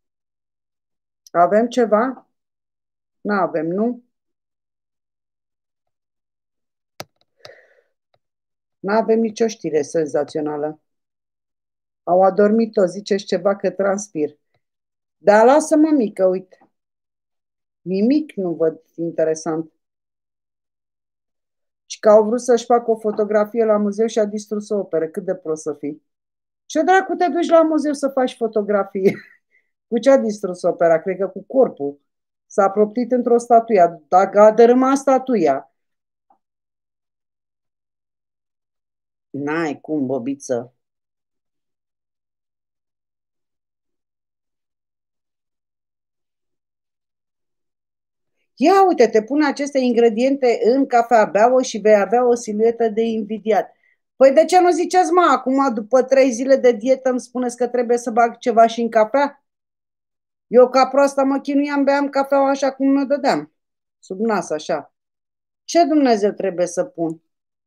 Avem ceva? N-avem, nu? N-avem nicio știre senzațională. Au adormit-o, ziceți ceva că transpir. Dar lasă-mă mică, uite. Nimic nu văd interesant. Și că au vrut să-și facă o fotografie la muzeu și a distrus o operă. Cât de prost să fii. Ce dracu te duci la muzeu să faci fotografie? Cu ce a distrus opera? Cred că cu corpul. S-a proptit într-o statuie. Dacă a dărâmat statuia. N-ai cum, bobiță. Ia uite, te pun aceste ingrediente în cafea, bea-o și vei avea o siluetă de invidiat. Păi de ce nu ziceți, mă, acum după trei zile de dietă îmi spuneți că trebuie să bag ceva și în cafea? Eu ca proasta mă chinuiam, beam cafeaua așa cum mă dădeam, sub nas, așa. Ce Dumnezeu trebuie să pun?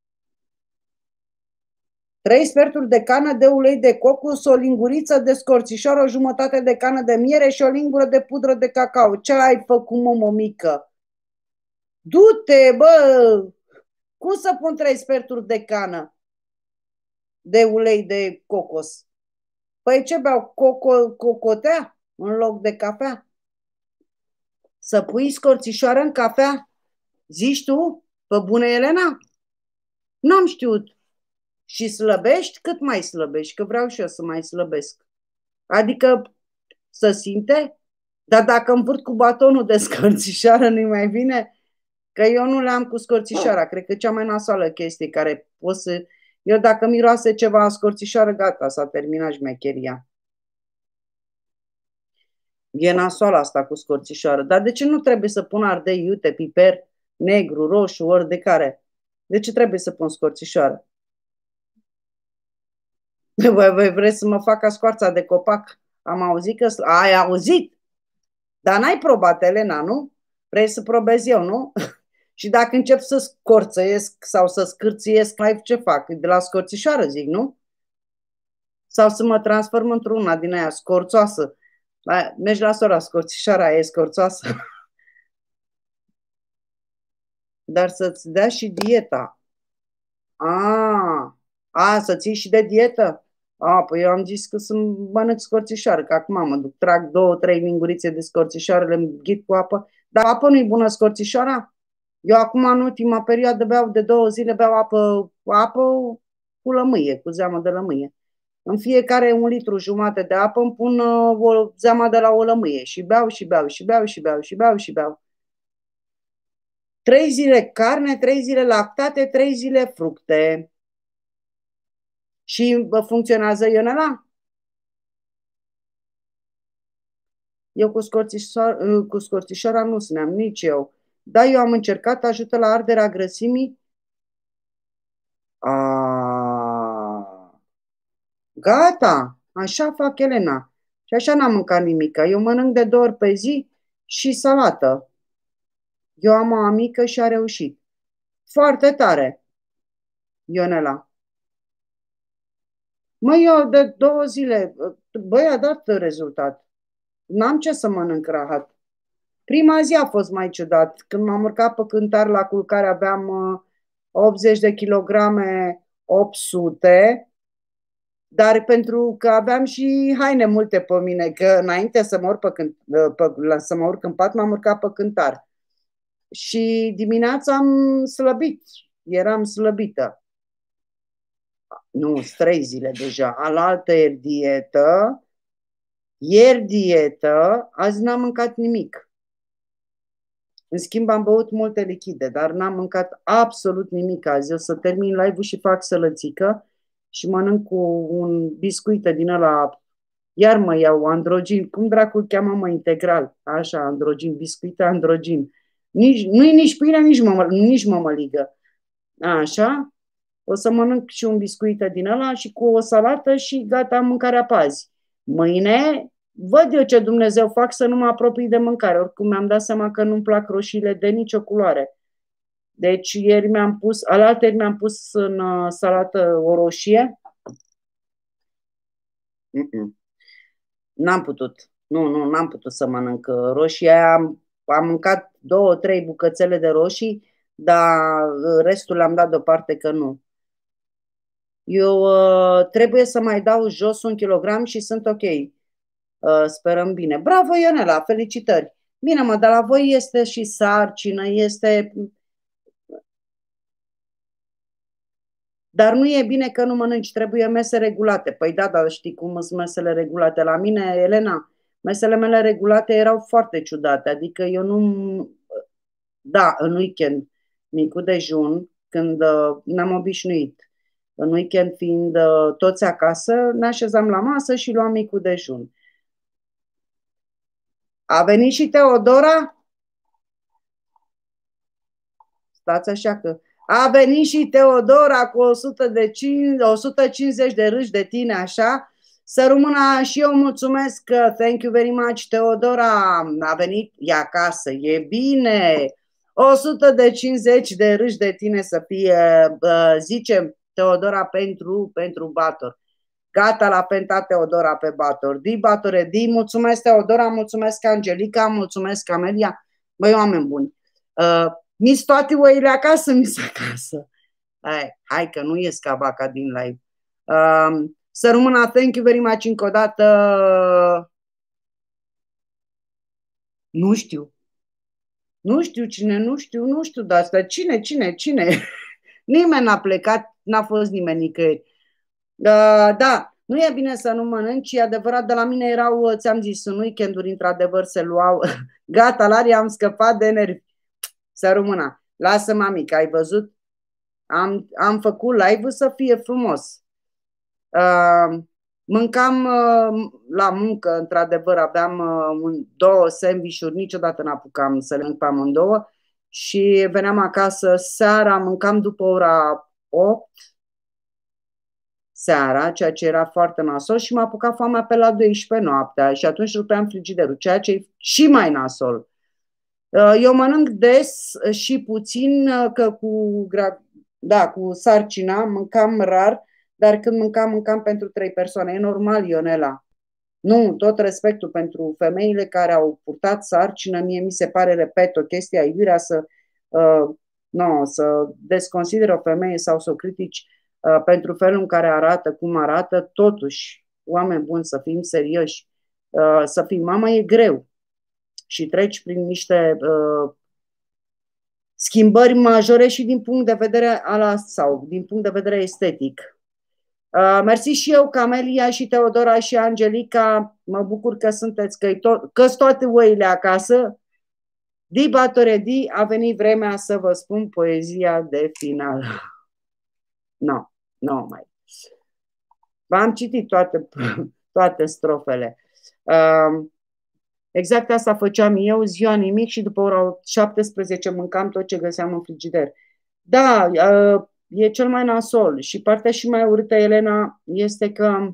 Trei sferturi de cană de ulei de cocos, o linguriță de scorțișor, o jumătate de cană de miere și o lingură de pudră de cacao. Ce ai făcut, mă, mămică? Du-te, bă! Cum să pun trei sferturi de cană de ulei de cocos? Păi ce beau? Coco, cocotea în loc de cafea? Să pui scorțișoară în cafea? Zici tu? Pe bună, Elena? N-am știut. Și slăbești? Cât mai slăbești? Că vreau și eu să mai slăbesc. Adică să simte? Dar dacă învârt cu batonul de scorțișoară nu-i mai vine? Că eu nu le-am cu scorțișoara. Cred că cea mai nasoală chestie care pot să... Eu dacă miroase ceva în scorțișoară, gata, s-a terminat șmecheria. E nasoală asta cu scorțișoară. Dar de ce nu trebuie să pun ardei iute, piper negru, roșu, ori de care? De ce trebuie să pun scorțișoară? Voi, voi vreți să mă fac ca scoarța de copac? Am auzit că... Ai auzit? Dar n-ai probat, Elena, nu? Vrei să probez eu, nu? Și dacă încep să scorțăiesc sau să scârțiesc, live, ce fac? De la scorțișoară, zic, nu? Sau să mă transform într-una din aia scorțoasă. Mergi la sora, scorțișoara e scorțoasă. Dar să-ți dea și dieta. A, a, să ții și de dietă? A, păi eu am zis că să mănânc scorțișoară, că acum mă duc, trag două, trei lingurițe de scorțișoară, le înghit cu apă. Dar apă nu-i bună scorțișoara? Eu acum, în ultima perioadă, beau de două zile, beau apă, apă cu lămâie, cu zeamă de lămâie. În fiecare un litru jumate de apă îmi pun uh, o zeamă de la o lămâie și beau și beau și beau și beau și beau și beau. Trei zile carne, trei zile lactate, trei zile fructe. Și funcționează Ionela? Eu cu scorțișoara, cu scorțișoara nu suneam, nici eu. Da, eu am încercat, ajută la arderea grăsimii. A, gata, așa fac Elena. Și așa n-am mâncat nimic. Eu mănânc de două ori pe zi și salată. Eu am o amică și a reușit. Foarte tare, Ionela. Măi, eu de două zile, băi, a dat rezultat. N-am ce să mănânc rahat. Prima zi a fost mai ciudat. Când m-am urcat pe cântar la culcare aveam optzeci de kilograme, opt sute, dar pentru că aveam și haine multe pe mine, că înainte să mă urc, pe cânt, pe, să mă urc în pat, m-am urcat pe cântar. Și dimineața am slăbit, eram slăbită. Nu, sunt trei zile deja. Alaltă ieri dietă, ieri dietă, azi n-am mâncat nimic. În schimb, am băut multe lichide, dar n-am mâncat absolut nimic azi. O să termin live-ul și fac sălățică și mănânc cu un biscuită din ăla. Iar mă iau androgin. Cum dracu cheamă, mă, integral? Așa, androgin, biscuită androgin. Nici, nu-i nici pâine, nici, mămă, nici mămăligă. Așa. O să mănânc și un biscuită din ăla și cu o salată și gata, mâncarea pe azi. Mâine văd eu ce Dumnezeu fac să nu mă apropii de mâncare. Oricum mi-am dat seama că nu-mi plac roșiile de nicio culoare. Deci ieri mi-am pus, alaltăieri mi-am pus în uh, salată o roșie. Mm-mm. N-am putut. Nu, nu, n-am putut să mănânc roșii. Am, am mâncat două, trei bucățele de roșii, dar restul le-am dat deoparte că nu. Eu uh, trebuie să mai dau jos un kilogram și sunt ok. Uh, sperăm bine. Bravo, Ionela, felicitări. Bine, mă, dar la voi este și sarcină, este... Dar nu e bine că nu mănânci, trebuie mese regulate. Păi da, dar știi cum sunt mesele regulate? La mine, Elena, mesele mele regulate erau foarte ciudate. Adică eu nu... Da, în weekend, micul dejun, când uh, ne-am obișnuit. În weekend fiind uh, toți acasă, ne așezam la masă și luam micul dejun. A venit și Teodora? Stați așa că... A venit și Teodora cu o sută de cinci, o sută cincizeci de râși de tine, așa. Să rămână și eu mulțumesc că thank you very much, Teodora. A venit, e acasă, e bine. o sută cincizeci de râși de tine să fie, zicem, Teodora pentru, pentru Bator. Gata la penta Teodora pe Bator. Di Batore, di, mulțumesc Teodora, mulțumesc Angelica, mulțumesc Camelia. Băi, oameni buni. Uh, mi-s toate oile acasă, mi-s acasă. Hai, hai că nu ies ca vaca din live. Uh, să rămână, thank you very much încă o dată. Nu știu. Nu știu cine, nu știu, nu știu de asta. Cine, cine, cine? Nimeni n-a plecat, n-a fost nimeni nicăieri. Uh, da, nu e bine să nu mănânci, e adevărat, de la mine erau, ți-am zis, în weekenduri, într-adevăr, se luau. Gata, Lari, am scăpat de nervi. Să rămână. Lasă, mamică, ai văzut? Am, am făcut live-ul să fie frumos. Uh, mâncam uh, la muncă, într-adevăr, aveam uh, două sandvișuri, niciodată n-apucam să le mânc pe amândouă și veneam acasă seara, mâncam după ora opt seara, ceea ce era foarte nasol și m-a apucat foamea pe la douăsprezece noaptea și atunci rupeam frigiderul, ceea ce e și mai nasol. Eu mănânc des și puțin, că cu, da, cu sarcina mâncam rar, dar când mâncam, mâncam pentru trei persoane. E normal, Ionela. Nu, tot respectul pentru femeile care au purtat sarcină, mie mi se pare, repet, o chestie aiurea să, uh, no, să desconsideri o femeie sau să o critici uh, pentru felul în care arată, cum arată. Totuși, oameni buni, să fim serioși, uh, să fim mamă e greu și treci prin niște uh, schimbări majore și din punct de vedere ala, sau din punct de vedere estetic. Uh, mersi și eu, Camelia și Teodora și Angelica. Mă bucur că sunteți, că to- că toate oile acasă. Di Batore, di, a venit vremea să vă spun poezia de final. Nu, no, nu no, mai. V-am citit toate, toate strofele. Uh, exact asta făceam eu, ziua nimic și după ora șaptesprezece mâncam tot ce găseam în frigider. Da, uh, e cel mai nasol. Și partea și mai urâtă, Elena, este că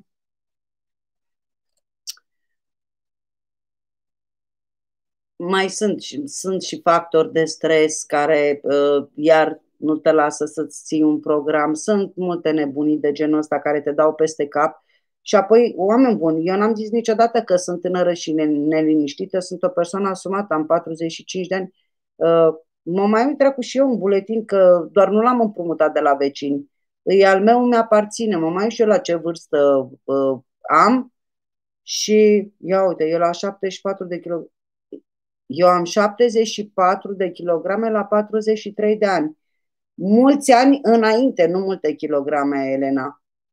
mai sunt, sunt și factori de stres care uh, iar nu te lasă să-ți ții un program. Sunt multe nebunii de genul ăsta care te dau peste cap. Și apoi, oameni buni, eu n-am zis niciodată că sunt tânără și neliniștită, sunt o persoană asumată, am patruzeci și cinci de ani. Uh, mă mai uit trecut și eu un buletin că doar nu l-am împrumutat de la vecini. E al meu, mi-aparține, mă mai uit și eu la ce vârstă uh, am și, ia uite, eu la șaptezeci și patru de kilograme, eu am șaptezeci și patru de kilograme la patruzeci și trei de ani. Mulți ani înainte, nu multe kilograme, Elena.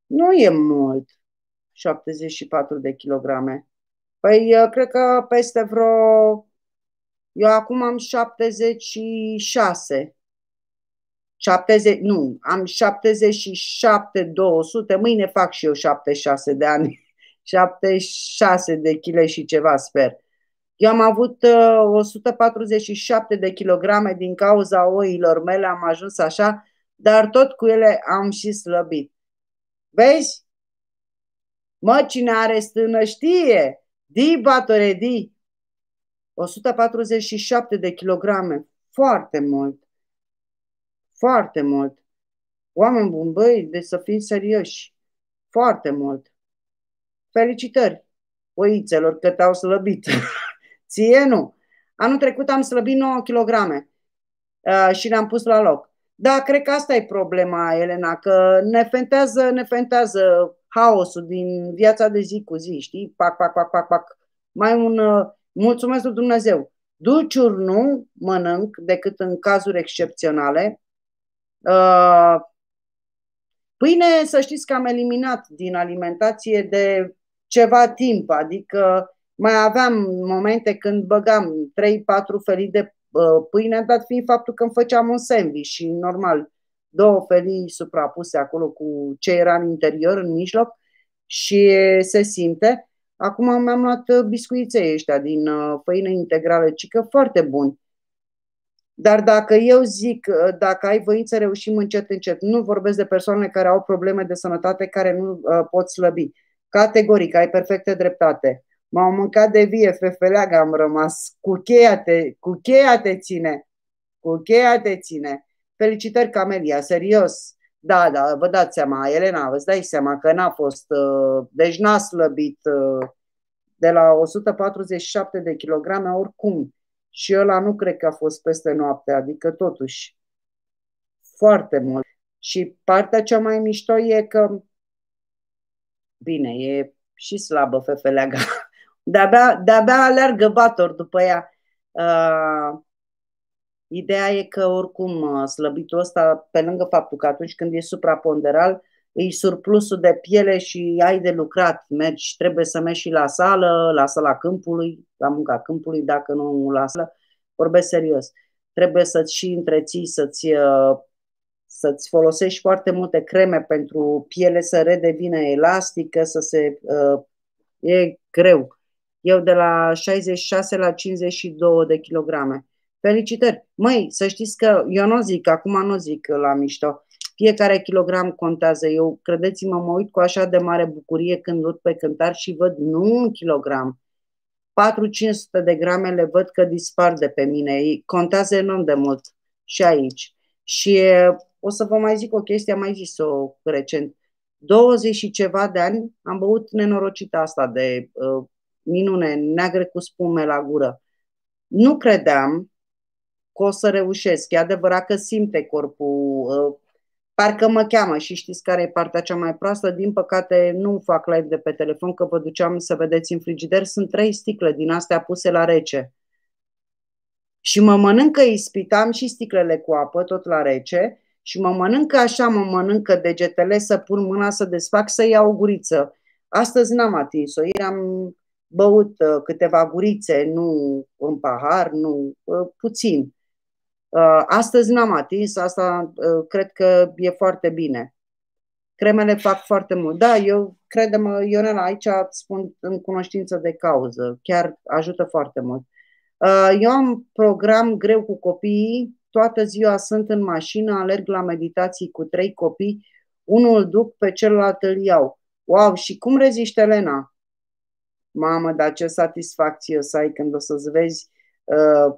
Nu e mult, șaptezeci și patru de kilograme. Păi, cred că peste vreo... Eu acum am șaptezeci și șase. șaptezeci, nu, am șaptezeci și șapte două sute, mâine fac și eu șaptezeci și șase de ani. șaptezeci și șase de kg și ceva, sper. Eu am avut uh, o sută patruzeci și șapte de kilograme din cauza oilor mele, am ajuns așa, dar tot cu ele am și slăbit. Vezi? Mă, cine are stână știe. Di, batore, di. o sută patruzeci și șapte de kilograme. Foarte mult. Foarte mult. Oameni buni, băi, de să fim serioși. Foarte mult. Felicitări oițelor că te-au slăbit. Ție nu. Anul trecut am slăbit nouă kilograme uh, și le-am pus la loc. Da, cred că asta e problema, Elena, că ne fentează, ne fentează haosul din viața de zi cu zi, știi? Pac, pac, pac, pac, pac. Mai un uh, mulțumesc lui Dumnezeu. Dulciuri nu mănânc decât în cazuri excepționale. Uh, pâine, să știți că am eliminat din alimentație de ceva timp, adică mai aveam momente când băgam trei patru felii de pâine, dat fiind faptul că îmi făceam un sandwich și normal două felii suprapuse acolo cu ce era în interior, în mijloc și se simte. Acum mi-am luat biscuiței ăștia din făină integrală, cică foarte buni. Dar dacă eu zic, dacă ai voință, reușim încet, încet. Nu vorbesc de persoane care au probleme de sănătate, care nu uh, pot slăbi. Categoric, ai perfectă dreptate. M-au mâncat de vie, fefeleagă am rămas. Cu cheia te, cu cheia te ține. Cu cheia te ține. Felicitări, Camelia, serios. Da, da, vă dați seama, Elena, vă dai seama că n-a fost, uh, deci n-a slăbit uh, de la o sută patruzeci și șapte de kilograme oricum. Și ăla nu cred că a fost peste noapte, adică totuși foarte mult. Și partea cea mai mișto e că, bine, e și slabă fefeleaga, de-abia, de-abia aleargă bator după ea. Uh, ideea e că oricum slăbitul ăsta, pe lângă faptul că atunci când e supraponderal, e surplusul de piele și ai de lucrat, mergi, trebuie să mergi și la sală, la sala câmpului, la munca câmpului, dacă nu la sală, vorbesc serios. Trebuie să-ți și întreții, să-ți, să-ți folosești foarte multe creme pentru piele să redevină elastică, să se... E greu. Eu de la șaizeci și șase la cincizeci și doi de kilograme. Felicitări! Măi, să știți că eu nu zic, acum nu zic la mișto, fiecare kilogram contează. Eu, credeți-mă, mă uit cu așa de mare bucurie când urc pe cântar și văd nu un kilogram, patru-cinci sute de grame le văd că dispar de pe mine. Contează enorm de mult și aici. Și o să vă mai zic o chestie, am mai zis-o recent. douăzeci și ceva de ani am băut nenorocita asta de uh, minune, neagră cu spume la gură. Nu credeam că o să reușesc. E adevărat că simte corpul, uh, parcă mă cheamă și știți care e partea cea mai proastă? Din păcate nu fac live de pe telefon, că vă duceam să vedeți în frigider. Sunt trei sticle din astea puse la rece. Și mă mănâncă ispitam și sticlele cu apă, tot la rece, și mă mănâncă așa, mă mănâncă degetele, să pun mâna să desfac, să iau o guriță. Astăzi n-am atins-o, ieri am băut uh, câteva gurițe, nu în pahar, nu, uh, puțin. Uh, astăzi n-am atins, asta uh, cred că e foarte bine. Cremele fac foarte mult. Da, eu, crede-mă, Ionela, aici spun în cunoștință de cauză, chiar ajută foarte mult. Uh, eu am program greu cu copiii, toată ziua sunt în mașină, alerg la meditații cu trei copii, unul îl duc, pe celălalt îl iau. Wow, și cum reziști, Elena? Mamă, dar ce satisfacție o să ai când o să-ți vezi uh,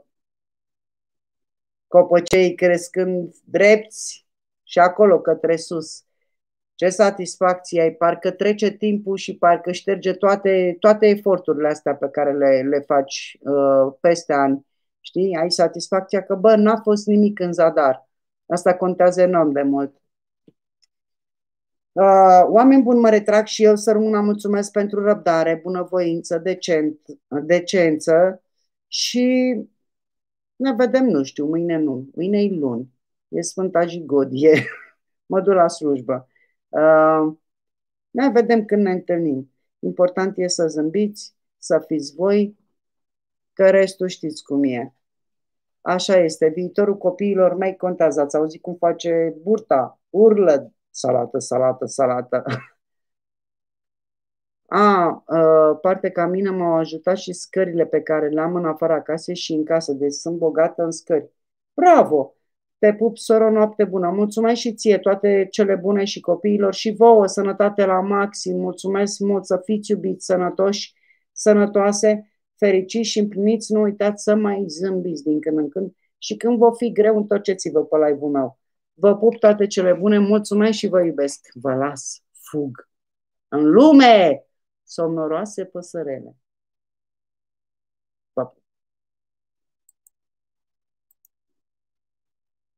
copăcei crescând drepți și acolo către sus. Ce satisfacție ai, parcă trece timpul și parcă șterge toate, toate eforturile astea pe care le, le faci uh, peste ani. Știi? Ai satisfacția că, bă, n-a fost nimic în zadar. Asta contează enorm de mult. Uh, oameni buni, mă retrag și eu să rămână, mulțumesc pentru răbdare, bunăvoință, decent, decență și ne vedem, nu știu, mâine nu. Mâine e luni. E Sfânta Jigodie. Mă duc la slujbă. Uh, Ne vedem când ne întâlnim. Important e să zâmbiți, să fiți voi, că restul știți cum e. Așa este. Viitorul copiilor mei contează. Ați auzit cum face burta? Urlă, salată, salată, salată. A, parte ca mine m-au ajutat și scările pe care le-am în afara casei și în casă. Deci sunt bogată în scări. Bravo! Te pup, soro, noapte bună. Mulțumesc și ție, toate cele bune și copiilor și vouă, sănătate la maxim. Mulțumesc mult, să fiți iubiți, sănătoși, sănătoase, fericiți și împliniți. Nu uitați să mai zâmbiți din când în când și când vă fi greu, întorceți-vă pe live-ul meu. Vă pup, toate cele bune, mulțumesc și vă iubesc. Vă las, fug. În lume! Somnoroase păsărele.